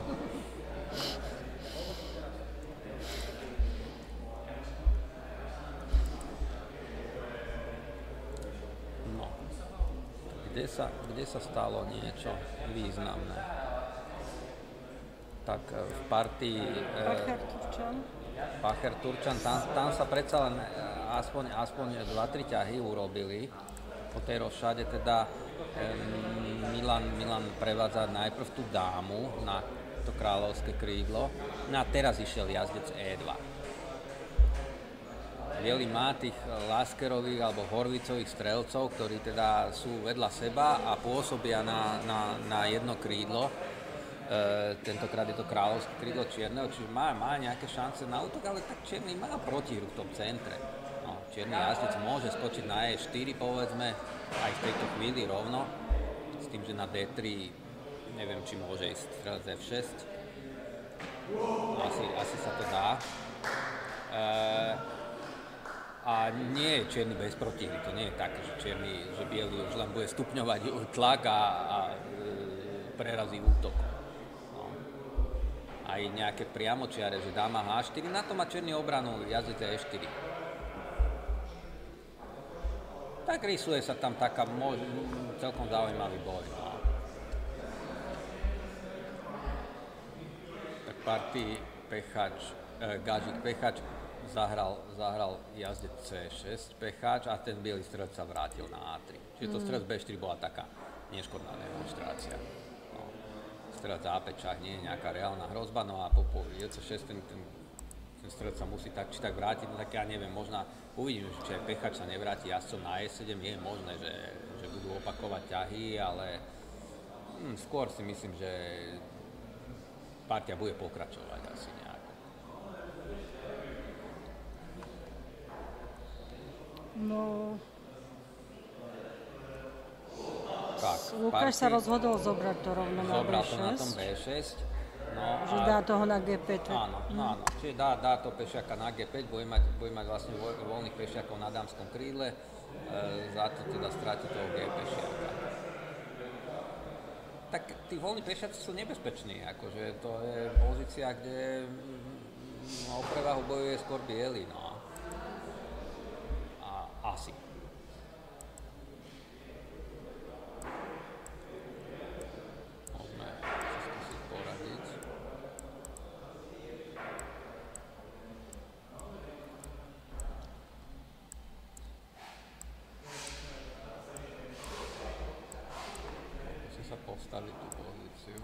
No. Kde sa stalo niečo významné? Tak v partii Pacher-Turčan, tam sa predsa len aspoň 2-3 ťahy urobili. Po tej rošade teda Milan prevádza najprv tú dámu na to kráľovské krídlo. No a teraz išiel jazdec E2. Bielý má tých Laskerových alebo Horvicových strelcov, ktorí teda sú vedľa seba a pôsobia na jedno krídlo. Tentokrát je to kráľovské krídlo čierneho, čiže má nejaké šance na útok, ale tak čierny má protihru v tom centre. No, čierny jazdec môže skočiť na E4, povedzme, aj v tejto chvíli rovno, s tým, že na D3 neviem, či môže ísť strelec F6. Asi sa to dá. A nie je čierny bez protihry, to nie je také, že biely už len bude stupňovať tlak a prerazí útok. Aj nejaké priamočiare, že dáma H4, na to má čierny obranu jazdec E4. Tak rysuje sa tam taká celkom zaujímavý boj. No. Tak partii Gažik Pechač zahral jazdec C6 Pechač a ten biely strelec sa vrátil na A3. Čiže to strelec B4 bola taká neškodná demonštrácia. Strelec A5 šach nie je nejaká reálna hrozba, no a po J6 ten strelec sa musí tak či tak vrátiť, no tak ja neviem, možno uvidím, či aj Pechač sa nevráti jazdcom na E7, je možné, že budú opakovať ťahy, ale skôr si myslím, že partia bude pokračovať asi nejako. No... Lukáš sa rozhodol zobrať to rovno na B6. Zobral to na tom B6. No, že dá toho na G5. Áno. Čiže dá to pešiaka na G5, bude mať vlastne voľných pešiakov na dámskom krídle, za to teda stráti toho G pešiaka. tak tí voľní pešiaci sú nebezpeční, akože to je pozícia, kde o prevahu bojuje skôr biely, no. A asi. Môžeme sa skúsiť poradiť. Musím sa postaviť tú pozíciu.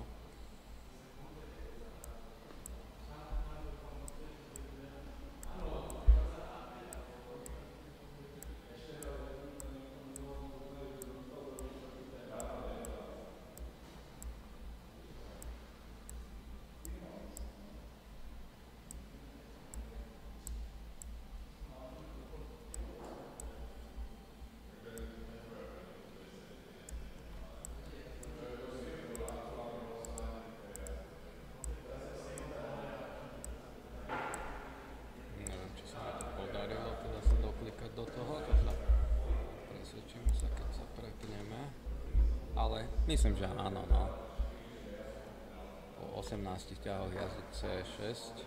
Do toho, to sa presvedčíme sa, keď sa prepneme, ale myslím, že áno, no. Po 18 ťahoch jazdy C6.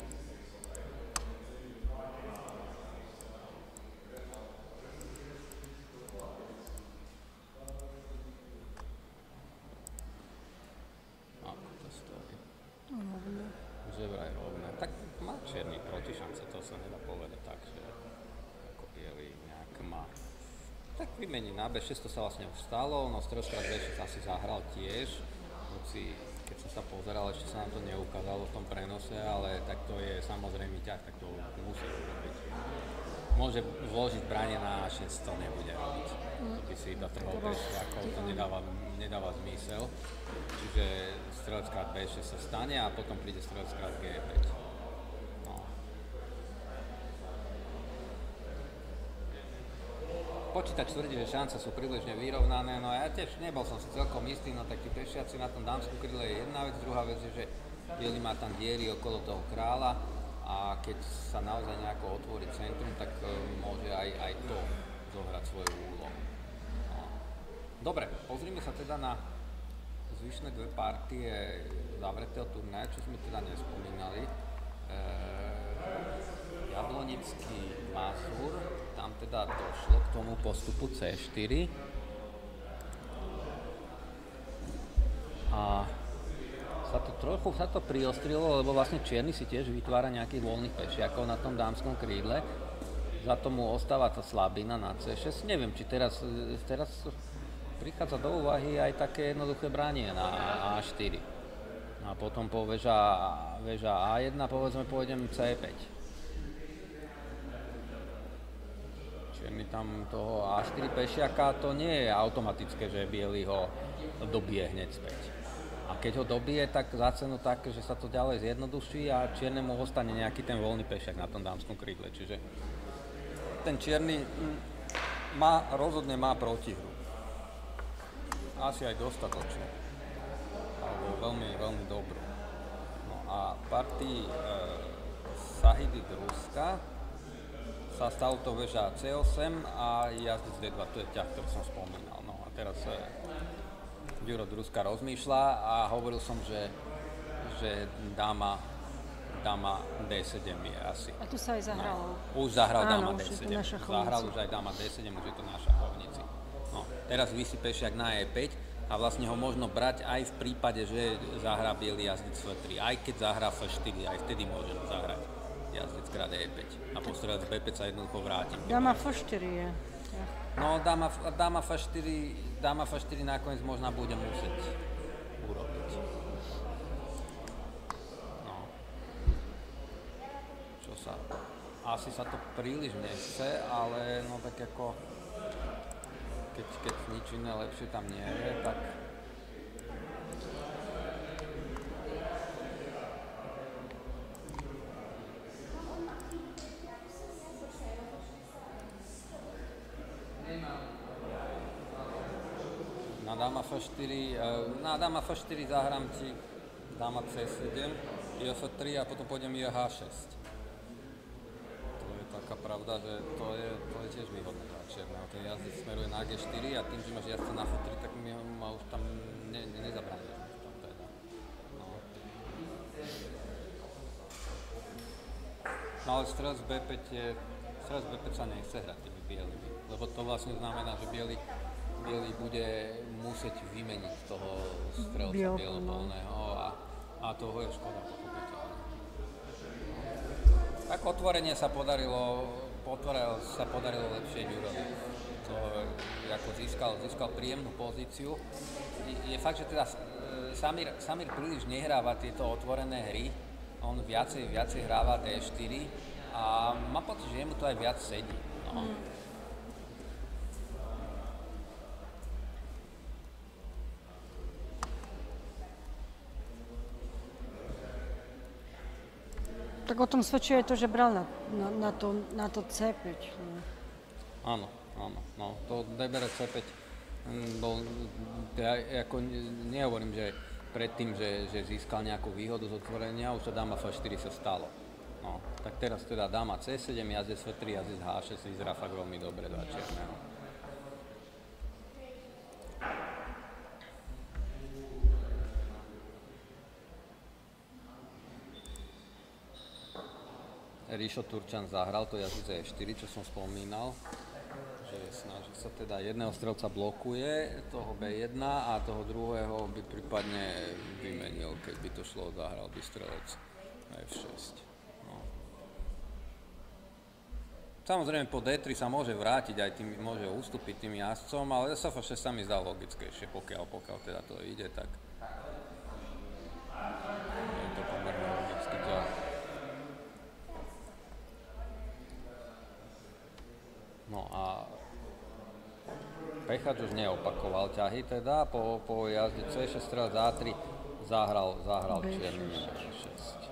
Ako to stojí? Že vraj rovné. Tak má čierny protišance, to sa nedá povedať tak, že bielý nejak má. Tak vymení na B6, to sa vlastne už stalo, no strelskrat B6 asi zahral tiež, hoci keď som sa pozeral, ešte sa nám to neukázalo v tom prenose, ale tak to je samozrejme ťah, tak to musí urobiť. Môže vložiť branie na A6, to nebude robiť. To by si iba trhol B6, to nedáva zmysel. Čiže strelskrat B6 sa stane a potom príde strelskrat G5. Počítač tvrdí, že šance sú prílišne vyrovnané, no ja tiež nebol som si celkom istý, no tak tí pešiaci na tom dámskom krydle je jedna vec, druhá vec je, že bielý má tam diery okolo toho kráľa a keď sa naozaj nejako otvorí centrum, tak môže aj to zohrať svoju úlohu. No. Dobre, pozrime sa teda na zvyšné dve partie zavretého turnaja, čo sme teda nespomínali. Jablonický Mazur, tam teda došlo k tomu postupu C4 a trochu sa to priostrilo, lebo vlastne čierny si tiež vytvára nejakých voľných pešiakov na tom dámskom krídle, za tomu ostáva tá slabina na C6, neviem, či teraz prichádza do úvahy aj také jednoduché branie na A4 a potom po väža A1 povedzme pôjdem C5. Čierny tam toho A4 pešiaka, to nie je automatické, že biely ho dobije hneď späť. A keď ho dobije, tak za cenu tak, že sa to ďalej zjednoduší a čiernemu ostane nejaký ten voľný pešiak na tom dámskom krídle. Čiže ten čierny rozhodne má protihru. Asi aj dostatočne. Alebo veľmi, veľmi dobrú. No a partii Sahidy Druska sa stalo to väža C8 a jazdec D2, to je ťah, ktorý som spomínal. No a teraz Ďuro Druska rozmýšľa a hovoril som, že dáma D7 je asi. A tu sa aj zahralo. No, už zahral dáma Áno, D7. Zahral už aj dáma D7, už je to na šachovnici. No, teraz visí pešiak na E5 a vlastne ho možno brať aj v prípade, že zahrá biely jazdec F3. Aj keď zahrá F4, aj vtedy môžem zahrať jazdec krát E5. A po strelec B5 sa jednoducho vrátim. Dáma F4 je. No, dáma F4 nakoniec možno bude musieť urobiť. No. Asi sa to príliš nechce, ale no tak ako keď nič iné lepšie tam nie je, tak na dáma F4 zahrám ti dáma C7, F3 a potom pôjdem H6. To je taká pravda, že to je tiež výhodné dla čierneho. Ten jazdec smeruje na G4 a tým, že máš jazdca na F3, tak ma už tam nezabráni. No ale strelec B5 sa nechce hrať tými bielými, lebo to vlastne znamená, že biely bude musieť vymeniť toho strelca bielopolného a toho je škoda pochopiteľne. Tak otvorenie sa podarilo lepšie Ďurovi. To ako získal príjemnú pozíciu. Je fakt, že teda Samir príliš nehráva tieto otvorené hry, on viacej hráva D4 a mám pocit, že jemu to aj viac sedí. No. Tak o tom svedčí aj to, že bral na to C5. No. Áno, no, to DBR C5 bol, ja ako nehovorím, že predtým, že získal nejakú výhodu z otvorenia, už to dáma F4 sa stalo. No, tak teraz teda dáma C7, jazdec F3, jazdec H6 vyzerá fakt veľmi dobre do čierneho. Ríšo Turčan zahral to jazdec E4, čo som spomínal, že snaží sa teda jedného strelca blokuje, toho B1 a toho druhého by prípadne vymenil, keď by to šlo, zahral by strelec F6. No. Samozrejme po D3 sa môže vrátiť, aj tým, môže ustúpiť tým jazdcom, ale F6 sa mi zdá logickejšie, pokiaľ teda to ide, tak je to pomerne logicky ťah. No a Pechač už neopakoval ťahy teda, po jazde C6 strelec A3 zahral čierny B6.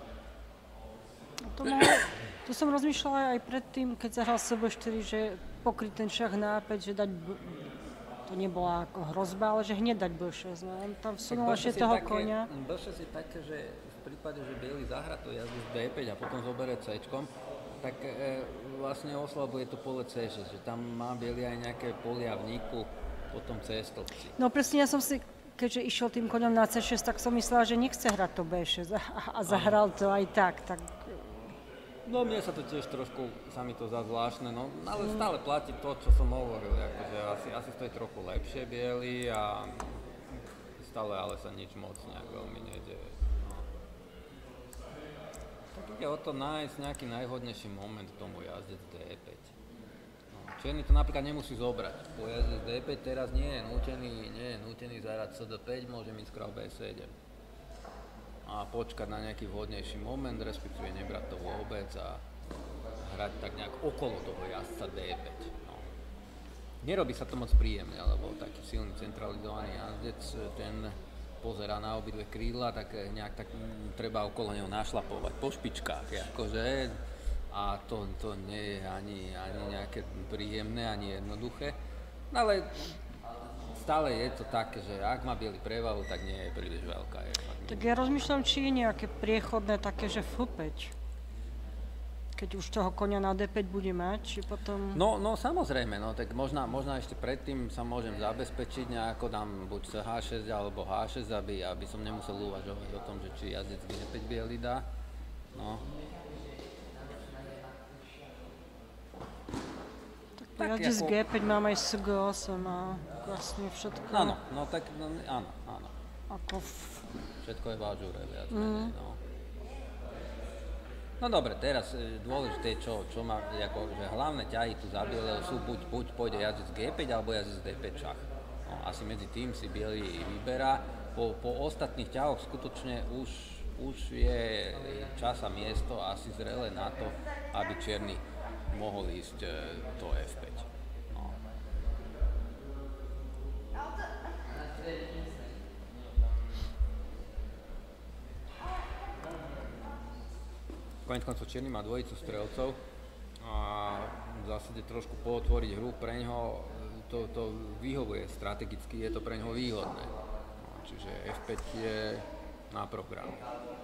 To som rozmýšľala aj predtým, keď zahral CB4, že pokryť ten šach na A5, že dať to nebola ako hrozba, ale že hneď dať B6. No, on tam vsunul ešte toho konia. B6 je také, že v prípade, že biely zahra to jazdu z D5 a potom zoberie C-čkom, tak vlastne oslabuje to pole C6, že tam má biely aj nejaké polia vniku potom C stĺpci. No presne, ja som si, keďže išiel tým koňom na C6, tak som myslela, že nechce hrať to B6 a zahral to aj tak. No mne sa to tiež trošku, sa mi to zdá zvláštne, no ale stále platí to, čo som hovoril, akože asi stojí trochu lepšie biely a stále ale sa nič moc nejak veľmi nedeje. Ide o to nájsť nejaký najvhodnejší moment k tomu jazdec D5. No, čierny to napríklad nemusí zobrať. Po jazdec D5 teraz nie je nútený zahrať CD5, môže ísť kráľ B7. A počkať na nejaký vhodnejší moment, respektíve nebrať to vôbec a hrať tak nejak okolo toho jazdca D5. No. Nerobí sa to moc príjemne, lebo taký silný centralizovaný jazdec, ten pozerá na obidve krídla, tak nejak tak treba okolo neho našlapovať po špičkách, akože. A to nie je ani nejaké príjemné, ani jednoduché. No ale stále je to také, že ak má biely prevahu, tak nie je príliš veľká. Tak ja rozmýšľam, či je nejaké priechodné také, že F5. Keď už toho konia na D5 bude mať, či potom... No samozrejme, no tak možno ešte predtým sa môžem zabezpečiť nejako, dám buď H6 alebo H6, aby som nemusel uvažovať o tom, že či jazdec G5 biely dá. No. Tak jazdec G5 mám aj SG8 a vlastne všetko... Áno, no tak áno. Ako všetko je v ažúre viac menej, no. No dobre, teraz dôležité, čo má, ako, že hlavné ťahy tu za bieleho sú buď pôjde jazdec G5 alebo jazdec D5 šach. No, asi medzi tým si biely vyberá. Po ostatných ťahoch skutočne už je čas a miesto asi zrelé na to, aby čierny mohol ísť do F5. No. Koniec koncov čierny má dvojicu strelcov a v zásade trošku pootvoriť hru preňho to vyhovuje strategicky, je to preňho výhodné. No, čiže F5 je na programe.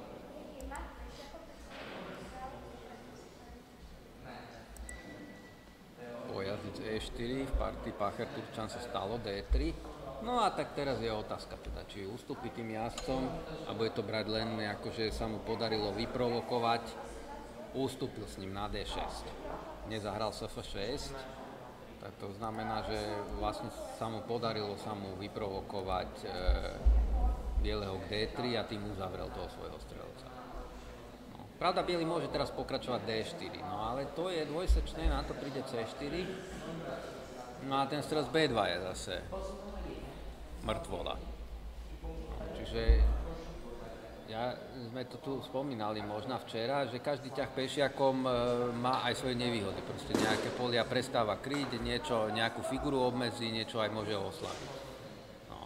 Po jazdec E4 v partii Pacher Turčan sa stalo D3. No a tak teraz je otázka teda, či ustúpi tým jazdcom a bude to brať len akože sa mu podarilo vyprovokovať ustúpil s ním na D6. Nezahral F6, tak to znamená, že vlastne podarilo sa mu vyprovokovať bieleho k D3 a tým uzavrel toho svojho strelca. No. Pravda, biely môže teraz pokračovať D4, no ale to je dvojsečné, na to príde C4. No a ten strelec B2 je zase mŕtvola. No, čiže sme to tu spomínali možno včera, že každý ťah pešiakom má aj svoje nevýhody. Proste nejaké polia prestáva kryť, nejakú figuru obmedzí, niečo aj môže oslabiť. No.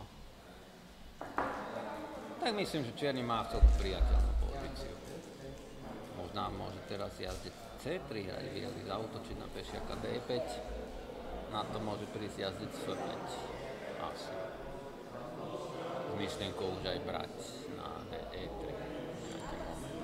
Tak myslím, že čierny má v celku priateľnú pozíciu. Možno môže teraz jazdeť C3 hrať biely, zaútočiť na pešiaka D5. Na to môže prísť jazdec F5. Asi. S myšlienkou už aj brať na E3 nejaký moment.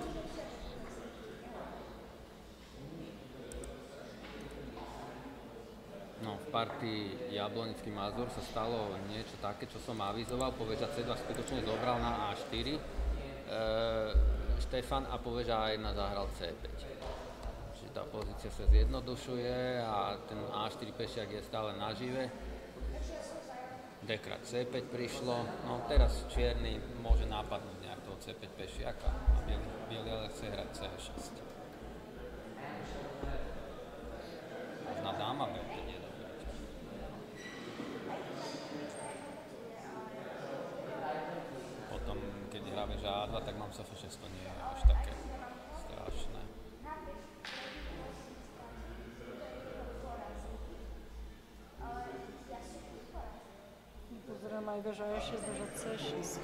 No, v partii Jablonický Mazur sa stalo niečo také, čo som avizoval. Poveža C2 skutočne zobral na A4. Štefan a poveža A1 zahral C5. Čiže tá pozícia sa zjednodušuje a ten A4 pešiak je stále nažive. D-krát C5 prišlo, no teraz čierny môže napadnúť nejak toho C5 pešiaka a bielý ale chce hrať C6. Možná dáma B5 je dobrá. Potom, keď hráme A2, tak mám F6, to nie je až také strašné. Pozerám aj veža E6, veža C6.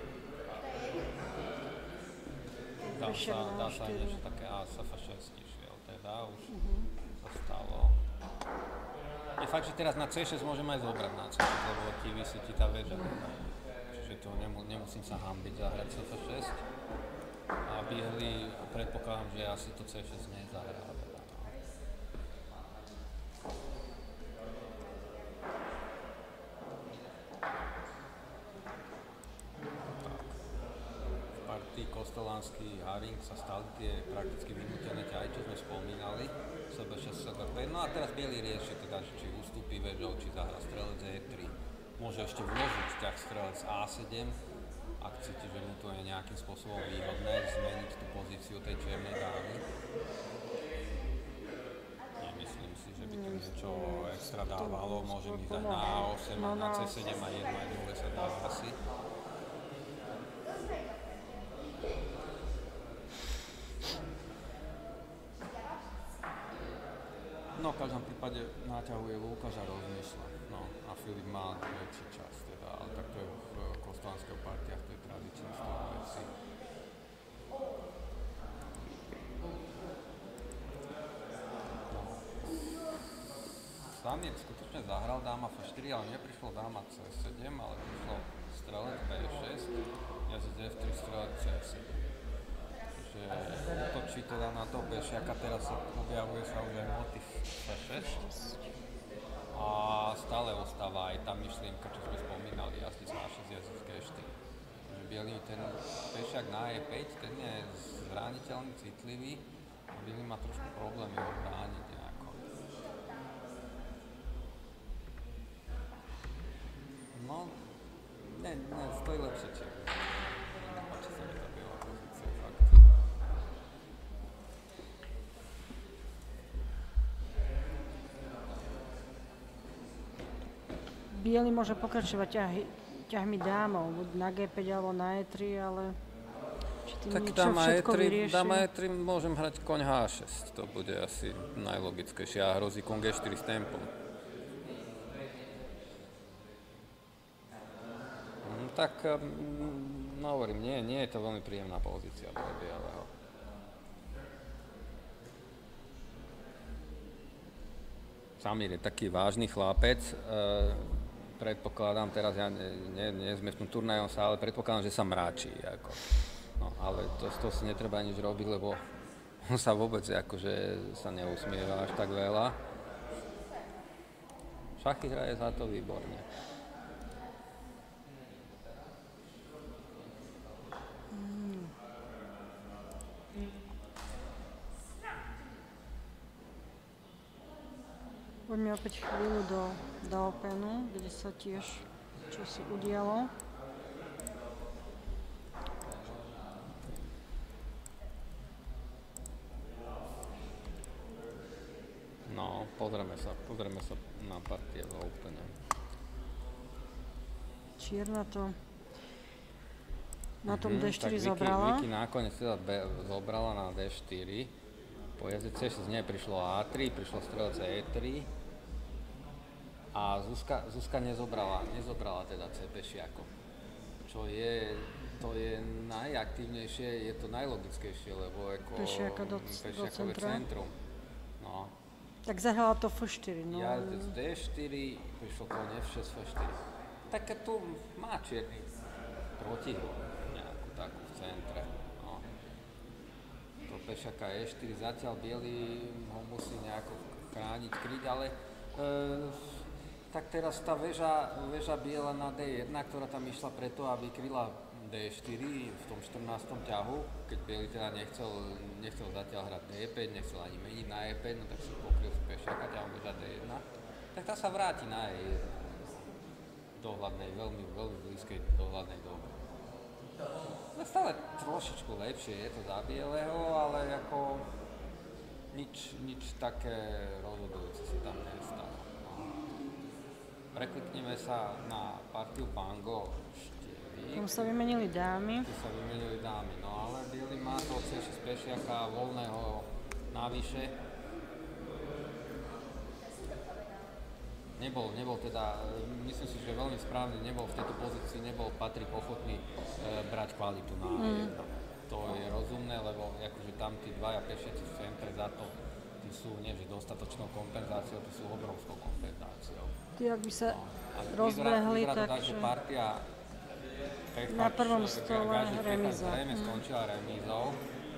Dá sa aj niečo také F6 išiel, teda už sa stalo. Je fakt, že teraz na C6 môžem aj zobrať na C6, lebo ti vysvetí tá veža. Čiže to nemusím sa hanbiť zahrať F6. A biely, predpokladám, že asi to C6 nezahrá. Kostolánsky Haring sa stali tie prakticky vynútené ťahy, čo sme spomínali, SB6, SB5. No a teraz biely rieši teda, či ustúpi vežou, či zahra strelec E3. Môže ešte vložiť ťah strelec A7, ak cíti, že mu to je nejakým spôsobom výhodné, zmeniť tú pozíciu tej čiernej dámy. Nemyslím si, že by tu niečo extra dávalo, môže ísť aj na A8, na C7 a jedno aj druhé sa dá asi. No, v každom prípade naťahuje Lukáš a rozmýšľa. No, a Filip má väčší čas, teda, ale tak to je v kostolánskych partiách, to je tradičný stav veci. No. Samiek skutočne zahral dáma F4, ale neprišlo dáma C7, ale prišlo strelec B6, jazdec F3, strelec C7. Útočí teda na to pešiaka, teraz sa objavuje sa už aj motiv F6 a stále ostáva aj tá myšlienka, čo sme spomínali, jazdec H6, jazdec G4. Takže bielý ten pešiak na E5, ten je zraniteľný, citlivý a bielý má trošku problémy ho brániť nejako. No, stojí lepšie čierne. Nepáči sa mi tá biela pozícia, fakt. Biely môže pokračovať ťahmi dámov, buď na G5 alebo na E3, ale či tým tak niečo všetko vyrieši? Dáma E3 môžem hrať koň H6, to bude asi najlogickejšie a hrozí koň G4 s tempom. Tak, no hovorím, nie je to veľmi príjemná pozícia pre bieleho. Samir je taký vážny chlapec, predpokladám teraz, nie sme v tom turnajom sále, predpokladám, že sa mráči. Ako. No, ale to si netreba nič robiť, lebo on sa vôbec akože sa neusmieva až tak veľa. Šachy hraje za to výborne. Poďme opäť chvíľu do Openu, kde sa tiež čosi udialo. No, pozrieme sa na partie v Opene. Čierna to na tom D4 tak zobrala. Vicky nakoniec teda zobrala na D4. Po jazde C6 nie prišlo A3, prišlo strelec E3. A Zuzka nezobrala teda C pešiako. To je najaktívnejšie, je to najlogickejšie, lebo ako pešiakové centrum. No. Tak zahrala to F4, no. Jazdec D4, prišlo koň F6, F4. Tak tu má čierny protihru, nejakú takú v centre. No. To pešiaka E4, zatiaľ biely ho musí nejako chrániť, kryť, ale tak teraz tá väža biela na D1, ktorá tam išla preto, aby kryla D4 v tom 14. ťahu, keď biely teda nechcel zatiaľ hrať D5, nechcel ani meniť na E5, no tak si pokryl z pešiaka ťahom väža D1, tak tá sa vráti na E1 dohľadnej, veľmi blízkej dohľadnej dobe. No stále trošičku lepšie je to za bieleho, ale ako nič také rozhodujúce sa tam nestalo. Preklikneme sa na partiu Pango 4. Tam sa vymenili dámy. No ale biely má to C6 pešiaka voľného navyše. Nebol teda, myslím si, že veľmi správne nebol v tejto pozícii, nebol Patrik ochotný brať kvalitu na jedno. To je rozumné, lebo akože tam tí dvaja pešiaci v centre za to, tí sú nie že dostatočnou kompenzáciou, tí sú obrovskou kompenzáciou. Tí, ak by sa rozbehli, vyzerá to tak, že partia na prvom stole remíza. Skončila remízou.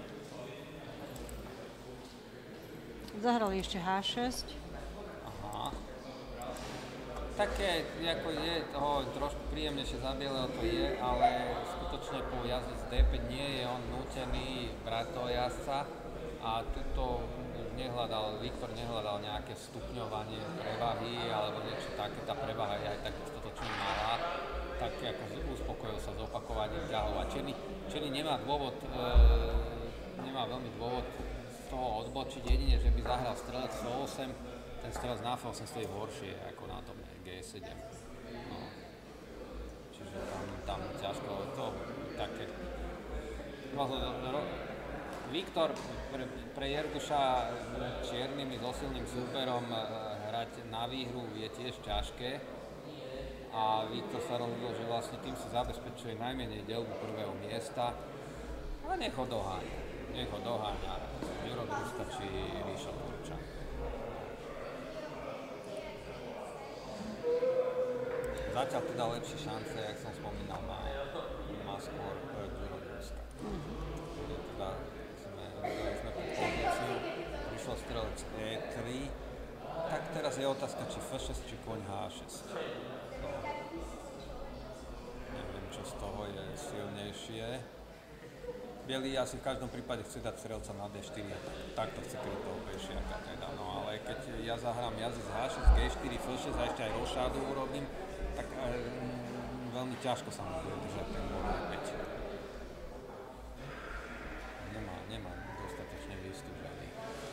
Zahrali ešte H6. Aha. Také, ako je toho trošku príjemnejšie za bieleho to je, ale skutočne po jazde z D5 nie je on nútený brať toho jazdca a tuto Viktor nehľadal nejaké stupňovanie prevahy alebo niečo také, tá prevaha je aj tak dostatočne malá, tak ako uspokojil sa s opakovaním ťahov a Černý nemá veľmi dôvod z toho odbočiť, jedine, že by zahral strelec F8, ten strelec na F8 stojí horšie ako na tom G7. No. Čiže tam ťažko to také. Viktor pre Jerguša čiernymi so silným súperom hrať na výhru je tiež ťažké a Viktor sa rozhodol, že vlastne tým si zabezpečuje najmenej deľbu prvého miesta a nech ho doháňa Juro Druska či Ríša Turčan. Zatiaľ teda lepšie šance, jak som spomínal, má skôr Juro Druska. Videli sme tú pozíciu, prišiel strelec E3, tak teraz je otázka, či F6, či koň H6. Neviem, čo z toho je silnejšie. Bielý asi v každom prípade chce dať strelca na D4 a takto chce kryť toho pešiaka teda. No ale keď ja zahrám jazdec H6, G4, F6 a ešte aj rošádu urobím, tak veľmi ťažko sa mi bude držať ten bod E5. Nemá dostatočne vystúžený.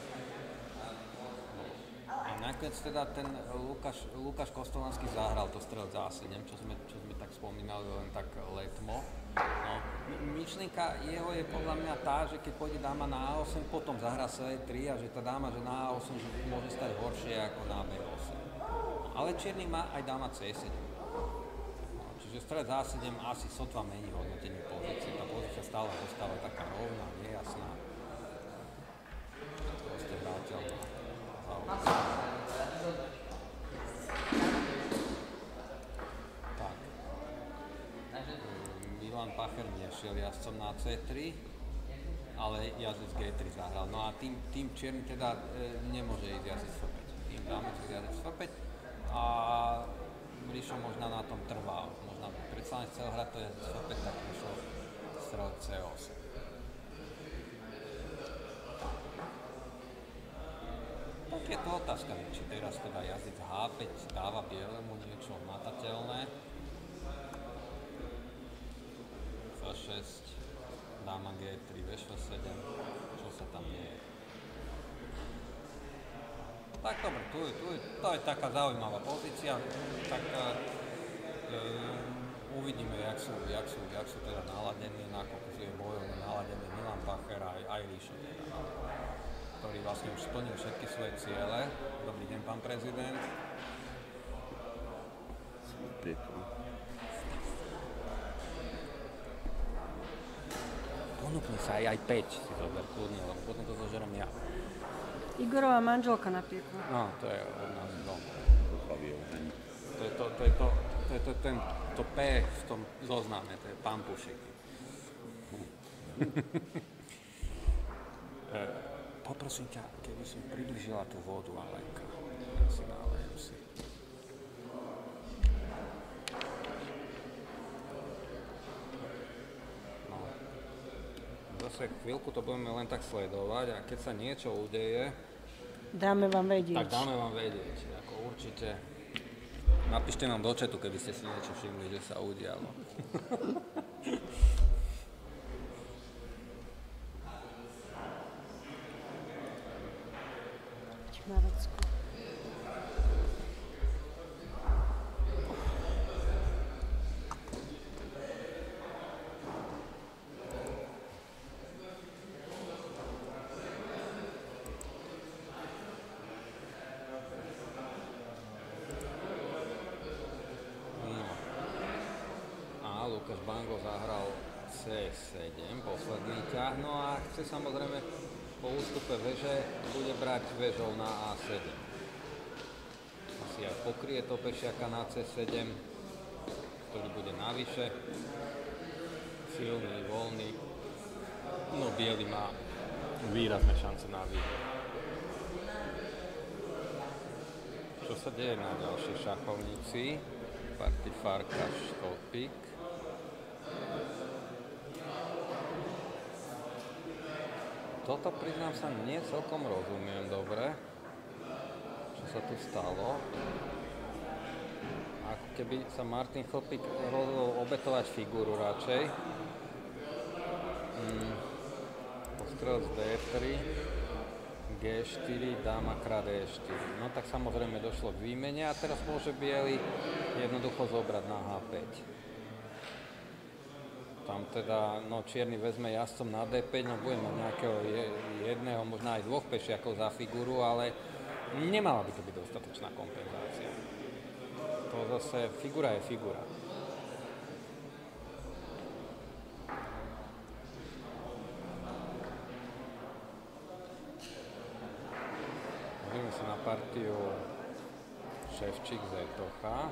A nakoniec teda ten Lukáš Kostolanský zahral to strelec A7, čo sme tak spomínali len tak letmo. No, myšlienka jeho je podľa mňa tá, že keď pôjde dáma na A8, potom zahrá sa E3 a že tá dáma že na A8 že môže stať horšie ako na B8. No, ale čierny má aj dáma C7. No, čiže strelec A7 asi sotva mení hodnotenie pozície. Tá pozícia stále zostáva taká rovná, nejasná. Proste hráteľná. Tak. Milan Pacher nešiel jazdcom na C3, ale jazdec G3 zahral. No a tým čierny teda nemôže ísť jazdec F5. Tým dáme jazdec F5 a Ríšo možno na tom trval. Možno predsa len chcel hrať to jazdec F5, tak prišiel strelec C8. Tak je je to otázka, či teraz teda jazdec H5 dáva bielemu niečo matateľné. F6, dáma G3, Vš7, čo sa tam deje. Tak dobre, to je taká zaujímavá pozícia, tak uvidíme, jak sú teda naladení, nakoľko je bojovne naladený Milan Pacher aj Ríšo, ktorý vlastne už splnil všetky svoje ciele. Dobrý deň, pán prezident. Ponúkni sa aj 5 si zober kľudne, lebo potom to zožerem ja. Igorová manželka napiekla. No, to je od nás dom. To je to P v tom zozname, to je pampušik. Poprosím ťa, keby si približila tú vodu, Alenka. Ja si nálejem si. No. Zase chvíľku to budeme len tak sledovať a keď sa niečo udeje, Dáme vám vedieť. tak dáme vám vedieť. Ako určite. Napíšte nám do chatu, keby ste si niečo všimli, že sa udialo. Marecko. Lukáš Bango zahral C7, posledný ťah, no a chce samozrejme po ústupe veže bude brať vežou na A7. Asi aj pokrie to pešiaka na C7, ktorý bude navyše. Silný, voľný, no biely má výrazné šance na výhru. Čo sa deje na ďalšej šachovnici? Partii Farkas Stolpík. Toto, priznám sa, nie celkom rozumiem dobre, čo sa tu stalo. Ako keby sa Martin Chlpík rozhodol obetovať figúru radšej. Postrel z D3, G4, dáma krát E4. No tak samozrejme došlo k výmene a teraz môže biely jednoducho zobrať na H5. Tam teda, no čierny vezme jazdcom na D5, no bude mať nejakého jedného, možno aj dvoch pešiakov za figúru, ale nemala by to byť dostatočná kompenzácia. To zase, figúra je figúra. Pozrieme sa na partiu Ševčík Zetocha.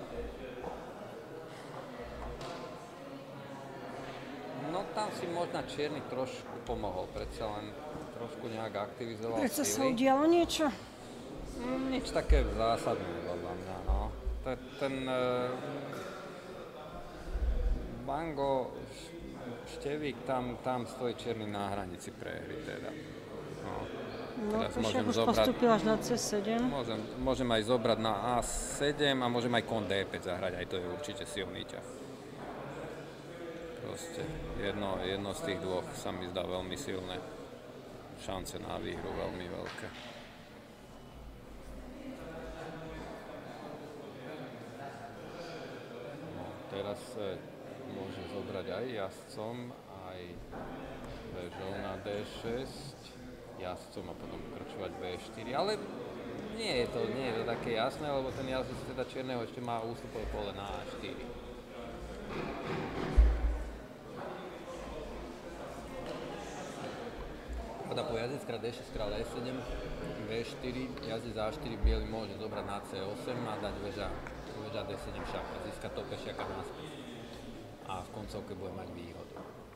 No tam si možno čierny trošku pomohol, predsa len trošku nejak aktivizoval Prečo sily. sa udialo niečo? Nič také zásadné podľa mňa, no. Ten Bango Števík, tam stojí čierny na hranici prehry teda. No. No, Pešiak už postúpil až na C7. Môžem aj zobrať na A7 a môžem aj kon D5 zahrať, aj to je určite silný ťah. Proste jedno z tých dvoch sa mi zdá veľmi silné. Šance na výhru veľmi veľké. No, teraz môže zobrať aj jazdcom, aj vežou na D6, jazdcom a potom pokračovať B4, ale nie je to také jasné, lebo ten jazdec teda čierneho ešte má ústupové pole na A4. Po jazdec krát D6 krát E7, V4, jazdec A4, biely môže zobrať na C8 a dať veža D7 šach a získať to pešiaka naspäť. A v koncovke bude mať výhodu.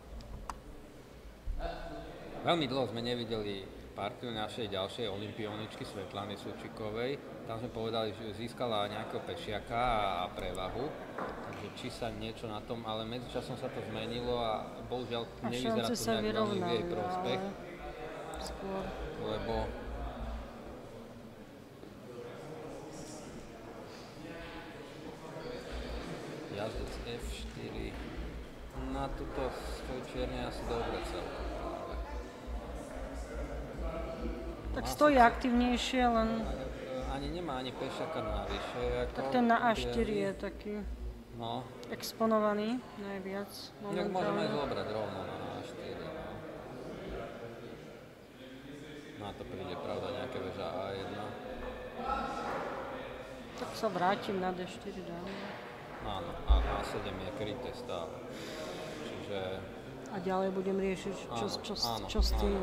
Veľmi dlho sme nevideli partiu našej ďalšej olympioničky Svetlany Sučikovej. Tam sme povedali, že získala nejakého pešiaka a prevahu. Takže či sa niečo na tom, ale medzičasom sa to zmenilo a bohužiaľ nevyzerá to nejak veľmi v jej prospech. Skôr. Lebo D4. Na túto stojí čierny asi dobre celkom práve. Tak stojí aktivnejšie, len Ani nemá ani pešaka navyše. Ako tak ten na A4 biely. je taký No, exponovaný najviac tak môžeme momentálne. zobrať rovno na A4. No. Na to príde pravda nejaké veža A1. Tak sa vrátim na D4 dáme. Áno, a A7 je kryté stále. Čiže A ďalej budem riešiť, Áno, čo s tým.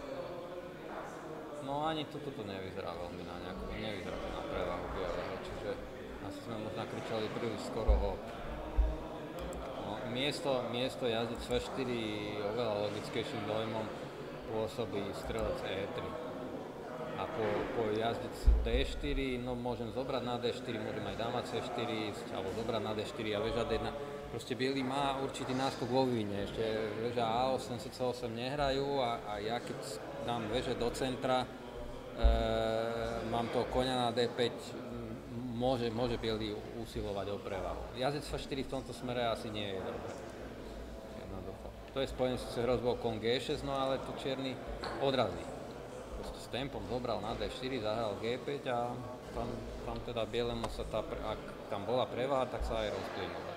no ani toto to nevyzerá veľmi na nejakú, nevyzerá to na prevahu bieleho, čiže asi sme možno kričali príliš skoro ho. No, miesto jazdiť C4 oveľa logickejším dojmom pôsobí strelec E3. A po jazdiť D4, no môžem zobrať na D4, môžem aj dávať C4 ísť, alebo zobrať na D4 a veža D1. Proste bielý má určitý náskok vo vývine, ešte veža A8, síce 8 nehrajú a ja keď dám veže do centra, mám toho koňa na D5, môže bielý usilovať o prevahu. Jazdec F4 v tomto smere asi nie je dobré. Jednoducho. To je spojené s hrozbou kon G6, no ale tu čierny odrazí. Proste s tempom zobral na D4, zahral G5 a tam teda bielemu sa ak tam bola prevaha, tak sa aj rozplynula.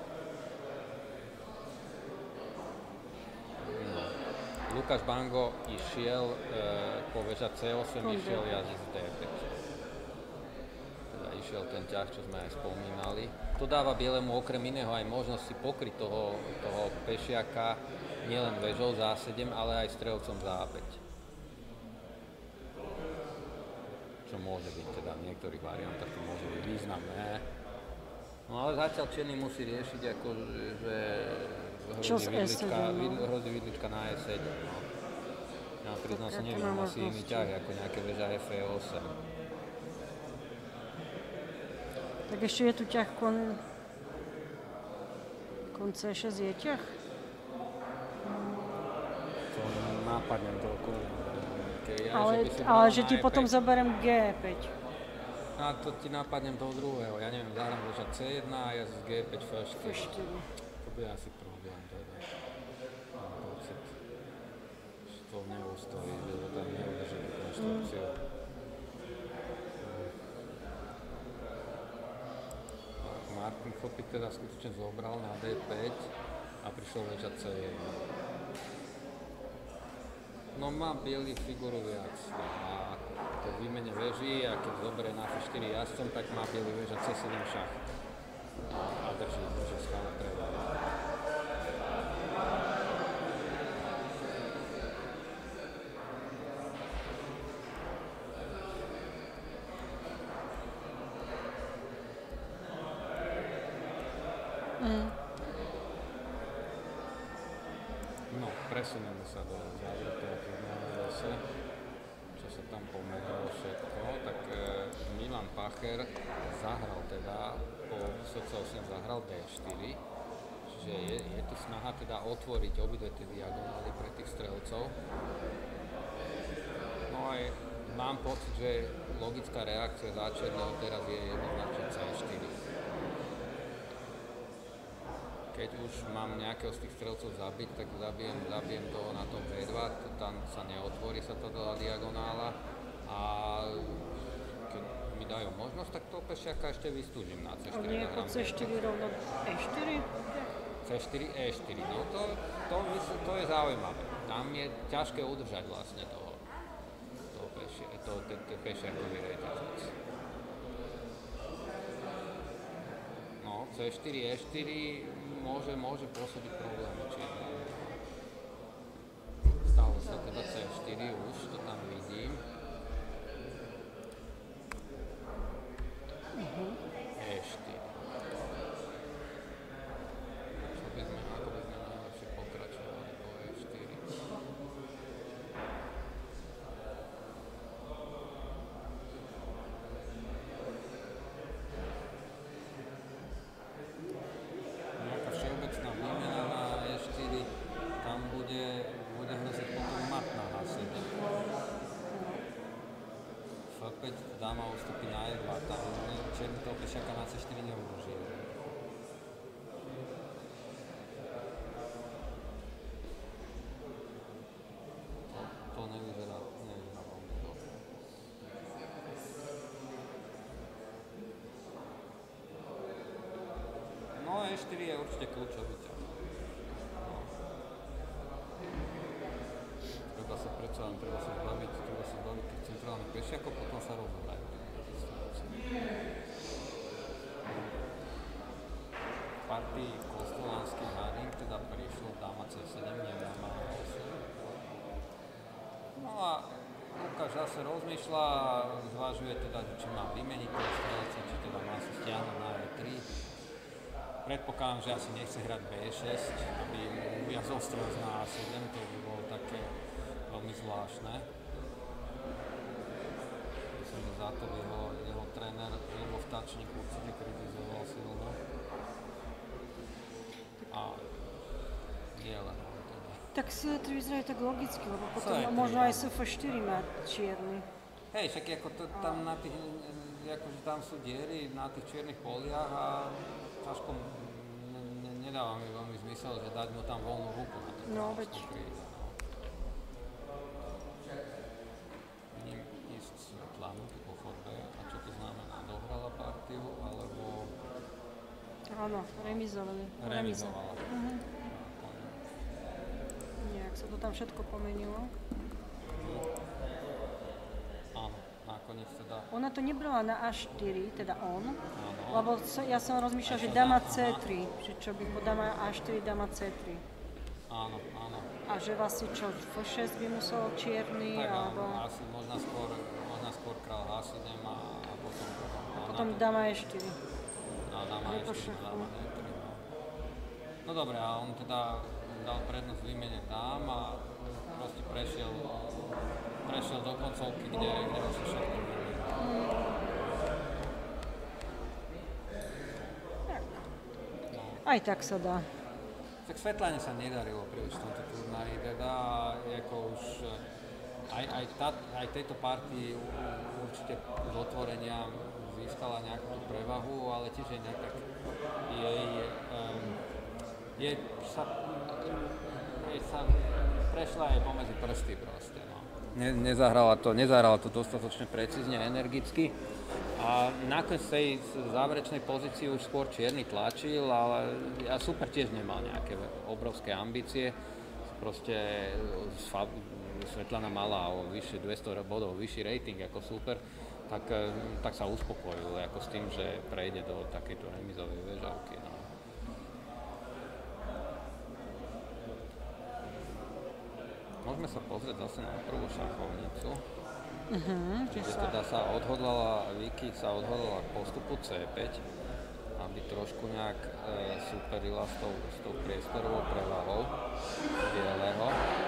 No. Lukáš Bango išiel po veža C8, išiel jazdec D5. Teda išiel ten ťah, čo sme aj spomínali. To dáva bielemu okrem iného aj možnosť si pokryť toho pešiaka nielen vežou za A7, ale aj strelcom za A5. Čo môže byť teda v niektorých variantách, to môže byť významné. No ale zatiaľ čierny musí riešiť ako, že hrozí vidlička na E7. No. Ja priznám sa, neviem asi iný ťah ako nejaké veža FE8. Tak ešte je tu ťah kon C6 je ťah? To nápadnem toľko. Ale že ti potom zoberiem G5. A to ti nápadnem toho druhého. Ja neviem, zahrám veža C1 a ja z G5 F4. To bude asi problém teda. Mám pocit, že to neustojí, že to tam neudrží tú konštrukciu. Martin Chopik teda skutočne zobral na D5 a prišiel veža C1. No má bielý figuru viac. A po výmene veží a keď zoberie na F4 jazdcom, tak má bielý veža C7 šach. A drží stále preváhu. No, presunieme sa do zavretého turnaja zase, čo sa tam pomeralo všetko, tak Milan Pacher zahral teda, po výsledce 8 zahral D4, čiže je tu snaha teda otvoriť obidve tie diagonály pre tých strelcov. No aj mám pocit, že logická reakcia za čierneho teraz je jednoznačne C4. Keď už mám nejakého z tých strelcov zabiť, tak zabijem toho na tom B2, tam sa neotvorí sa tá diagonála a keď mi dajú možnosť, tak toho pešiaka ešte vystúžim na C4. A nie po C4 rovno E4? C4, E4, no to je zaujímavé. Tam je ťažké udržať vlastne ten pešiakový reťazec. No, C4, E4 môže pôsobiť problémy čiernym. Stalo sa teda C4, už to tam vidím. E4. Ako by sme najlepšie pokračovali po E4. Všeobecná výmena na E4, tam bude hroziť potom mat na H7. F5, dáma ustupí na E2, tam čierny toho pešiaka na C4 neudrží. E4 je určite kľúčový ťah. Treba sa zbaviť tých centrálnych pešiakov, potom sa rozohrajú. V partii Kostolánsky Haring teda prišlo dáma C7, nie dáma A8. No a Lukáš zase rozmýšľa a zvažuje teda, či má vymeniť toho strelca, či teda má sa stiahnuť na E3. Predpokladám, že asi nechce hrať B6, aby uviazol strelec na A7, to by bolo také veľmi zvláštne. Myslím, že za to jeho tréner Ivo Vtáčnik určite kritizoval silno. A nie len on teda. Tak C3 vyzerajú tak logicky, lebo potom C3, možno aj F4 má čierny. Hej, však ako tam na tých, akože tam sú diery na tých čiernych poliach a ťažko nedáva mi veľmi zmysel, že dať mu tam voľnú ruku na to kráľovské krídlo. Vidím ísť Svetlanu tu po chodbe a čo to znamená? Dohrala partiu alebo... Áno, remizovali. Remizovala. Nejak sa to tam všetko pomenilo. Áno, nakoniec teda... Ona to nebrala na A4, teda on, Áno. lebo ja som rozmýšľala, že dáma C3, že čo by po dáma A4, dáma C3. Áno, áno. A že vlastne čo, F6 by musel čierny, Tak alebo... asi možná skôr král H7 a Potom dáma E4. A dáma ešte dáma E3. No dobre, a on teda dal prednosť výmene dám a proste prešiel do koncovky, kde vlastne všetko vymenil. Aj tak sa dá. Tak Svetlane sa nedarilo príliš v tomto turnaji, teda ako už aj tejto partii určite z otvorenia získala nejakú prevahu, ale tiež aj tak jej sa prešla aj pomedzi prsty proste, no. Nezahrala to dostatočne precízne, energicky a nakoniec tej záverečnej pozícii už skôr čierny tlačil, ale super tiež nemal nejaké obrovské ambície, proste Svetlana mala o vyššie 200 bodov, vyšší rating ako super, tak sa uspokojil ako s tým, že prejde do takejto remizovej vežavky. No. Môžeme sa pozrieť zase na prvú šachovnicu. Čiže teda Vicky sa odhodlala k postupu C5, aby trošku nejak superila s tou priestorovou prevahou bieleho.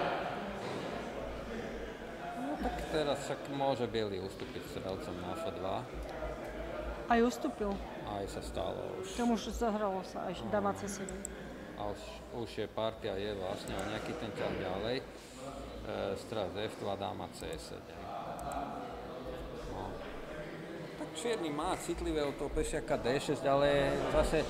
No tak teraz však môže bielý ustúpiť strelcom na F2. Aj ustúpil. Aj sa stalo už. Tomu už zahralo sa aj dáma C7. A už je partia je vlastne o nejaký ten ťah ďalej. Strelec F2, dáma C7. No. Tak čierny má citlivého toho pešiaka D6, ale zase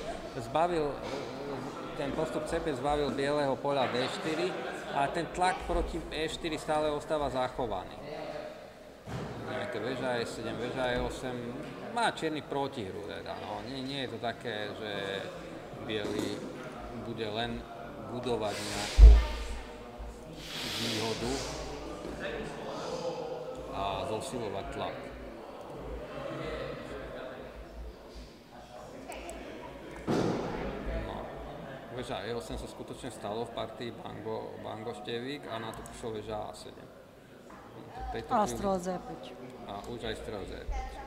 ten postup C5 zbavil bieleho poľa D4 a ten tlak proti E4 stále ostáva zachovaný. Nejaké väža E7, väža E8, má čierny protihru teda, no. Nie je to také, že biely bude len budovať nejakú výhodu a zosilovať tlak. No. Väža E8 sa skutočne stalo v partii Bango Števík a na to prišlo väža A7. A strelec E5. A už aj strelec E5.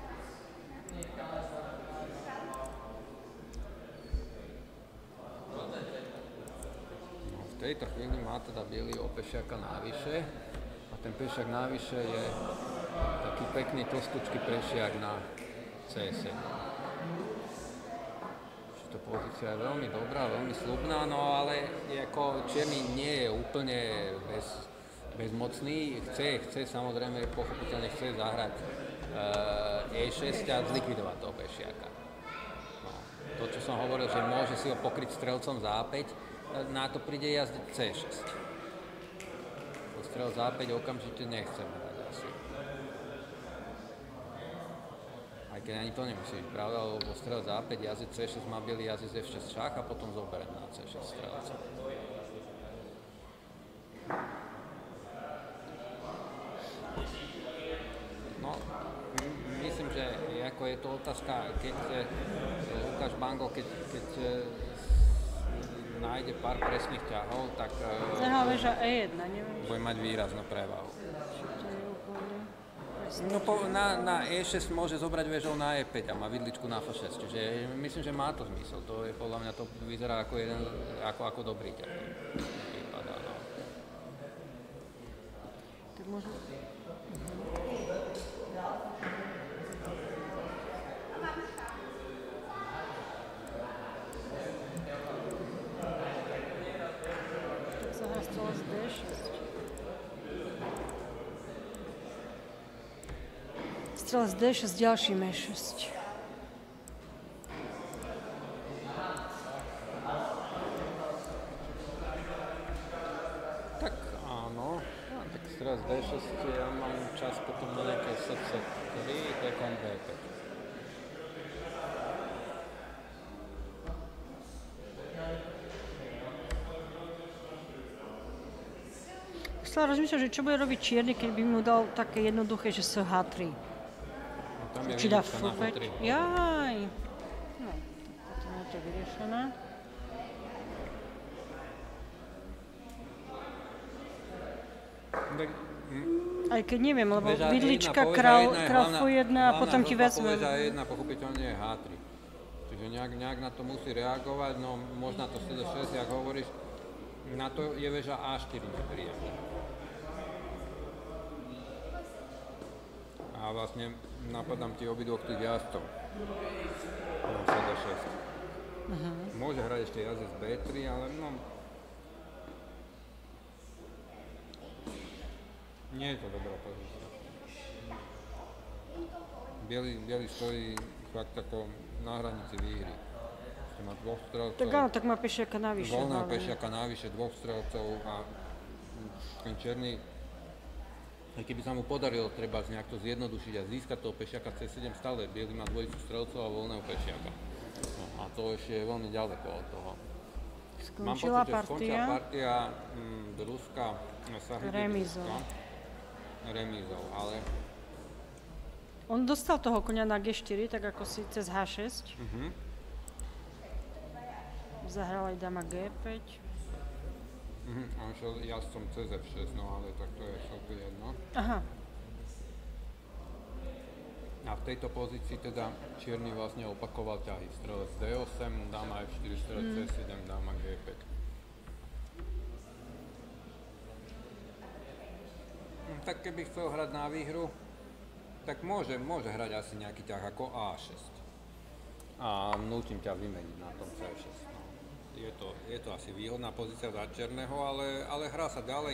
V tejto chvíli má teda bielý o pešiaka navyše a ten pešiak navyše je taký pekný tlstučký pešiak na C7. Čiže pozícia je veľmi dobrá, veľmi slubná, no ale ako čierny nie je úplne bezmocný, chce samozrejme, pochopiteľne chce zahrať E6 a zlikvidovať toho pešiaka. No, to, čo som hovoril, že môže si ho pokryť strelcom za A5, na to príde jazdiť C6. Strel za A5 okamžite nechcem hrať asi. A Aj keď ani to nemusí byť pravda, lebo strelec A5, jazdec C6 má bielý jazdec F6 šach a potom zoberať na C6 strelca. No, myslím, že ako je to otázka, keď Lukáš Bango, keď nájde pár presných ťahov, tak Zahral väža E1, neviem. bude mať výraznú prevahu. To je úplne presne. No na E6 môže zobrať väžou na E5 a má vidličku na F6, čiže myslím, že má to zmysel. To je podľa mňa to vyzerá ako jeden, ako dobrý ťah. Vypadá, no. Tak možno... Tak zahrá strelec D6. Strelec D6 s ďalším E6. Tak áno, tak teraz D6 ja mám čas potom na nejaké srdce 3, tekon B5. Stále rozmýšľam, že čo bude robiť čierny, keď by mu dal také jednoduché, že SH3. Tam je Či dá vidlička na fúpeť? F3. Jaj. No, tak potom je to vyriešené. Tak, Aj keď neviem, lebo väža vidlička, E1, král poveza E1 je F1 a potom ti vezme. Poveza E1 pochopiteľne je H3. Čiže nejak na to musí reagovať, no možno to CD6, jak hovoríš, na to je väža A4 nepríjemná. A vlastne napadám ti obidvoch tých jazdcov. CD6. Môže hrať ešte jazdec B3, ale no... Nie je to dobrá pozícia. Bielý stojí fakt ako na hranici výhry. Má dvoch strelcov. Tak áno, tak má pešiaka navyše. Voľného ale- pešiaka navyše, dvoch strelcov a ten černý, aj keby sa mu podarilo treba nejak to zjednodušiť a získať toho pešiaka C7 stále, bielý má dvojicu strelcov a voľného pešiaka. No, a to ešte je veľmi ďaleko od toho. Mám Skončila pocit, že skončila partia. partia Ruska sa Remízou. Remízou, ale On dostal toho koňa na G4, tak ako si cez H6. Zahral aj dama G5. on šiel jazdcom cez F6, no ale tak to je celku jedno. Aha, A v tejto pozícii teda čierny vlastne opakoval ťahy. Strelec D8, dáma F4, strelec C7, dáma G5. Tak keby chcel hrať na výhru, tak môže hrať asi nejaký ťah ako A6. A nútim ťa vymeniť na tom C6. No. Je to asi výhodná pozícia za čierneho, ale hrá sa ďalej.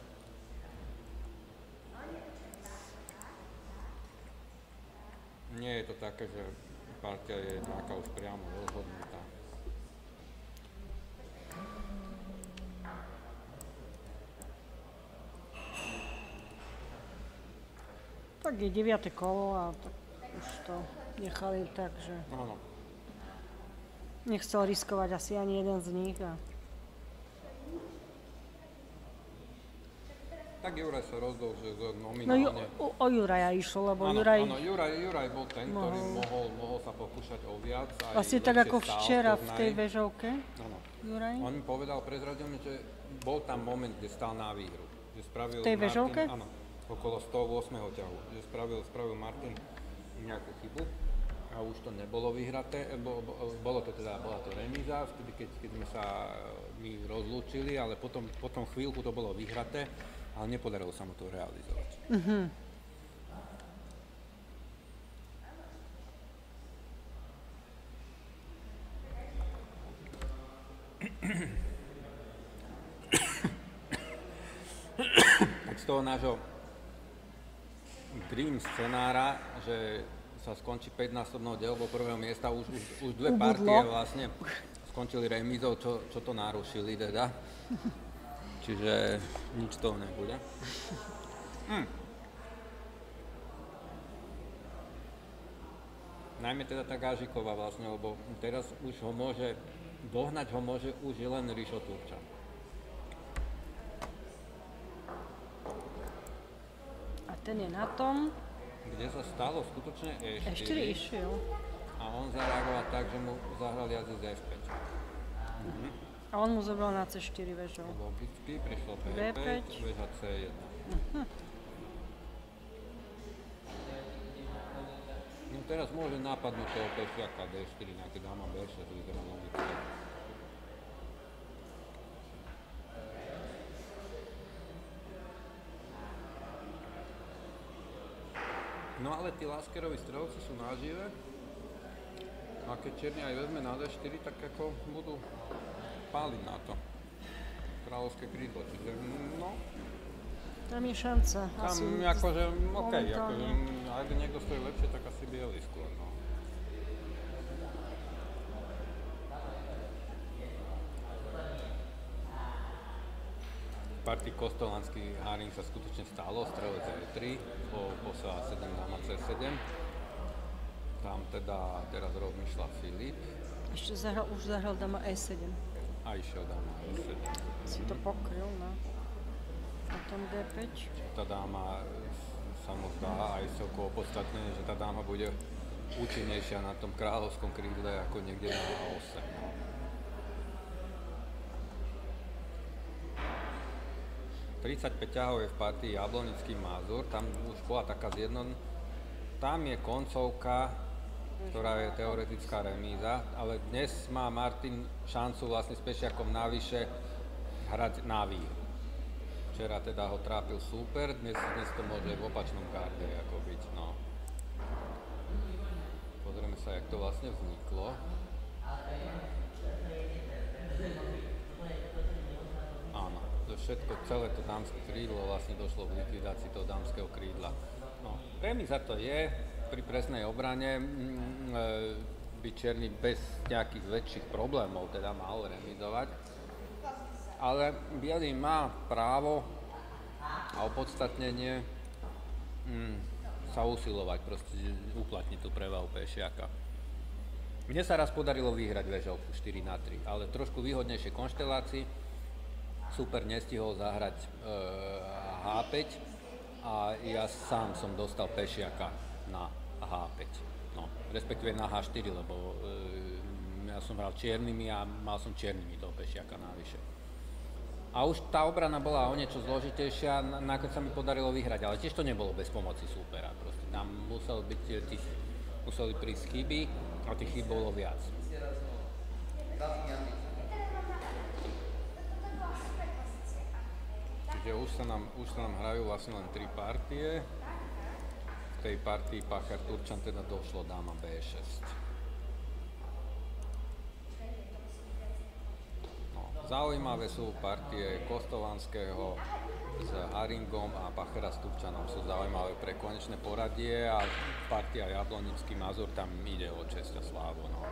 Nie je to také, že partia je nejaká už priamo rozhodnutá. tak je 9. kolo a tak už to nechali tak, že Áno. nechcel riskovať asi ani jeden z nich. A... Tak Juraj sa rozdol, že No nominálne... o Juraja išlo, lebo Áno, Juraj... áno, Juraj bol ten, ktorý mohol sa pokúšať o viac. Aj Vlastne tak lepšie ako stál včera v turnaji. tej vežovke, Áno. Juraj. On mi povedal, prezradil mi, že bol tam moment, kde stál na výhru. Že spravil V tej vežovke? Áno, okolo 108. ťahu. Že spravil Martin nejakú chybu a už to nebolo vyhraté. Bola to remíza, vtedy keď sme sa my rozlúčili, ale potom chvíľku to bolo vyhraté, ale nepodarilo sa mu to realizovať. Tak z toho nášho dream scenára, že sa skončí 5-násobnou deľbou prvého miesta, už dve Ubudlo. partie vlastne skončili remízou, čo to narušili teda. Čiže nič toho nebude. Najmä teda tá Gažíková vlastne, lebo teraz už ho môže, dohnať ho môže už len Rišo Turčan. A ten je na tom. Kde sa stalo skutočne E4. E4 išiel. A on zareagoval tak, že mu zahral jazdec F5. A on mu zobral na C4 väžou. Logicky, prišlo B5, B5. väža C1. No teraz môže napadnúť toho pešiaka D4, nejaké dáma B6, vyzerá logické. No ale tí Laskerovi strelci sú nažive. A keď čierny aj vezme na D4, tak ako budú páliť na to kráľovské krídlo, čiže no... Tam je šanca. Tam akože, okej, akože, ak niekto stojí lepšie, tak asi bielý skôr, no. Partii Kostolanský Haring sa skutočne stalo, strelec E3, posiela 7 dáma C7. Tam teda teraz rozmýšľa Filip. Ešte už zahral dáma E7. A išiel dáma E7. Si to pokryl, no. A tom D5. Tá dáma sa mu zdá aj celkovo opodstatnené, že tá dáma bude účinnejšia na tom kráľovskom krídle ako niekde na A8. No. ...35 ťahov je v partii Jablonický Mazur, tam už bola taká tam je koncovka, ktorá je teoretická remíza, ale dnes má Martin šancu vlastne s pešiakom navyše hrať na výhru. Včera teda ho trápil super, dnes to môže v opačnom garde ako byť, no. Pozrieme sa, jak to vlastne vzniklo. Áno, to všetko, celé to dámske krídlo vlastne došlo v likvidácii toho dámskeho krídla. No, remíza to je, pri presnej obrane by čierny bez nejakých väčších problémov teda mal remizovať. Ale bielý má právo a opodstatnenie sa usilovať, proste uplatniť tú prevahu pešiaka. Mne sa raz podarilo vyhrať väžovku 4-3, ale v trošku výhodnejšej konštelácii. Super nestihol zahrať H5 a ja sám som dostal pešiaka na H5. No, respektíve na H4, lebo ja som hral čiernymi a mal som čiernymi toho pešiaka navyše. A už tá obrana bola o niečo zložitejšia, nakoniec sa mi podarilo vyhrať, ale tiež to nebolo bez pomoci súpera. Proste tam museli prísť chyby a tých chyb bolo viac. Čiže už sa nám hrajú vlastne len 3 partie. V tej partii Pachar Turčan teda došlo dáma B6. Zaujímavé sú partie Kostolanského s Haringom a Pachera s Turčanom sú zaujímavé pre konečné poradie a partia Jablonický Mazur tam ide o česť a slávu. No.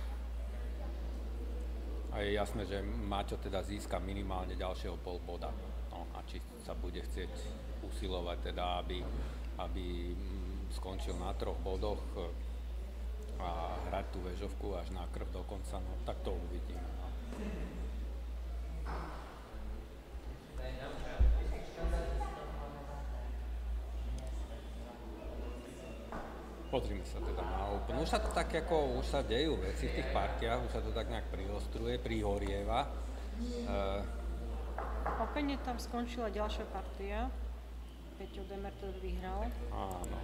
A je jasné, že Maťo teda získa minimálne ďalšieho pol boda. No, a či sa bude chcieť usilovať teda, aby skončil na 3 bodoch a hrať tú väžovku až na krv do konca, no tak to uvidíme. No. Pozrime sa teda na Open. Už sa to tak ako, už sa dejú veci v tých partiách, už sa to tak nejak priostruje, prihorieva. Opene tam skončila ďalšia partia. Peťo Demeter vyhral. Áno.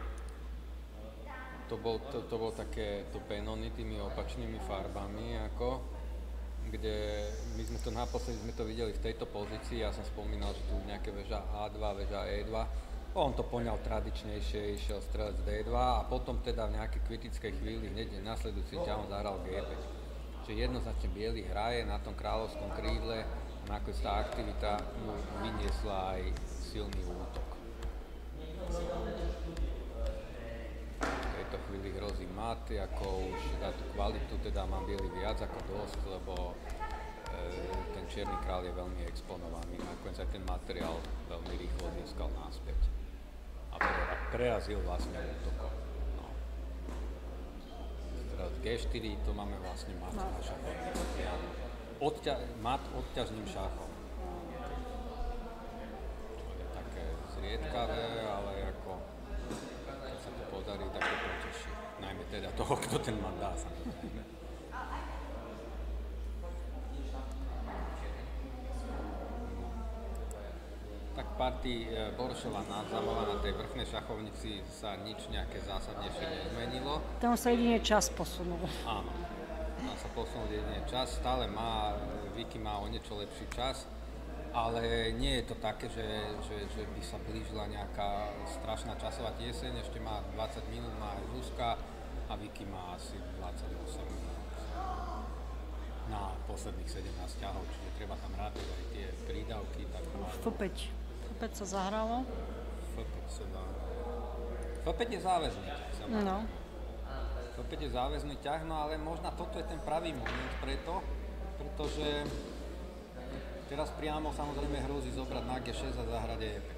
To bol také to Benony tými opačnými farbami, ako, kde my sme to naposledy videli v tejto pozícii. Ja som spomínal, že tu nejaké väža A2, väža E2. On to poňal tradičnejšie, išiel strelec D2 a potom teda v nejakej kritickej chvíli hneď nasledujúci ťahom zahral G5. Čiže jednoznačne biely hraje na tom kráľovskom krídle a nakoniec tá aktivita mu vyniesla aj silný útok. V tejto chvíli hrozí mat, ako už za tú kvalitu teda má biely viac ako dosť, lebo ten čierny kráľ je veľmi exponovaný. Nakoniec aj ten materiál veľmi rýchlo získal naspäť. A prerazil vlastne útokom. No. G4 to máme vlastne mat na šachovnici. Mat odťažným šachom. Čo je také zriedkavé, ale ako keď sa to podarí, tak to poteší. Najmä teda toho, kto ten mat dá, samozrejme. Tak partii Borošova Nadzamová na tej vrchnej šachovnici sa nič nejaké zásadnejšie nezmenilo. Tam sa jedine čas posunul. Áno, tam sa posunul jedine čas, stále Vicky má o niečo lepší čas, ale nie je to také, že by sa blížila nejaká strašná časová tieseň, ešte má 20 minút, má aj Zuzka a Vicky má asi 28 minút na posledných 17 ťahov, čiže treba tam rátať aj tie prídavky. F5 sa zahralo. F5 je záväzný ťah, samozrejme. No. F5 je záväzný ťah, no ale možno toto je ten pravý moment pretože teraz priamo samozrejme hrozí zobrať na G6 a zahrať E5.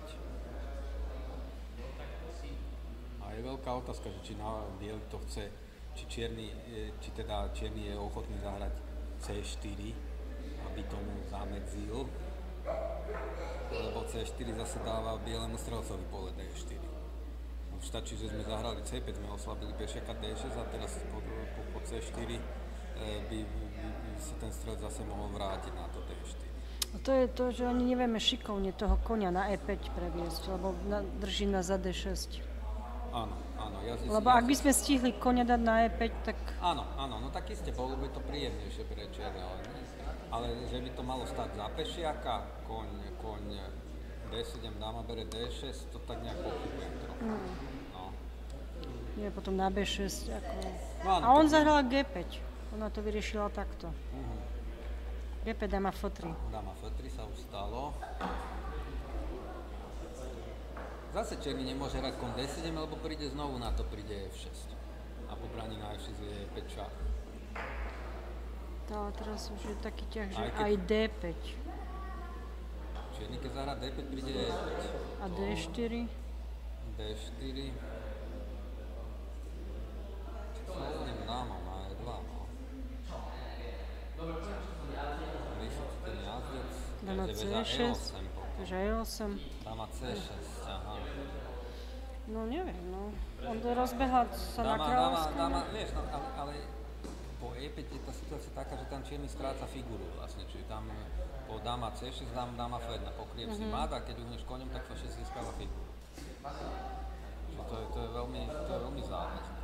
A je veľká otázka, že či na biely to chce, či čierny je ochotný zahrať C4, aby tomu zamedzil, lebo C4 zase dáva bielemu strelcovi pole D4. Už stačí, že sme zahrali C5, sme oslabili pešiaka D6 a teraz po C4 by si ten strelec zase mohol vrátiť na to D4. A to je to, že ani nevieme šikovne toho koňa na E5 previesť, lebo drží nás za D6. Áno. Lebo ak by sme stihli koňa dať na E5, tak... Áno, no tak iste, bolo by to príjemnejšie pre čierneho. Ale že by to malo stať za pešiaka, koň D7, dáma bere D6, to tak nejak pochybujem trochu. No. Nie, potom na B6, ako... No, áno, a on zahral G5, ona to vyriešila takto. G5, dáma F3. Dáma F3 sa už stalo. Zase čierny nemôže hrať kon D7, lebo príde znovu na to, príde F6. A po braní na F6 je E5 šach. Ale teraz už je taký ťah, že aj D5. Čierny, keď zahrá D5, príde E5. A D4? D4. Slovným dámom na E2, no. Vysoký ten jazdec. Dáma C6. Takže E8. Dáma C6, aha. No neviem, no. On rozbehla sa na kráľovskom. Dáma, vieš, no, ale po E5 je tá situácia taká, že tam čierny stráca figuru vlastne, čiže tam po dáma C6, dáma F1, pokryjem si mat a keď uhneš koňom, tak F6 získava figuru. Čiže to je veľmi závažné.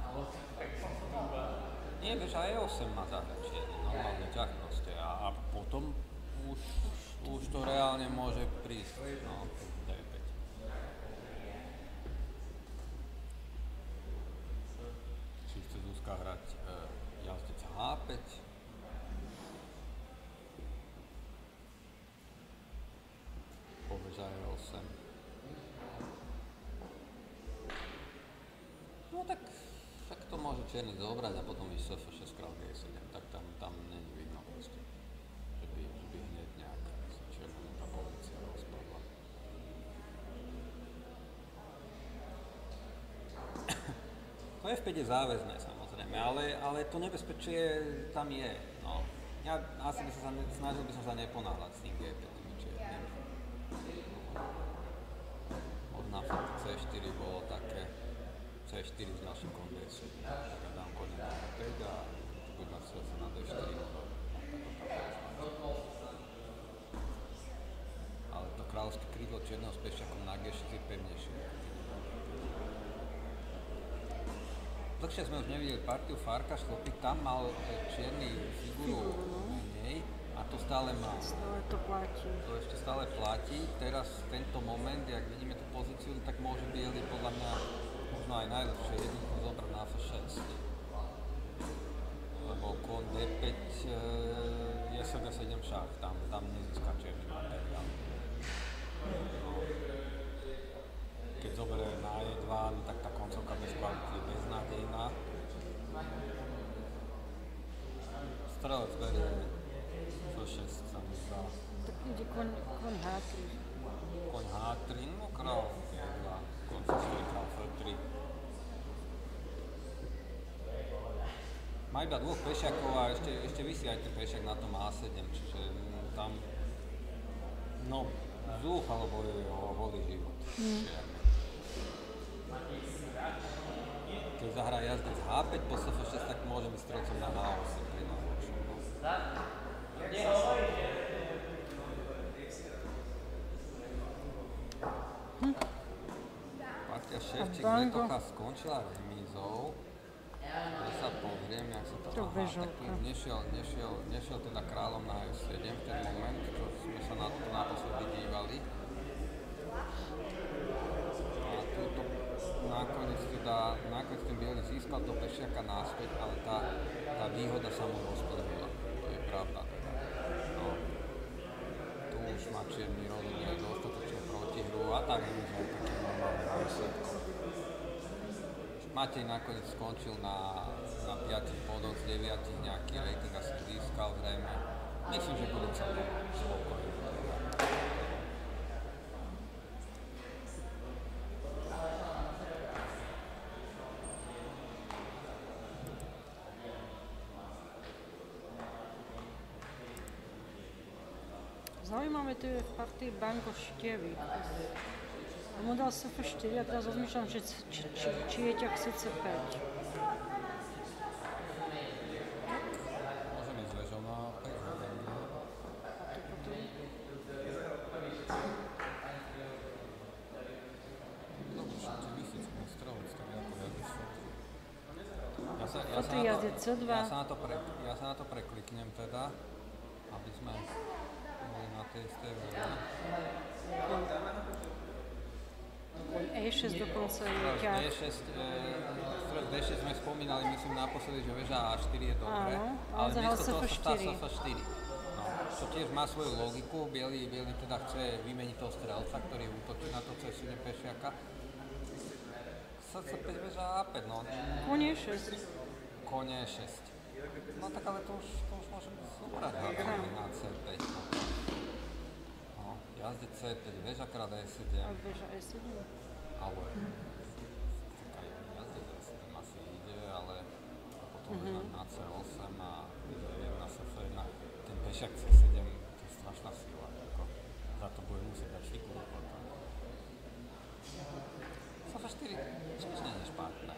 Nie, vieš, a E8 má zahrať čierny, normálne ťah proste a potom už to reálne môže prísť, no, D5. Či chce Zuzka hrať jazdec H5. Poveža E8. No tak to môže čierny zobrať a potom ísť F6 král G7, tak tam není vidno proste, že by hneď nejak čierny tá pozícia rozpadla. To F5 je záväzné samozrejme, ale to nebezpečie tam je, no. Ja asi snažil by som sa neponáhľať s tým G5 čiernym. Možná C4 bolo také, C4 s ďalším kon D7, tak ja dám koňa na E5 a buď na strelca na D4. Ale to kráľovské krídlo čierneho s pešiakom na G6 je pevnejšie. Dlhšie sme už nevideli partiu Farkas Chlopík, tam mal čierny figuru menej a to stále má. Stále to platí. To ešte stále platí. Teraz tento moment, jak vidíme tú pozíciu, tak môže biely podľa mňa možno aj najlepšie jednoducho zobrať na F6. Lebo kon D5 je SG7 šach, tam nezíska čierny materiál. Keď zoberie na E2, tak tá koncovka bez kvality je beznádejná. Strelec berie F6, sa mi zdá. Tak ide koň H3. Koň H3, no král E2, koň sa stojí král F3. má iba 2 pešiakov a ešte visí aj ten pešiak na tom A7, čiže tam zúfalo bojuje o holý život. Keď zahrá jazdec H5 po SF6, tak môže byť strelcom na H8 pri najlepšom. Partia Ševčík Letocha skončila remízou. Ja sa pozriem, jak sa to... tak nešiel teda kráľom na F7 v ten moment, čo sme sa na to naposledy dívali. A túto nakoniec ten bielý získal to pešiaka naspäť, ale tá výhoda sa mu rozpledila. To je pravda teda. No, tu už má čierny rozhodne dostatočnú protihru a tak remíza je takým normálnym výsledkom. Matej nakoniec skončil na 5 bodoch z 9, nejaký rating asi získal zrejme. Myslím, že budem celkom spokojný. Zaujímavé to je v partii Banko Štievik. On mu dal SF4 a teraz rozmýšľam, že či je ťah si C5. Môžeme ísť vežou na 5 hodín. Dobre, však ti vysíc ten strelec, tak ako jazdec C2. Ja sa na to prekliknem teda, aby sme boli na tej istej vlne. E6 dokonca je ťah. D6 sme spomínali, myslím naposledy, že väža A4 je dobré, ale zahral miesto toho sa SF4. SF4. No, čo tiež má svoju logiku, bielý teda chce vymeniť toho strelca, ktorý útočí na to C7 pešiaka. SF5 väža A5, no. Koň E6. Koň E6. No tak ale to už môže byť super na C5. No, jazdec C5, väža krát E7. A väža E7? Ale jazdec E7 asi ide, ale potom na C8 a na SF1, ten pešiak C7, to je strašná sila. Za to bude musieť dať figuru potom. SF4 tiež nie je špatné.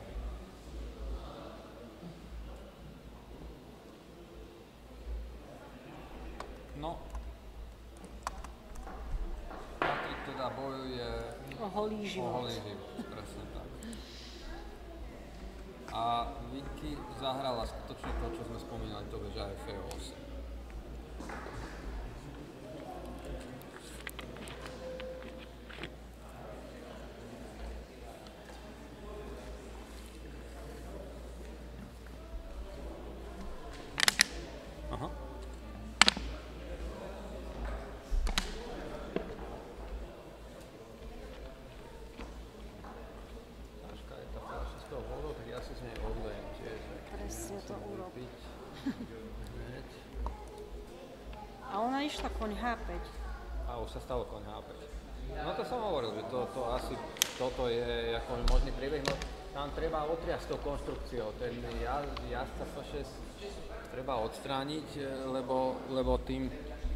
No, Patrik teda bojuje O holý život. Presne tak. A Vicky zahrala skutočne to, čo sme spomínali, to väža F8. Aha. Presne to urob. A ona išla koň H5. A už sa stalo koň H5. No to som hovoril, že toto je ako možný príbeh, no tam treba otriasť tou konštrukciou. Ten jazdca F6 treba odstrániť, lebo tým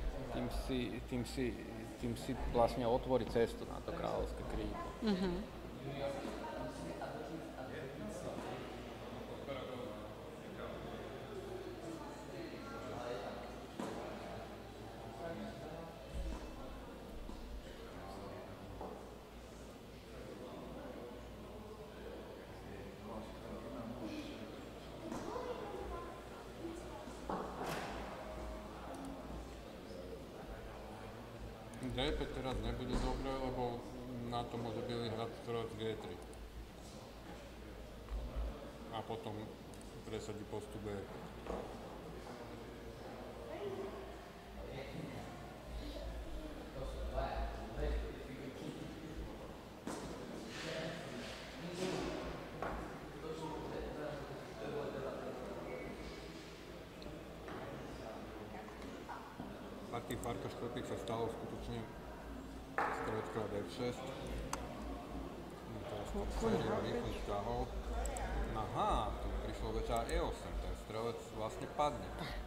si vlastne otvorí cestu na to kráľovské krídlo. D5 teraz nebude dobré, lebo na to môže bielý hrať strelec G3. A potom presadí postup B5. Partii Farka Škrpík sa stalo skutočne strelec krát F6. Teraz sériu rýchlych ťahov. Aha, tu prišlo väčšia E8, ten strelec vlastne padne.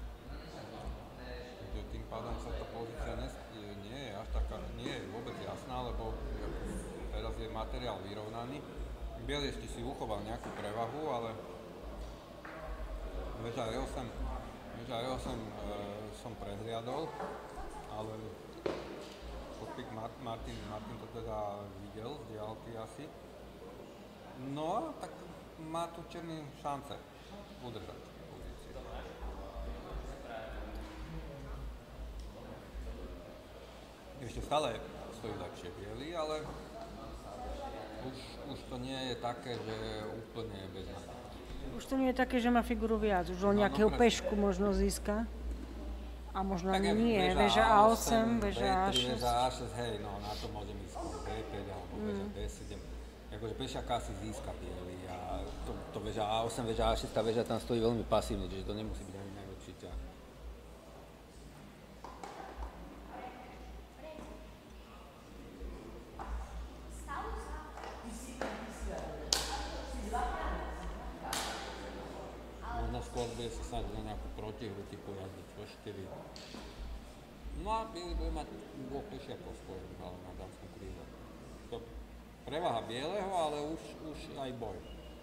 Tým pádom sa tá pozícia nie je až taká, nie je vôbec jasná, lebo teraz je materiál vyrovnaný. Bielý ešte si uchoval nejakú prevahu, ale väža E8 som prehliadol, ale podpík Martin to teda videl z diaľky asi. No a tak má tu černý šance udržať pozíciu. Ešte stále stojí lepšie biely, ale už to nie je také, že úplne beznádejné. Už to nie je také, že má figuru viac, už len nejakého pešku možno získa. A možno ani nie, väža A8, väža A6. Väža A6, hej, no na to môžem ísť B5 alebo väža D7. Akože pešaka si získa biely a to väža A8, väža A6, tá väža tam stojí veľmi pasívne, čiže to nemusí byť ani najlepší ťah. Možno skôr bude sa snáď na nejakú protihru typu jazdy F4. No a biely bude mať dvoch pešiakov skôr, ale na dámskom kríle. Prevaha bieleho, ale už aj boj.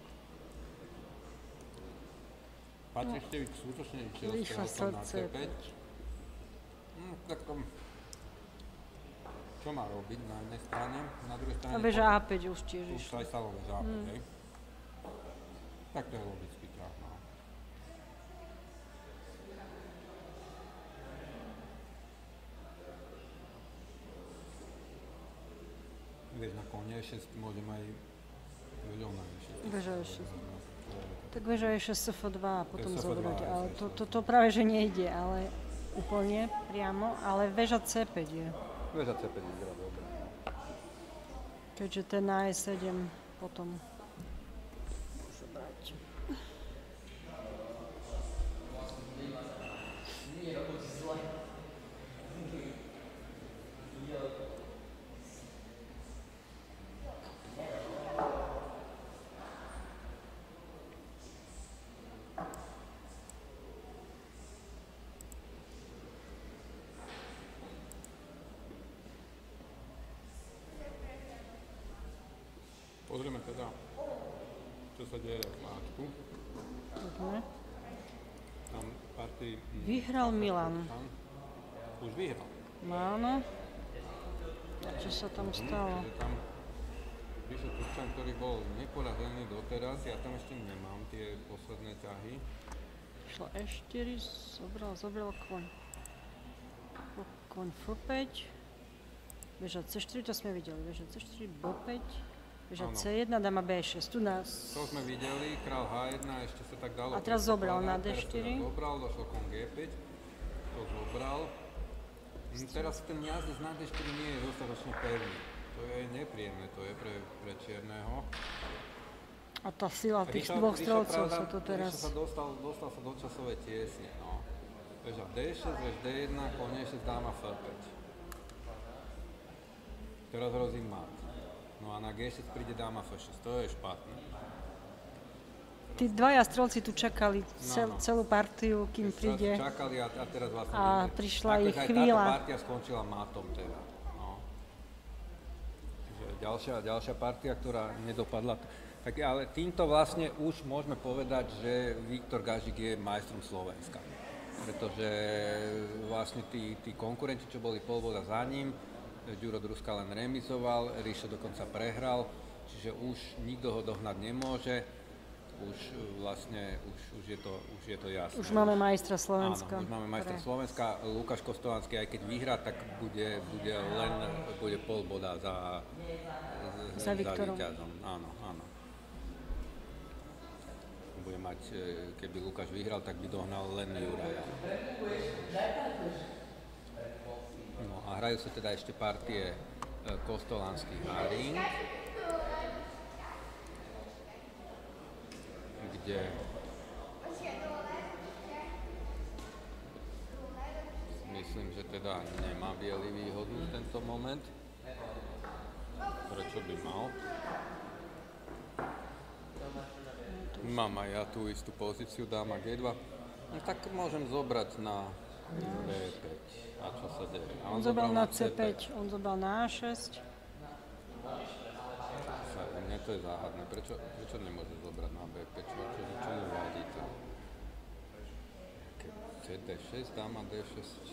Patrištevič sútočne išiel strelcom na C5. Tak to... Čo má robiť na jednej strane? Na druhej strane... A väža A5 už tiež išla. Už aj stalo väža A5, hej? Tak to je logický ťah, no. Vieš, na kone 6 môžem aj vežou na 6. Väža E6. Tak väža E6 SF2 a potom zobrať, ale to práve že nejde, ale úplne priamo, ale väža C5 je. Väža C5 vyzerá dobre. Keďže ten na E7 potom môže brať. Pozrieme teda, čo sa deje v máčku. Tam partii... Vyhral Milan. Už vyhral. Áno. A čo sa tam stalo? Tam prišiel Turčan, ktorý bol neporazený doteraz. Ja tam ešte nemám tie posledné ťahy. Šlo E4, zobral koň. Koň F5. Väža C4, to sme videli. Väža C4, B5. Väža C1, dáma B6. Tu nás... To sme videli, král H1, ešte sa tak dalo... A teraz zobral na D4. Teraz zobral, došlo kon G5. To zobral. Teraz ten jazdec na D4 nie je dostatočne pevný. To je nepríjemné, to je pre čierneho. A tá sila tých dvoch strelcov sa to teraz... Dostal sa do časovej tiesne, no. Väža D6, väž D1, kon E6, dáma F5. Teraz hrozí mat. No a na G6 príde dáma F6, to je špatné. Tí dvaja strelci tu čakali celú partiu, kým príde. Čakali a teraz vlastne... A prišla ich chvíľa. Táto partia skončila matom teda. No. Čiže ďalšia partia, ktorá nedopadla. Tak, ale týmto vlastne už môžeme povedať, že Viktor Gažík je majstrom Slovenska. Pretože vlastne tí konkurenti, čo boli pol boda za ním, Ďuro Druska len remizoval, Ríšo dokonca prehral, čiže už nikto ho dohnať nemôže, už je to jasné. Už máme majstra Slovenska. Áno, už máme majstra Slovenska, Lukáš Kostolanský, aj keď vyhrá, tak bude pol boda za víťazom. Áno. Bude mať, keby Lukáš vyhral, tak by dohnal len Juraja. No a hrajú sa teda ešte partie Kostolanský Haring, kde myslím, že teda nemá biely výhodu v tento moment. Prečo by mal? Mám aj ja tú istú pozíciu, dáma G2. No tak môžem zobrať na B5. A čo sa deje? A On zobral na C5, on zobral na A6. Mne to je záhadné. Prečo nemôže zobrať na B5? Čo mu vadí to? CD6, dáma D6.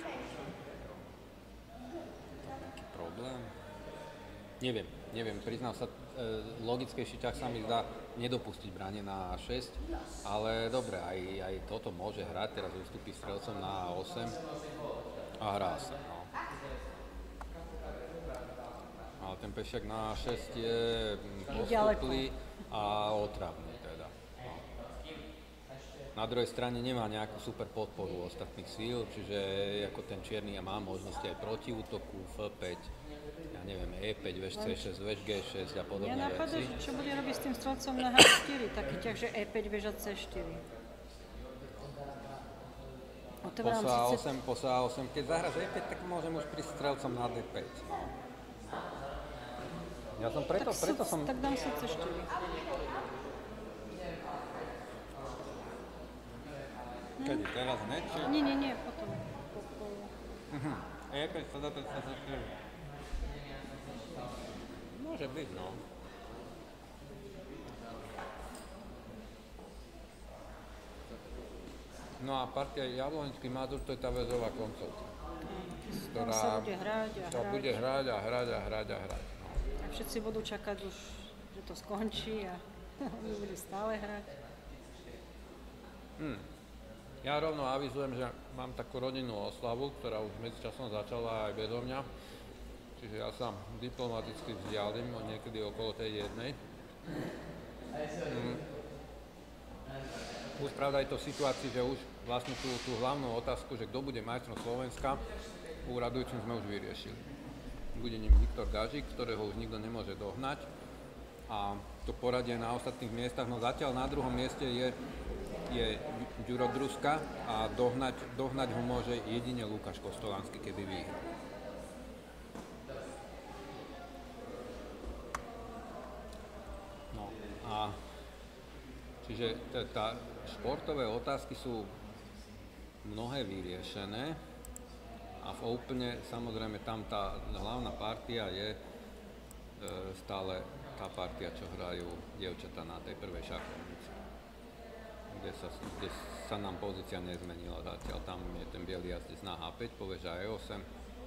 Nejaký problém? Neviem, priznám sa, logickejší ťah sa mi zdá nedopustiť branie na A6, ale dobre, aj toto môže hrať, teraz ustúpi strelcom na A8 a hrá sa, no. Ale ten pešiak na A6 je postuplý a otravný teda. No. Na druhej strane nemá nejakú super podporu ostatných síl, čiže ako ten čierny má možnosti aj protiútoku, F5, ja neviem, E5, veš C6, veš G6 a podobné Mňa napadá, veci. čo bude robiť s tým strelcom na H4, taký ťah, že E5, veža C4. Po A8, keď zahraš E5, tak môžem už prísť strelcom na D5. No. Ja som preto som... Tak dám si C4. Kedy, teraz hneď? Nie, potom. E5 sa dá C4. Môže byť, no. No a partia Jablonský Mazur, to je tá väzová koncovka, Tam sa bude hrať a sa hrať. bude hrať a hrať. No. A všetci budú čakať už, že to skončí a oni budú stále hrať. Ja rovno avizujem, že mám takú rodinnú oslavu, ktorá už medzičasom začala aj bezo mňa. Čiže ja sa diplomaticky vzdialím niekedy okolo tej jednej. Už pravda je to v situácii, že už vlastne tú hlavnú otázku, že kto bude majstrom Slovenska, úradujúcim sme už vyriešili. Bude ním Viktor Gažík, ktorého už nikto nemôže dohnať. A to poradie na ostatných miestach, no zatiaľ na druhom mieste je Ďuro Druska a dohnať ho môže jedine Lukáš Kostolánsky, keby vyhral. No a čiže športové otázky sú mnohé vyriešené a v Opene samozrejme tam tá hlavná partia je stále tá partia, čo hrajú dievčatá na tej prvej šachovnici, kde sa nám pozícia nezmenila zatiaľ. Tam je ten bielý jazdec na H5, poveža E8.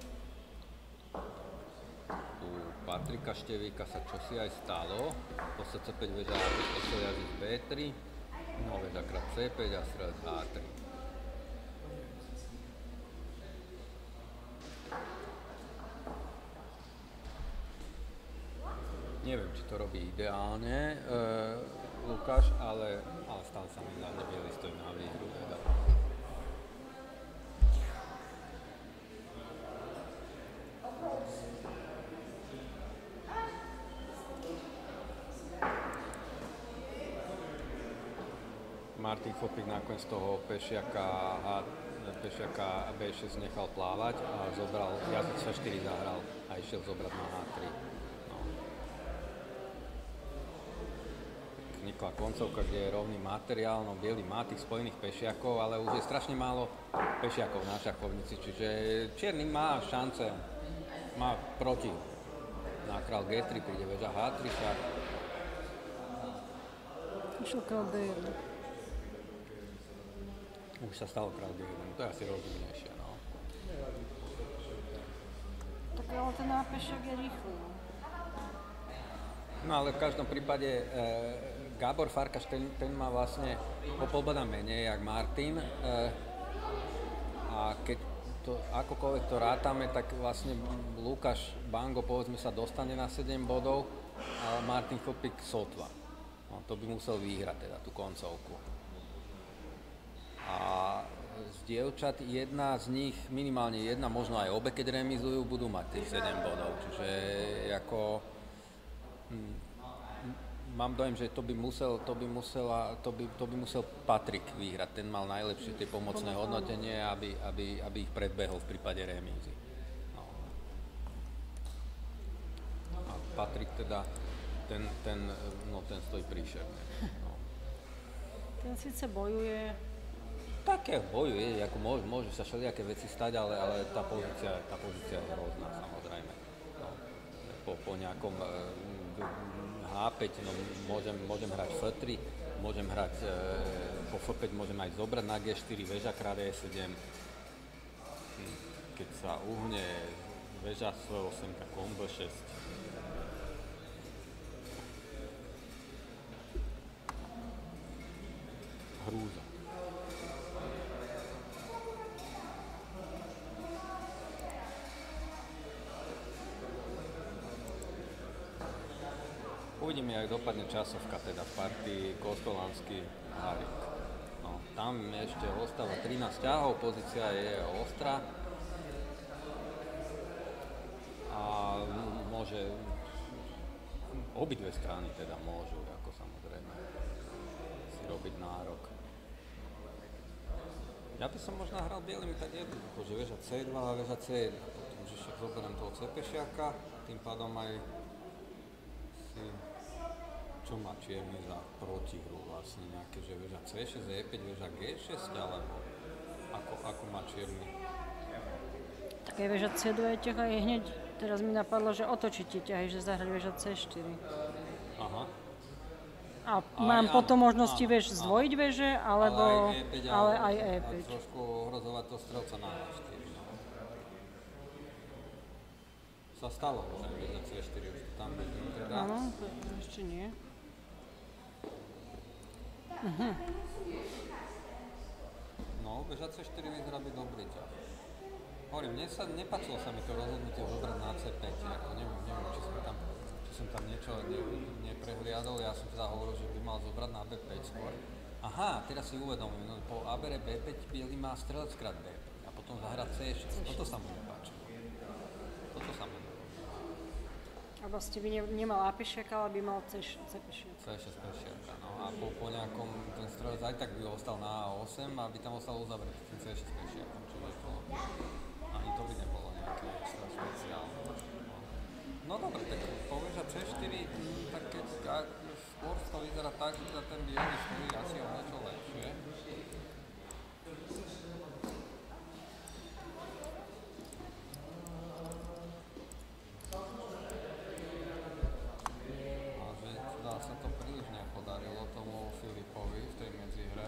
U Patrika Števíka sa čosi aj stalo, po C5 veža jazdec B3, no veža krát C5 a strelec H3. Neviem, či to robí ideálne Lukáš, ale stále sa mi zdá, že bielý stojí na výhru. Teda. Martin Fopik nakoniec toho pešiaka B6 nechal plávať a zobral, jazdec C4 zahral a išiel zobrať na H3. Vznikla koncovka, kde je rovný materiál, no biely má tých spojených pešiakov, ale už je strašne málo pešiakov na šachovnici, čiže čierny má šance, má proti. Na král G3 príde veža H3 šach. Išiel král D1. Už sa stalo král D1, to je asi rozumnejšie, no. Tak ale ten nápešek je rýchly. No ale v každom prípade Gábor Farkas, ten má vlastne o polboda menej, jak Martin. A keď to akokoľvek to rátame, tak vlastne Lukáš Bango, povedzme, sa dostane na 7 bodov a Martin Fopik sotva. No, to by musel vyhrať teda tú koncovku. A z dievčat jedna z nich, minimálne jedna, možno aj obe, keď remizujú, budú mať tých 7 bodov. Čiže ako... Mám dojem, že to by musel Patrik vyhrať. Ten mal najlepšie tie pomocné hodnotenie, aby ich predbehol v prípade remízy. No. A Patrik teda, ten stojí príšerne. No. Ten síce bojuje, Také bojuje, ako môže sa všelijaké veci stať, ale tá pozícia je hrozná, samozrejme. No, po nejakom H5 no, môžem hrať F3, môžem hrať po F5 môžem aj zobrať na G4 väža krát E7. Keď sa uhne väža F8, tak on B6. Hrúza. Uvidíme, jak dopadne časovka teda v partii Kostolanský-Harík. No, tam ešte ostáva 13 ťahov, pozícia je ostrá. A môže, obidve strany teda môžu, ako samozrejme, si robiť nárok. Ja by som možno hral bielými tak jednoducho, že väža C2 a väža C1. Potom, že však zoberiem toho C-pešiaka, tým pádom aj si, čo má čierny za protihru vlastne nejaké, že väža C6, E5, väža G6, alebo ako má čierny. také väža C2 ťah je hneď, teraz mi napadlo, že otočiť tie ťahy, že zahrať väža C4. Aha. A mám potom možnosti, vieš, zdvojiť veže, alebo ale aj E5. E5. A trošku ohrozovať to strelca na H4. Sa stalo, že väža C4 už to tam vidím teda. Áno, ešte nie. No, väža C4 vyzerá byť dobrý ťah. Hovorím, nepáčilo sa mi to rozhodnutie zobrať na C5, ako neviem, či som tam niečo neprehliadol, ja som teda hovoril, že by mal zobrať na B5 skôr. Aha, teraz si uvedomujem, no po A bere B5 bielý má strelec krát B5 a potom zahrať C6, toto sa mu nepáčilo. Toto sa mu nepáčilo. A vlastne by nemal A pešiaka, ale by mal C pešiaka. C6 pešiaka, no a po nejakom, ten strelec aj tak by ostal na A8 a by tam ostal uzavretý tým C6 pešiakom, čiže to, ani to by nebolo nejaké extra špeciálne. No dobre, tak povieš, že C4, tak keď skôr to vyzerá tak, že ten bielý stojí asi o niečo lepšie. A že dá sa to príliš nepodarilo tomu Filipovi v tej medzihre.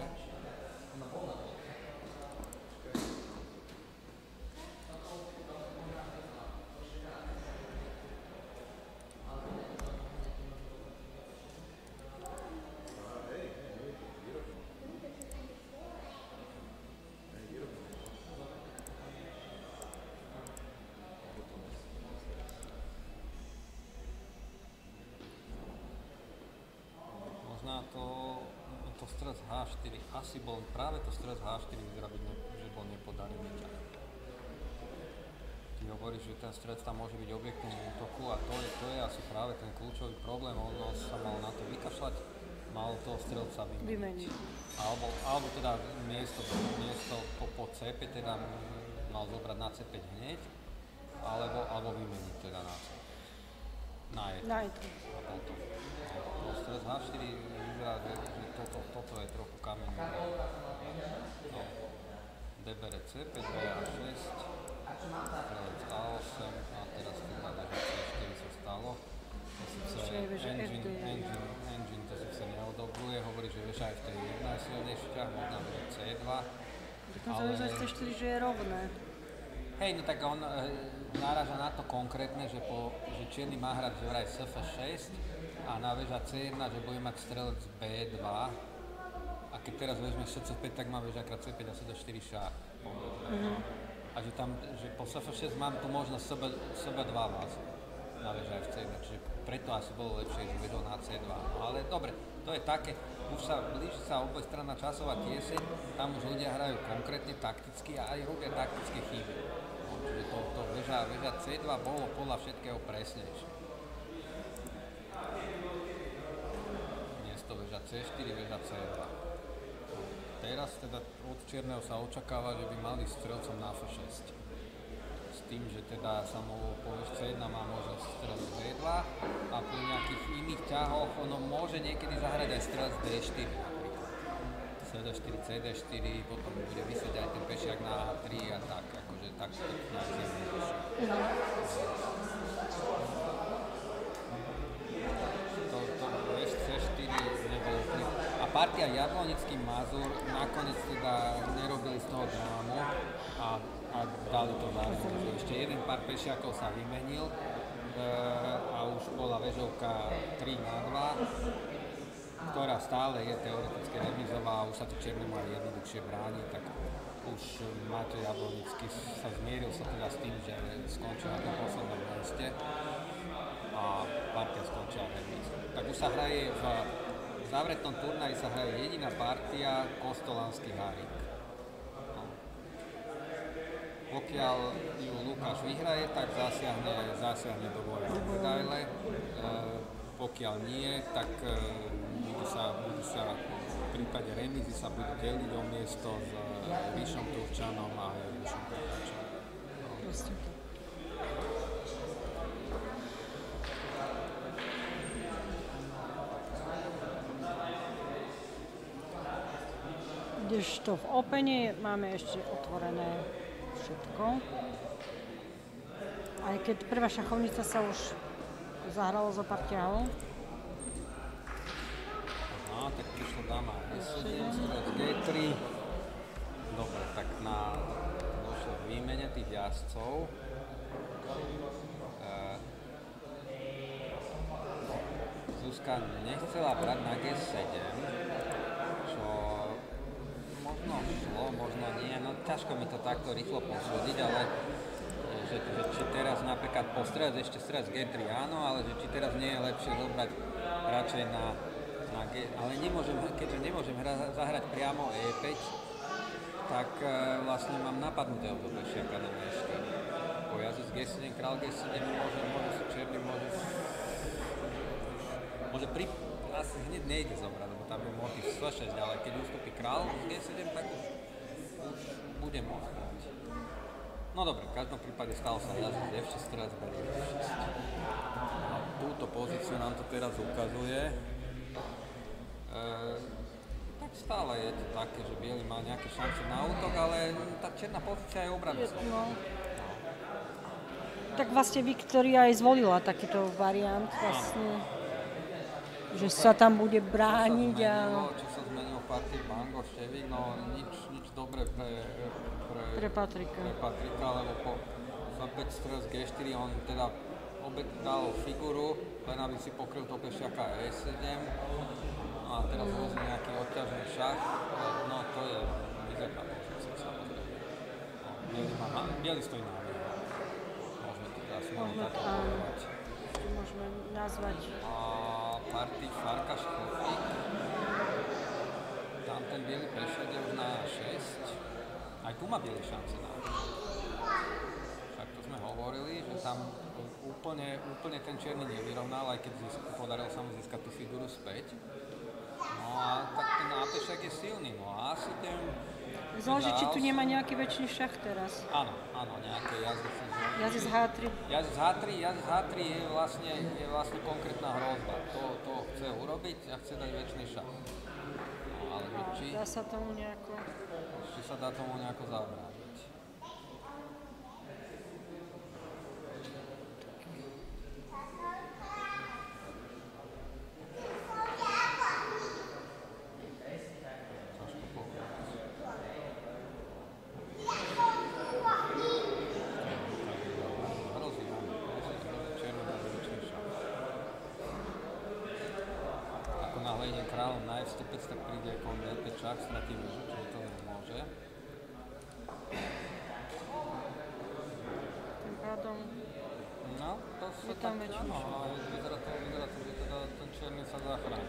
Možná to strelec H4, asi bol práve to strelec H4 vyzerá byť, že bol nepodarený ťah. Ty hovoríš, že ten strelec tam môže byť objektom útoku a to je asi práve ten kľúčový problém, on sa mal na to vykašľať, mal toho strelca vymeniť. Alebo teda miesto po C5 teda mal zobrať na C5 hneď, alebo vymeniť teda na C. Na E3. A potom. Strelec H4 vyzerá, že toto je trochu kameň. No. D bere C5, B A6, strelec A8 a teraz teda C4 sa stalo. To síce engine to síce neodobruje, hovorí, že vieš aj v tej najsilnejší ťah možná bude C2. Ale C4, že je rovné. Hej, no tak on náraža na to konkrétne, že čierny má hrať že vraj F6 a na väža C1, že bude mať strelec B2 a keď teraz vezme C5, tak má väža krát C5 a C4 šach. A že tam, že po F6 mám tu možnosť SB2 vlastne na väža FC1, čiže preto asi bolo lepšie, že vedol na C2. Ale dobre, to je také, už sa blíži sa obojstranná časová tieseň, tam už ľudia hrajú konkrétne takticky a aj robia taktické chyby. Čiže to väža C2 bolo podľa všetkého presnejšie. Miesto väža C4, väža C2. Teraz teda od čierneho sa očakáva, že by mali strelcom na F6. S tým, že teda sa mu po C1 má možnosť strelec D2 a pri nejakých iných ťahoch ono môže niekedy zahrať aj strelec D4 napríklad. CD4, CD4, potom bude vysieť aj ten pešiak na A3 a tak, akože tak nejak zjednodušie. To C4 nebolo úplne. A partia Jablonický Mazur nakoniec teda nerobili z toho drámu a dali to na remízu. Ešte jeden pár pešiakov sa vymenil a už bola väžovka 3-2, ktorá stále je teoreticky remízová a už sa to Čiernému aj jednoduchšie bráni, tak už Matej Jablonický sa zmieril sa teda s tým, že skončil na tom poslednom mieste a partia skončila remízu. Tak už sa hraje v záverečnom turnaji sa hraje jediná partia Kostolanský Hárik. No. Pokiaľ ju Lukáš vyhraje, tak zasiahne do boja o medaile. Pokiaľ nie, tak budú sa v prípade remízy sa budú deliť o miesto s Ríšom Turčanom a Ríšom Turčanom. Kdežto v Opene máme ešte otvorené všetko. Aj keď prvá šachovnica sa už zahralo zo pár ťahov. No, tak prišla dáma S7, G3. Dobre, tak došlo k výmene tých jazdcov. Zuzka nechcela brať na G7, čo možno šlo, možno nie. No ťažko mi to takto rýchlo posúdiť, ale že či teraz napríklad po ešte strelec G3 áno, ale že či teraz nie je lepšie zobrať radšej na G, ale keďže nemôžem zahrať priamo E5, tak vlastne mám napadnutého do pešiaka na E4. Po jazdec G7, král G7 môže si čierny, asi hneď nejde zobrať, lebo tam je motív S6, ale keď ustúpi král z G7, tak už bude môcť brať. No dobre, v každom prípade stalo sa jazdec F6, teraz berie F6. A túto pozíciu nám to teraz ukazuje. Tak stále je to také, že biely má nejaké šance na útok, ale tá čierna pozícia je obrana. No. Tak vlastne Viktória aj zvolila takýto variant vlastne, že sa tam bude brániť Čo sa zmenilo v partii Bango, Števik, no nič dobre pre Patrika, lebo po F5 strelec G4 on teda dal figuru, len aby si pokryl to pešiaka E7 a teraz vozí nejaký odťažný šach, no to je mizerná pozícia samozrejme. Bielý stojí na výhre. Môžeme to teraz povedať. Môžeme nazvať. A partii Farkaš Kofík, tam ten bielý pešiak je už na 6, aj tu má bielý šance na však to sme hovorili, že tam úplne ten čierny nevyrovnal, aj keď podaril sa mu získať tú figuru späť. No a tak ten A5 je silný, no a asi ten... Záleží, či tu nemá nejaký väčší šach teraz. Áno, nejaké jazdec. Jazdec H3. Jazdec H3 je vlastne konkrétna hrozba. To chce urobiť a chce dať väčší šach. No ale či... Dá sa tomu nejako... Či sa dá tomu nejako zabrániť. Kráľom na F105, tak príde kon D5 šach, stratí väžu, čiže to nemôže. Tým pádom... No, to sa tak, áno, ale vyzerá to, že teda ten čierny sa zachráni.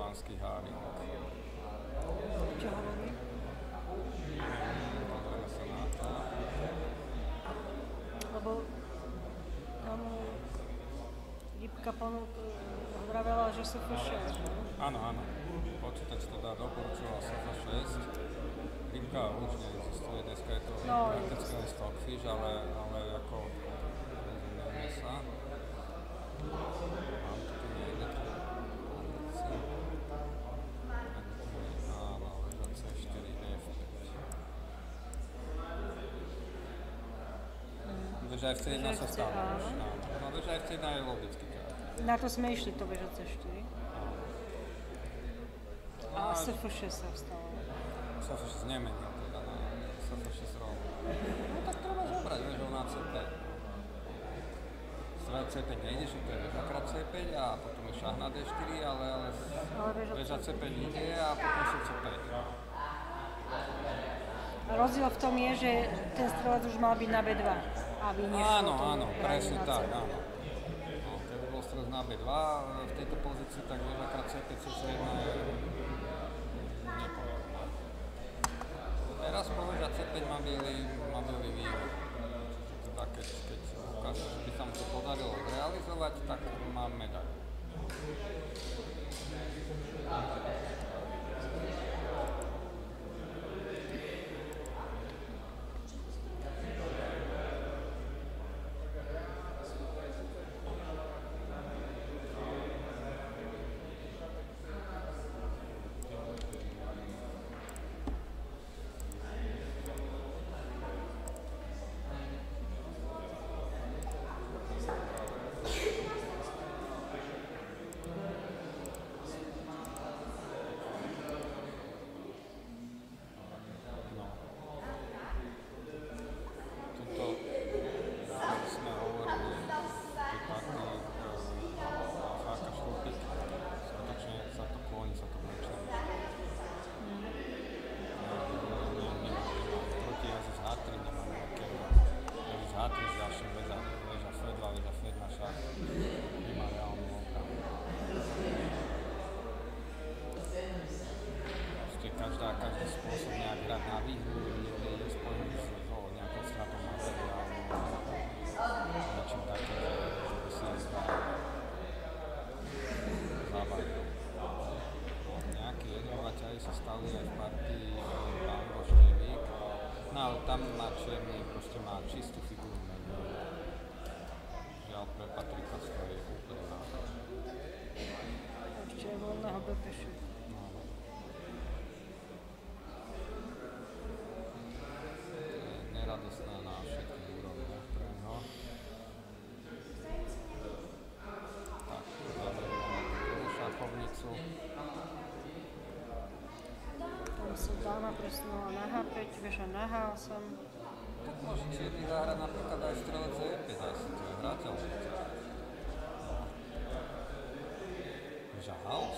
Banský Hárik. Čo hovorí? Pozrieme sa na to. Lebo tam Rybka vravela, že sú FŠ. Áno. Počítač to doporučoval SFA 6. Rybka už neexistuje, dneska je to prakticky len Stockfish, ale ako rozumieme sa. Mám tu niekde pozície. Áno, veža C4, F5. Veža F1 sa stáva už. No, veža F1 je logicky. Na to sme išli, to veža C4. A SFŠ sa vstalo. SFŠ nemenil teda na SFŠ rovno. No tak treba zobrať vežou na C5. Strelec C5 nejdeš, to je veža krát C5 a potom je šah na D4, ale veža C5 ide a potom sú C5. A rozdiel v tom je, že ten strelec už mal byť na B2. Aby nešlo Áno, presne tak, áno. No, keby bol strelec na B2 v tejto pozícii, tak veža krát C5, C1 je nepovedná. Teraz veža C5 má bielý vývod. Teda keď ukáže, že by sa mu to podarilo zrealizovať, tak mám medaľu. Každý spôsob nejak hrať na výhru je spojený s nejakou stratou materiálu, niečím takým, že by si zabavil. Nejakí jedovateľi sa stali aj v partii pán Boštevník, no ale tam na čierny proste má čistú figuru menu. Žiaľ pre Patrika stojí úplne na to. Ešte je voľného BPŠ. Radostné na všetkých úrovniach pre neho. Tak, zaberiem šachovnicu. Tam sa dáma presunula na H5, veža na H8. Tak môže čierny zahrať napríklad aj strelec E5, asi to je hrateľné. Veža H8.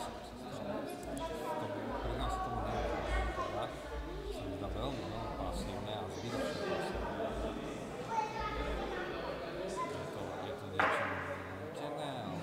Pri nás tomu neviem povedať. Sa mi zdá veľmi pasívne a zbytočné pasívne. Je to niečo nutené, ale...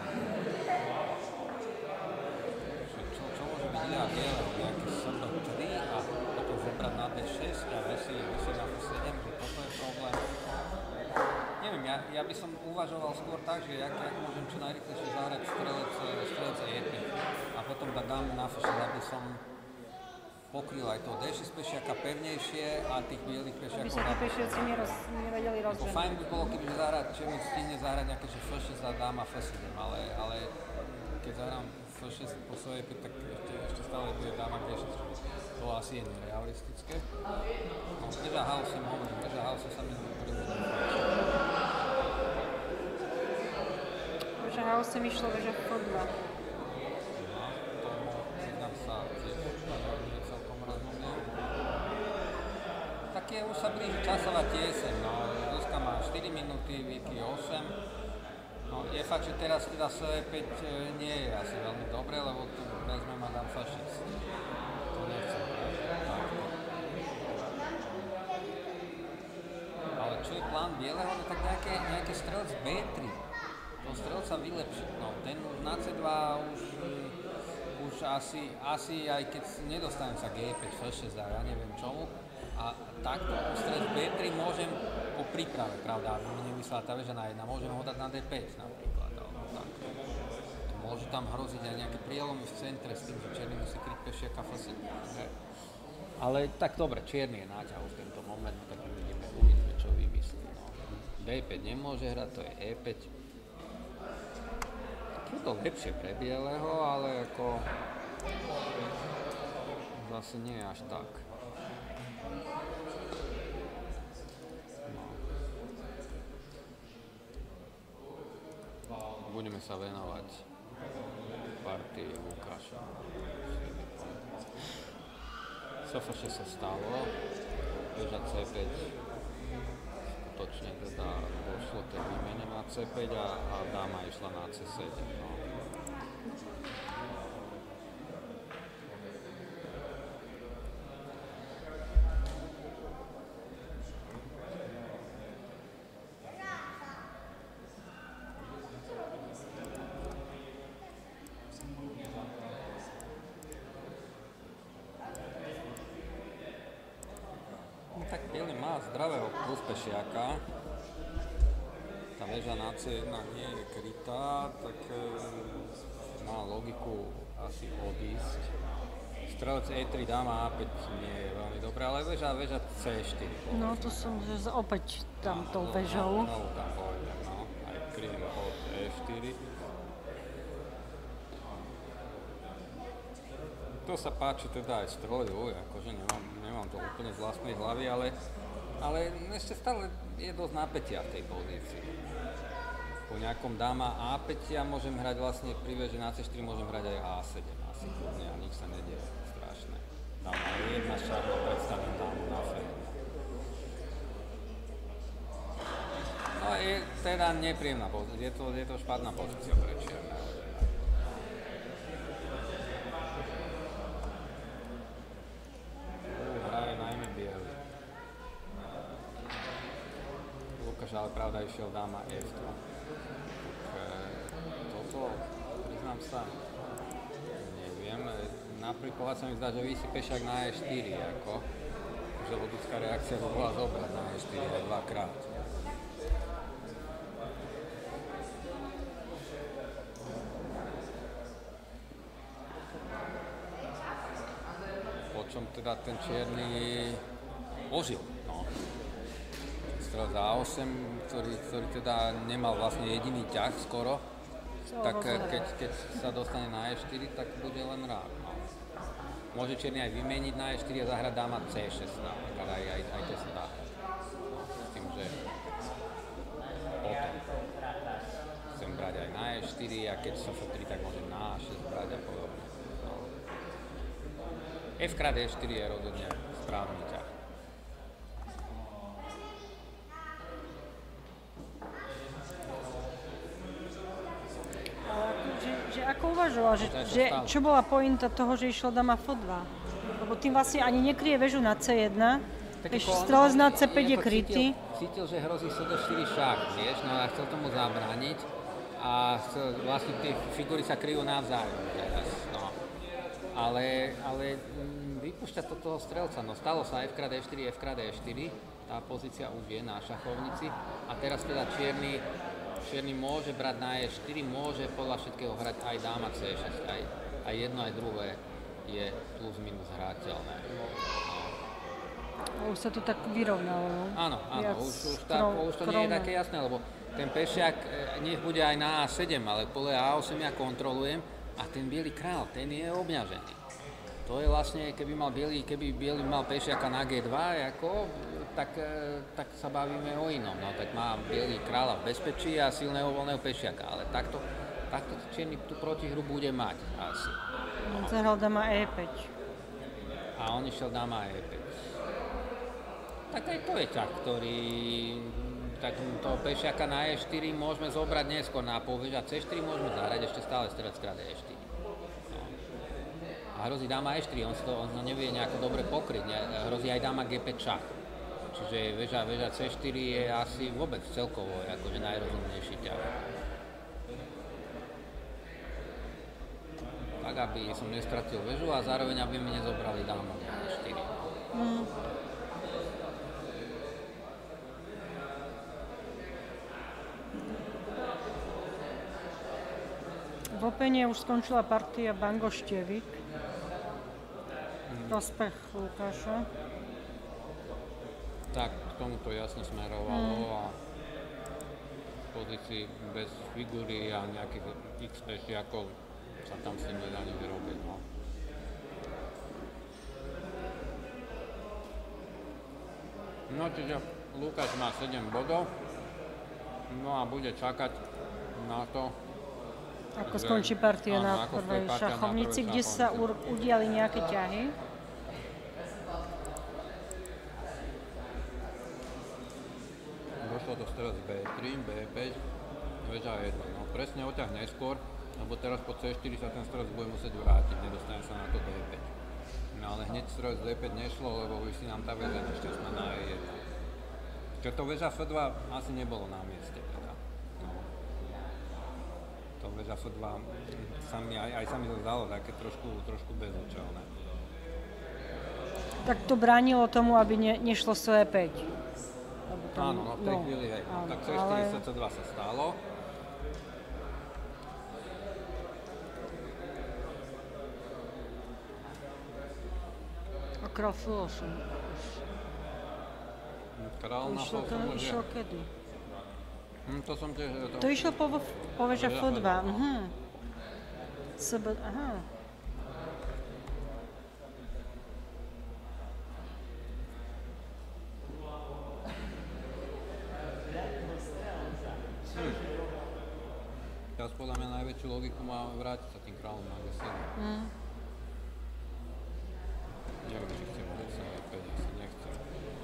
Čo môže byť iná biele, nejaké SB3 a potom zobrať na D6 a vysí na F7, že toto je problém. Neviem, ja by som uvažoval skôr tak, že jak môžem čo najrýchlejšie zahrať strelec E5 a potom dať dámu na F6, aby som pokryl aj toho D6 pešiaka pevnejšie a tých bielých pešiakov... Aby sa tí pešiaci nevedeli rozbehnúť. Fajn by bolo, keby černý stihne zahrať nejaké F6 a dáma F7, ale keď zahrám F6 po svojej 5, tak ešte stále bude dáma G6. To asi je nerealistické. No, veža H8 hovorím, veža H8 sa mi nebude. Veža H8 išlo veža F2. Také už sa blíži časová tieseň, no, Zuzka má 4 minúty, Vicky 8. No, je fakt, že teraz teda SE5 nie je asi veľmi dobré, lebo tu vezme Madame Fašist. To nechcem takto. Ale čo je plán bieleho? No tak nejaký strelec B3. Toho strelca vylepšiť, no, ten už na C2 už už asi aj keď nedostanem sa G5, F6 a ja neviem čomu, a takto ústred B3 môžem po príprave, pravda, aby mi nevyslela tá väža na 1, môžem ho dať na D5 napríklad, alebo tak. Môže tam hroziť aj nejaké prielomy v centre s tým, že čierny musí kryť pešiaka F7. Ale tak dobre, čierny je náťahol v tento moment, tak uvidíme čo vymyslí. No. D5 nemôže hrať, to je E5. Je to lepšie pre bieleho, ale ako zase nie až tak. No. Budeme sa venovať partii Lukáša. F6 sa stalo, veža C5 skutočne teda došlo tej výmene na C5 a dáma išla na C7. No. Tak bielý má zdravého plus pešiaka. Tá väža na C1 nie je krytá, tak má logiku asi odísť. Strelec E3, dáma A5 nie je veľmi dobré, ale väža C4. No to som, že opäť tam tou väžou. Znovu tam pôjdem, no. Aj kryjem od E4. To sa páči teda aj stroju, akože nemám to úplne z vlastnej hlavy, ale ešte stále je dosť napätia v tej pozícii. Po nejakom dáma A5 ja môžem hrať vlastne pri veži na C4 môžem hrať aj A7 asi kľudne a nič sa nedieje strašné. Dáma E1 šarno, predstavím dámu na F1. No je teda nepríjemná pozícia, je to špatná pozícia pre čierneho. Ale pravda išiel dáma F2. Toto, priznám sa, neviem. Na prvý pohľad sa mi zdá, že visí pešiak na E4, ako, že logická reakcia by bola zobrať na E4 aj dvakrát. Po čom teda ten čierny ožil, no. Strelec A8, ktorý teda nemal vlastne jediný ťah skoro, tak keď sa dostane na E4, tak bude len rád. No. Môže čierny aj vymeniť na E4 a zahrať dáma C6, napríklad aj to sa dá. No, s tým, že potom chcem brať aj na E4 a keď sa F3, tak môžem na A6 brať a podobne. No. F krát E4 je rozhodne správny ťah. Ako uvažoval, že čo bola pointa toho, že išla dáma F2? Lebo tým vlastne ani nekryje väžu na C1, strelec na C5 je krytý. Cítil, že hrozí CD4 šach, vieš, no a chcel tomu zabrániť a vlastne tie figúry sa kryjú navzájom teraz, no. Ale vypúšťa to toho strelca, no stalo sa F krát E4, F krát E4, tá pozícia už je na šachovnici a teraz teda čierny môže brať na E4, môže podľa všetkého hrať aj dáma C6, aj jedno, aj druhé je plus minus hrateľné. Už sa to tak vyrovnalo, no? Áno, už to nie je také jasné, lebo ten pešiak nech bude aj na A7, ale podľa A8 ja kontrolujem a ten biely král, ten je obňažený. To je vlastne, keby biely mal pešiaka na G2, tak sa bavíme o inom. No, tak má bielý kráľa v bezpečí a silného voľného pešiaka, ale takto čierny tú protihru bude mať asi. No. On zahral dáma E5. A on išiel dáma E5. Tak aj to je ťah, ktorý tak toho pešiaka na E4 môžeme zobrať neskôr na povež a C4 môžeme zahrať ešte stále strelec krát E4. No. A hrozí dáma E4, on to nevie nejako dobre pokryť, hrozí aj dáma G5 šach. Čiže väža C4 je asi vôbec celkovo akože najrozumnejší ťah. Tak tak aby som nestratil väžu a zároveň aby mi nezobrali dámok na 4. V Opene už skončila partia Bango-Števik. Prospech Lukáša. Tak, k tomu to jasne smerovalo a v pozícii bez figúry a nejakých x pešiakov sa tam s tým nedá nič robiť. No. No, čiže Lukáš má 7 bodov, no a bude čakať na to, Ako skončí partia na prvej šachovnici, kde sa udiali nejaké ťahy. Došlo to teraz B3, B5, väža 1. No presne oťah neskôr, lebo teraz po C4 sa ten strelec bude musieť vrátiť, nedostane sa na to D5. No ale hneď strelec D5 nešlo, lebo vysí nám tá väža nešťastná na E1. Čiže to väža F2 asi nebolo na mieste teda. No. To väža F2 aj sa mi to zdalo také trošku bezúčelné. Tak to bránilo tomu, aby nešlo svoje 5. Áno, no v tej chvíli, hej. Áno, Tak C4, C2 sa stalo. A král F8. Král na To F8 išlo kedy? To som tiež... To išlo po väža F2. Aha. Teraz podľa mňa najväčšiu logiku má vrátiť sa tým kráľom na G7. Neviem, či chcem vôbec sa E5, asi nechcem.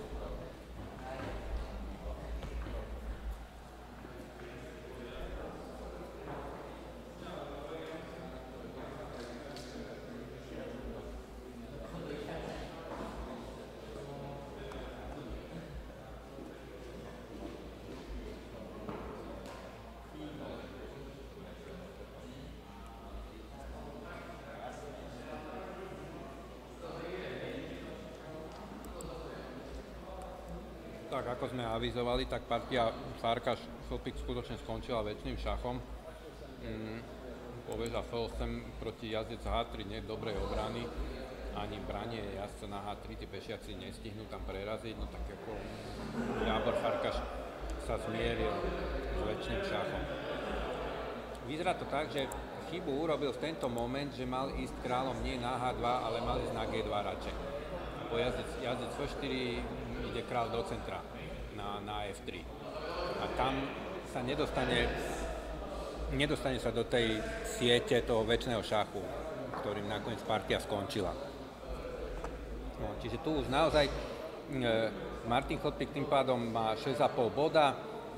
Tak ako sme avizovali, tak partia Farkas-Chlpík skutočne skončila väčšným šachom. Po väža F8 proti jazdec H3 nie dobrej obrany, ani branie jazdca na H3, tí pešiaci nestihnú tam preraziť, no tak ako Gábor Farkas sa zmieril s väčšným šachom. Vyzerá to tak, že chybu urobil v tento moment, že mal ísť kráľom nie na H2, ale mal ísť na G2 radšej. Po jazdec F4 ide kráľ do centra na F3. A tam sa nedostane sa do tej siete toho väčšného šachu, ktorým nakoniec partia skončila. No, čiže tu už naozaj Martin Chlpík tým pádom má 6,5 boda.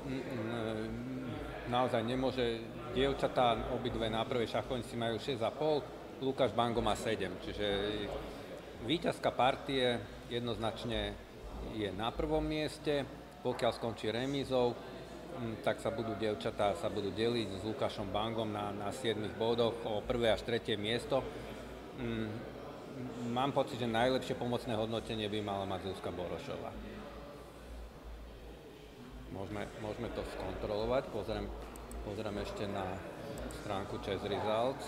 Naozaj nemôže, dievčatá obidve na prvej šachovnici majú 6,5, Lukáš Bango má 7, čiže víťazka partie jednoznačne je na prvom mieste. Pokiaľ skončí remízou, tak sa budú dievčatá deliť s Lukášom Bangom na 7 bodoch o 1. až 3. miesto. Mám pocit, že najlepšie pomocné hodnotenie by mala mať Zuzka Borošová. Môžeme to skontrolovať. Pozriem ešte na stránku Chess Results.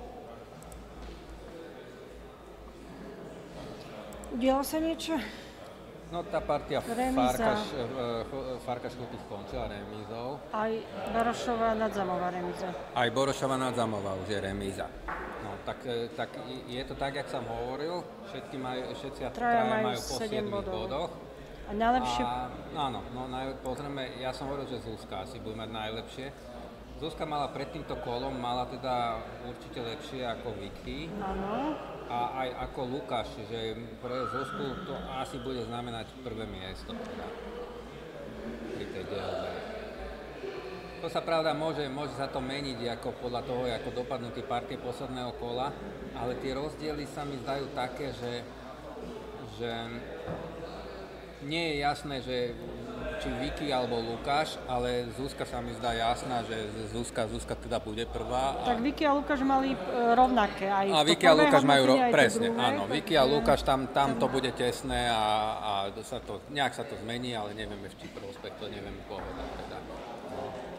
Udialo sa niečo? No tá partia Farkas-Chlpík skončila remízou. Aj Borošová Nadzamová remíza. Aj Borošová Nadzamová už je remíza. No tak je to tak, jak som hovoril. Všetci traja majú po 7 bodoch. A najlepšie... Áno, no pozrieme, ja som hovoril, že Zuzka asi bude mať najlepšie. Zuzka mala pred týmto kolom, mala teda určite lepšie ako Vicky. Áno. A aj ako Lukáš, že pre Zuzku to asi bude znamenať prvé miesto teda pri tej delbe. To sa pravda môže sa to meniť ako podľa toho, ako dopadnú tie partie posledného kola, ale tie rozdiely sa mi zdajú také, že nie je jasné, že či či Vicky alebo Lukáš, ale Zuzka sa mi zdá jasná, že Zuzka teda bude prvá. Tak Vicky a Lukáš mali rovnaké. Aj a Vicky a Lukáš majú presne, druhé, áno. Vicky a Lukáš, tam to bude tesné a nejak sa to zmení, ale nevieme v čí prospech, to nevieme povedať. Teda. No.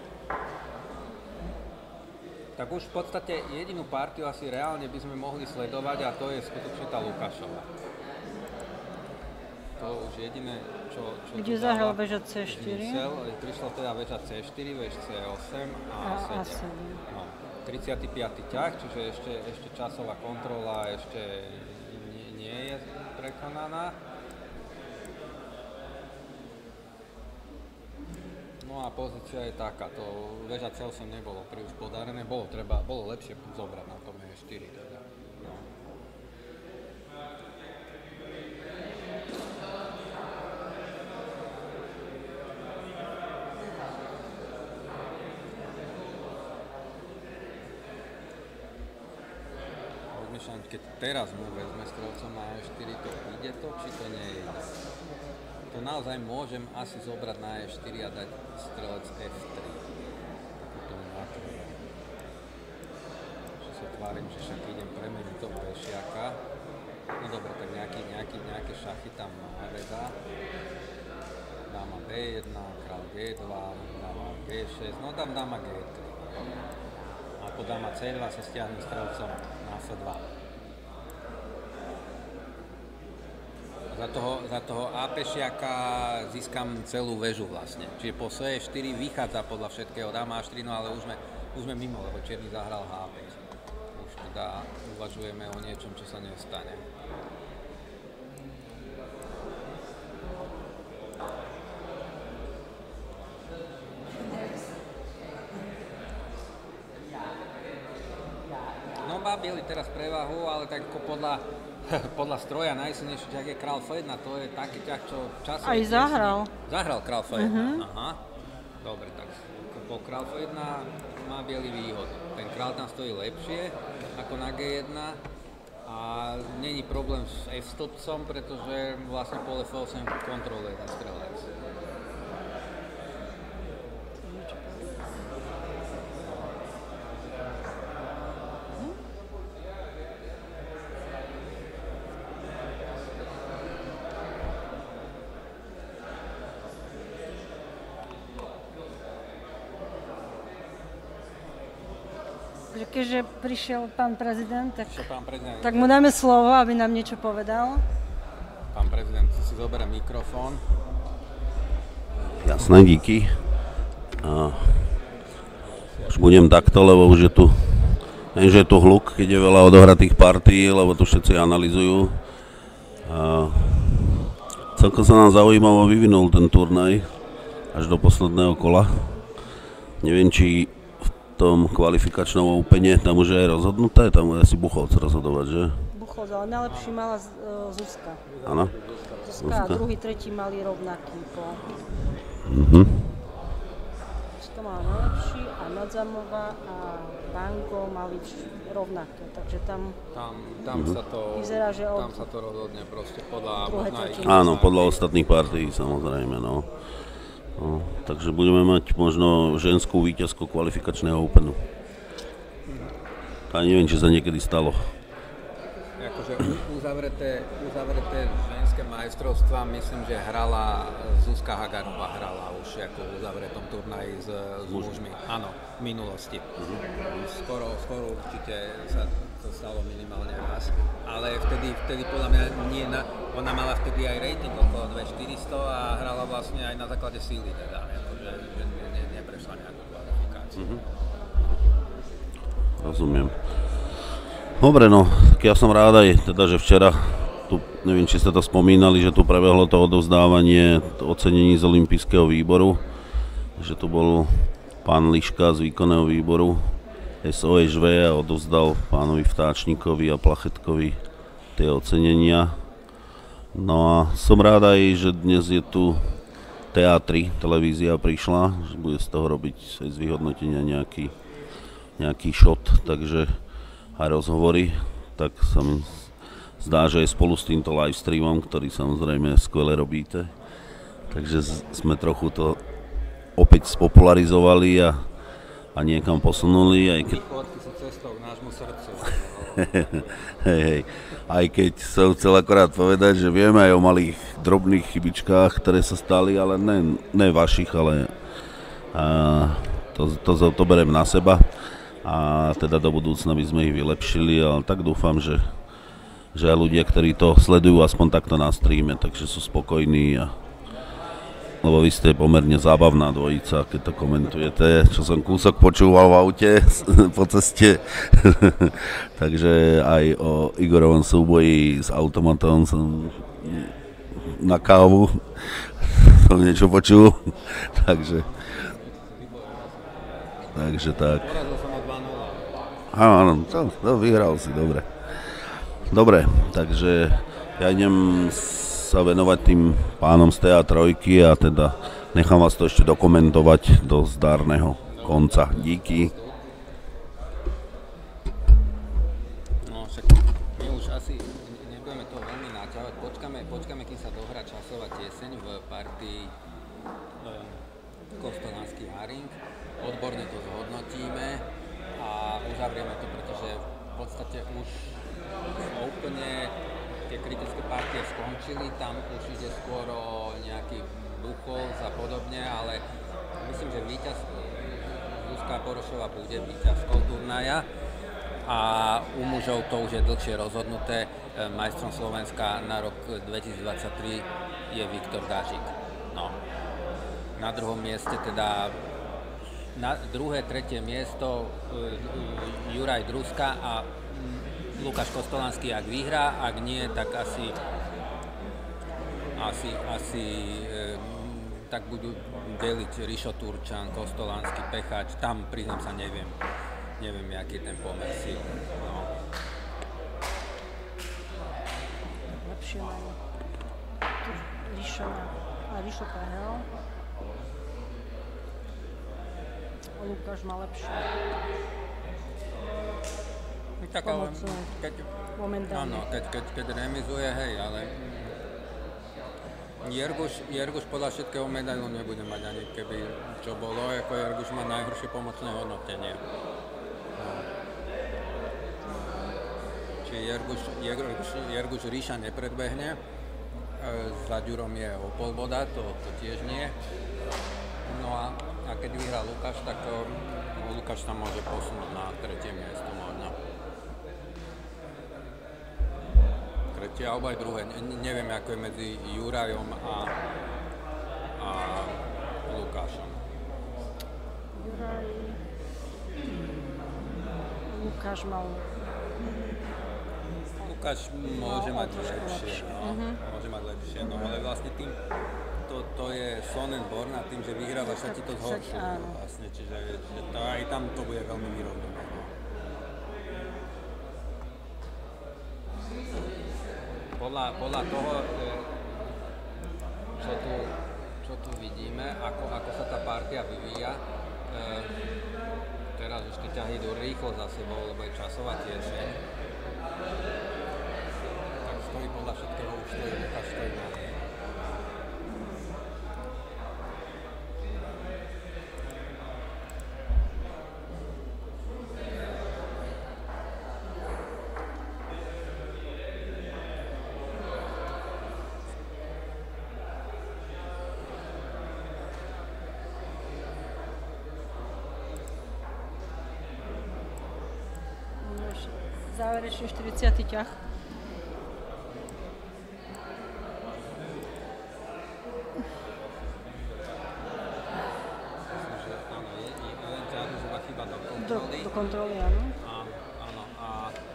Tak už v podstate jedinú partiu asi reálne by sme mohli sledovať a to je skutočne tá Lukášova. To už jediné, čo kde zahral väža C4. Prišla teda väža C4, väž C8 a 7. No, 35. ťah, čiže ešte časová kontrola ešte nie je prekonaná. No a pozícia je taká, to väža C8 nebolo príliš podarené, bolo lepšie zobrať na tom E4 teda. No. Keď teraz mu vezme strelcom na E4, to ide to, či to nie je? To naozaj môžem asi zobrať na E4 a dať strelec F3. Takúto nátrovu. Že sa tvárim, že však idem premeniť toho pešiaka. No dobre, tak nejaké šachy tam má veda. Dáma B1, král G2, dáma G6, no dám dáma G3. A po dáma C2 sa stiahnem strelcom na F2. Za toho A pešiaka získam celú väžu vlastne. Čiže po C4 vychádza podľa všetkého dáma A4, no ale už sme mimo, lebo čierny zahral H5. Už teda uvažujeme o niečom, čo sa nestane. No má biely teraz prevahu, ale tak ako podľa stroja najsilnejší ťah je král F1, to je taký ťah, čo časový... Aj zahral. Zahral král F1, aha. Dobre, tak po král F1 má biely výhodu. Ten král tam stojí lepšie ako na G1 a není problém s F-stĺpcom, pretože vlastne pole F8 kontroluje ten strelec. Keďže prišiel pán prezident, tak mu dáme slovo, aby nám niečo povedal. Pán prezident si zoberie mikrofón. Jasné, díky. Už budem takto, lebo už je tu, neviem, že je tu hluk, keď je veľa odohratých partií, lebo tu všetci analyzujú. Celkom sa nám zaujímavo vyvinul ten turnaj až do posledného kola. Neviem, či v tom kvalifikačnom Opene tam už je rozhodnuté, tam bude asi Buchholz rozhodovať, že? Buchholz, ale najlepší mala Zuzka. Áno. Zuzka a druhý, tretí mali rovnaký po... Zuzka mala najlepší a Nadzamová a Bango mali rovnaké, takže tam sa to vyzerá, že tam sa to rozhodne proste podľa áno, podľa ostatných partií, samozrejme, no. No, takže budeme mať možno ženskú víťazku kvalifikačného Openu. Ani neviem, či sa niekedy stalo. Akože uzavreté ženské majstrovstvá, myslím, že hrala Zuzka Hagarová, už ako v uzavretom turnaji s mužmi. Áno, v minulosti. Skoro určite sa to stalo minimálne raz. Ale vtedy podľa mňa ona mala vtedy aj rating okolo 2400 a hrala vlastne aj na základe síly teda, že neprešla nejakú kvalifikáciu. Rozumiem. Dobre, no, tak ja som rád aj teda, že včera tu, neviem, či ste to spomínali, že tu prebehlo to odovzdávanie ocenení z olympijského výboru, že tu bol pán Liška z výkonného výboru SOSV a odovzdal pánovi Vtáčnikovi a Plachetkovi tie ocenenia. No a som rád aj, že dnes je tu TA3, televízia prišla, že bude z toho robiť aj z vyhodnotenia nejaký shot, takže aj rozhovory, tak sa mi zdá, že je spolu s týmto livestreamom, ktorý samozrejme skvele robíte, takže sme trochu to opäť spopularizovali a niekam posunuli, aj keď... Fotky sú cestou k nášmu srdcu. Hej. Aj keď som chcel akorát povedať, že vieme aj o malých drobných chybičkách, ktoré sa stali, ale ne vašich, ale to beriem na seba a teda do budúcna by sme ich vylepšili, ale tak dúfam, že aj ľudia, ktorí to sledujú aspoň takto na streame, takže sú spokojní lebo vy ste pomerne zábavná dvojica, keď to komentujete, čo som kúsok počúval v aute po ceste. Takže aj o Igorovom súboji s automatom som na kávu som niečo počul. takže tak. Áno, to vyhral si, dobre. Dobre, takže ja idem sa venovať tým pánom z TA3 a teda nechám vás to ešte dokumentovať do zdárneho konca. Díky. No však my už asi nebudeme to veľmi naťahovať. Počkáme, kým sa dohrá časová tieseň v partii Kostolanský Haring. Odborne to zhodnotíme a uzavrieme to, pretože v podstate už úplne tie kritické partie skončili, tam už ide skôr o nejaký Buchholz a podobne, ale myslím, že víťaz Zuzka Borošová bude víťazkou turnaja a u mužov to už je dlhšie rozhodnuté. Majstrom Slovenska na rok 2023 je Viktor Gažík. No. Na druhom mieste teda na druhé, tretie miesto Juraj Druska a Lukáš Kostolanský, ak vyhrá, ak nie, tak asi tak budú deliť Rišo Turčan, Kostolanský, Pecháč, tam priznám sa neviem, aký je ten pomer síl. No. Lepšie majú. Rišo prehral. Lukáš má lepšie. Tak ale keď remizuje, hej, ale Jerguš podľa všetkého medailu nebude mať ani keby čo bolo, ako Jerguš má najhoršie pomocné hodnotenie. Čiže Jerguš Ríša nepredbehne, za Ďurom je o pol boda, to tiež nie. No a keď vyhrá Lukáš, tak Lukáš tam môže posunúť na tretie miesto možno. Tretie alebo aj druhé. Neviem, ako je medzi Jurajom a Lukášom. Lukáš môže mať lepšie, môže mať lepšie, no ale vlastne tým to je Sonnenborn a tým, že vyhráva, sa ti to zhoršuje vlastne, čiže to, aj tam to bude veľmi vyrovnané. Podľa toho, čo tu vidíme, ako sa tá partia vyvíja, teraz už tie ťahy idú rýchlo za sebou, lebo je časová tieseň, tak stojí podľa všetkého už Lukáš stojí na nej. Záverečný 40. ťah. Do kontroly, áno. Áno, a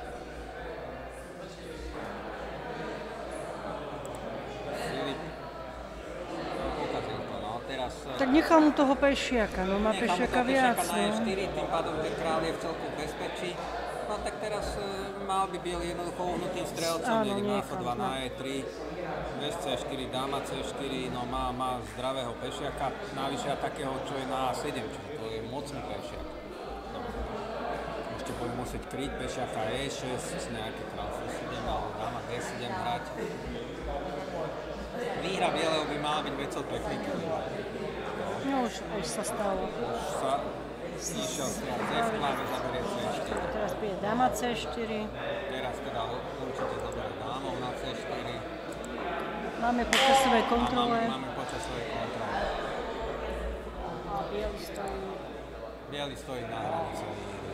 Filip pokazil to, no teraz... Tak nechal mu toho Pešiaka, no má Pešiaka viac, no. Má E4, tým pádom ten král je v celku bezpečí. No tak teraz mal by Biel jednoducho uhnutým strelcom, niekde má F2 na E3, bez C4, dáma C4, no má zdravého pešiaka, navyše takého, čo je na A7, čiže to je mocný pešiak. No. Ešte bude musieť kryť pešiaka E6, nejaký král C7 alebo dáma D7 hrať. výhra Bieleho by mala byť vecou techniky. No už sa stalo. Už sa išiel z F-klave, zaberie C4. Teraz bude dáma C4. Teraz teda určite zaberie dámov na C4. Máme počasové kontrole. Máme počasové kontrole. A Bielý stojí na hranici.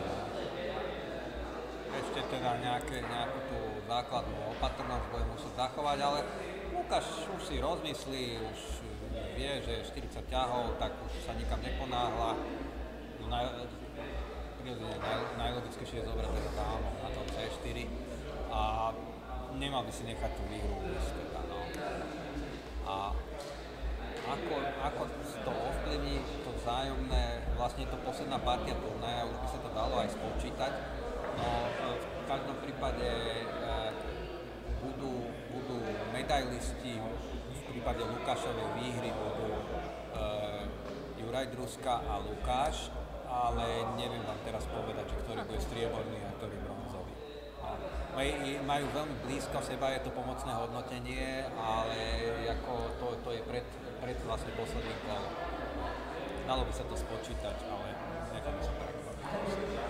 Ešte teda nejakú tú základnú opatrnosť bude musieť zachovať, ale Lukáš už si rozmyslí, už vie, že je 40 ťahov, tak už sa nikam neponáhla. No najlogickejšie je zobrať teda dámov na tom C4 a nemal by si nechať tú výhru ísť teda, no. A ako to ovplyvní to vzájomné, vlastne je to posledná partia turnaja, už by sa to dalo aj spočítať. No, v každom prípade budú medailisti, v prípade Lukášovej výhry budú Juraj Druska a Lukáš, ale neviem vám teraz povedať, že ktorý bude strieborný a ktorý bronzový. Majú veľmi blízko seba, je to pomocné hodnotenie, ale ako to je pred vlastne posledným kolom. Dalo by sa to spočítať, ale necháme sa prekvapiť.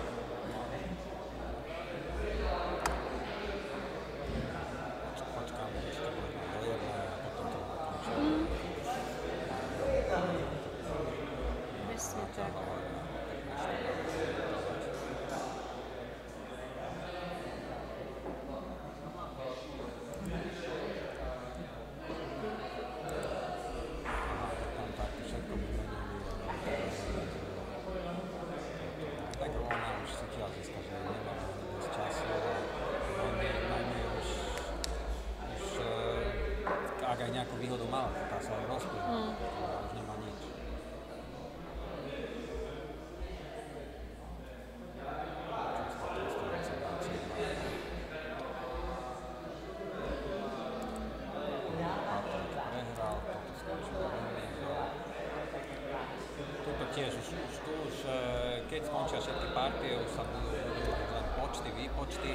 Keď skončia všetky partie, už sa budú len počty, výpočty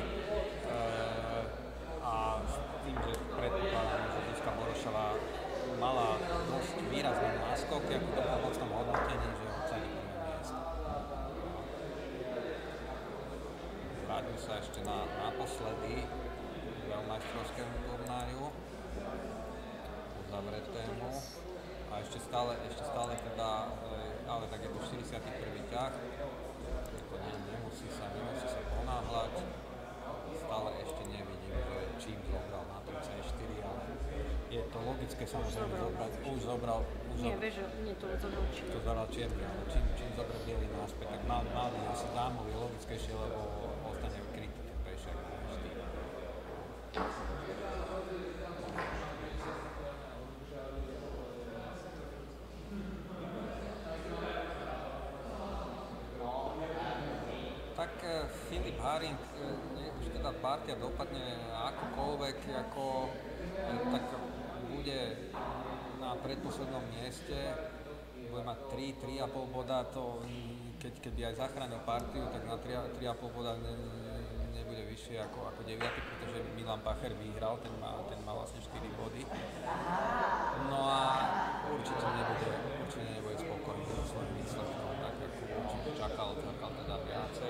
a s tým, že predpokladám, že Zuzka Borošová mala dosť výrazné náskoky ako to pomocnom hodnotení, že obsadí prvé miesto. Vrátim sa ešte naposledy veľmajstrovskému turnáju uzavretému a ešte stále teda, ale tak je to 41. ťah. Nemusí sa ponáhľať. Stále ešte nevidím, že čím zobral na tom C4, ale je to logické samozrejme zobrať. Už zobral. Nie, vieš, nie to zobral čierny. To zobral čierny, ale čím zobral bielý náspäť, tak mal by asi dámov je logickejšie, lebo ostane krytý ten pešák. Tak Filip Haring, už teda partia dopadne akokoľvek, tak bude na predposlednom mieste, bude mať 3,5 boda, to keď aj zachránil partiu, tak na 3,5 boda nebude vyššie ako 9, pretože Milan Pacher vyhral, ten má vlastne 4 body. No a určite nebude spokojný so svojím výsledkom, tak ako určite čakal teda viacej.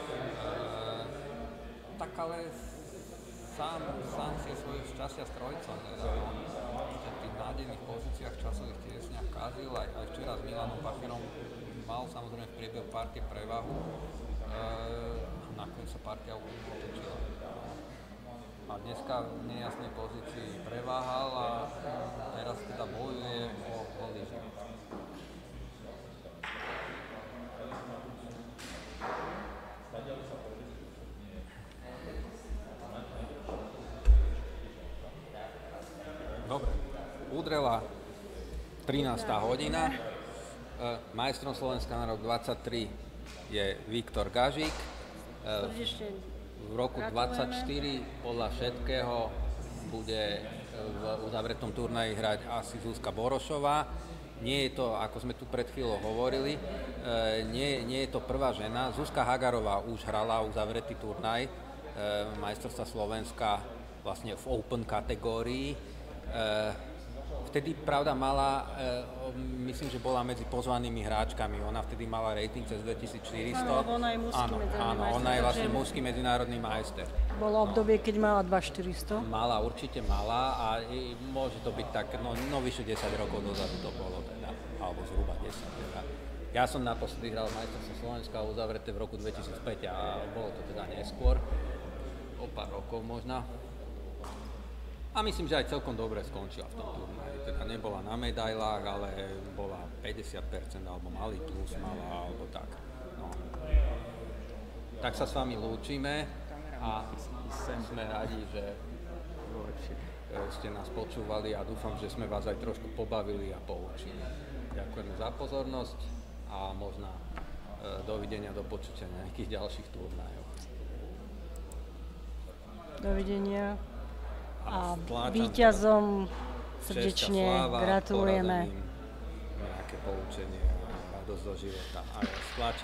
Tak ale sám si je svoje šťastia strojcom. V tých nádejných pozíciách v časových tiesniach kazil, aj včera s Milanom Pacherom mal samozrejme v priebehu partie prevahu. Nakoniec sa partia otočila. A dneska v nejasnej pozícii preváhal a teraz teda bojuje o holý život. Dobre, udrela 13. hodina. Majstrom Slovenska na rok 23 je Viktor Gažík. V roku 24 podľa všetkého bude v uzavretom turnaji hrať asi Zuzka Borošová. Nie je to, ako sme tu pred chvíľou hovorili, nie je to prvá žena. Zuzka Hagarová už hrala uzavretý turnaj majstrovstva Slovenska vlastne v Open kategórii. Vtedy, pravda, mala, myslím, že bola medzi pozvanými hráčkami. Ona vtedy mala rating cez 2400. Áno, ona je mužský medzinárodný áno, majster. ona je vlastne mužský medzinárodný majster. Bolo obdobie, keď mala 2400. Mala, určite mala a môže to byť tak, no vyše 10 rokov dozadu to bolo teda, alebo zhruba 10 teda. Ja som naposledy hral majstrovstvo Slovenska uzavreté v roku 2005 a bolo to teda neskôr, o pár rokov možno. A myslím, že aj celkom dobre skončila v tom turnaji. Teda nebola na medailách, ale bola 50% alebo malý plus mala, alebo tak. No. Tak sa s vami lúčime a sme radi, že ste nás počúvali a dúfam, že sme vás aj trošku pobavili a poučili. Ďakujeme za pozornosť a možno dovidenia, do počutia na nejakých ďalších turnajoch. Dovidenia. A víťazom srdečne gratulujeme. Nejaké poučenie a radosť do života. A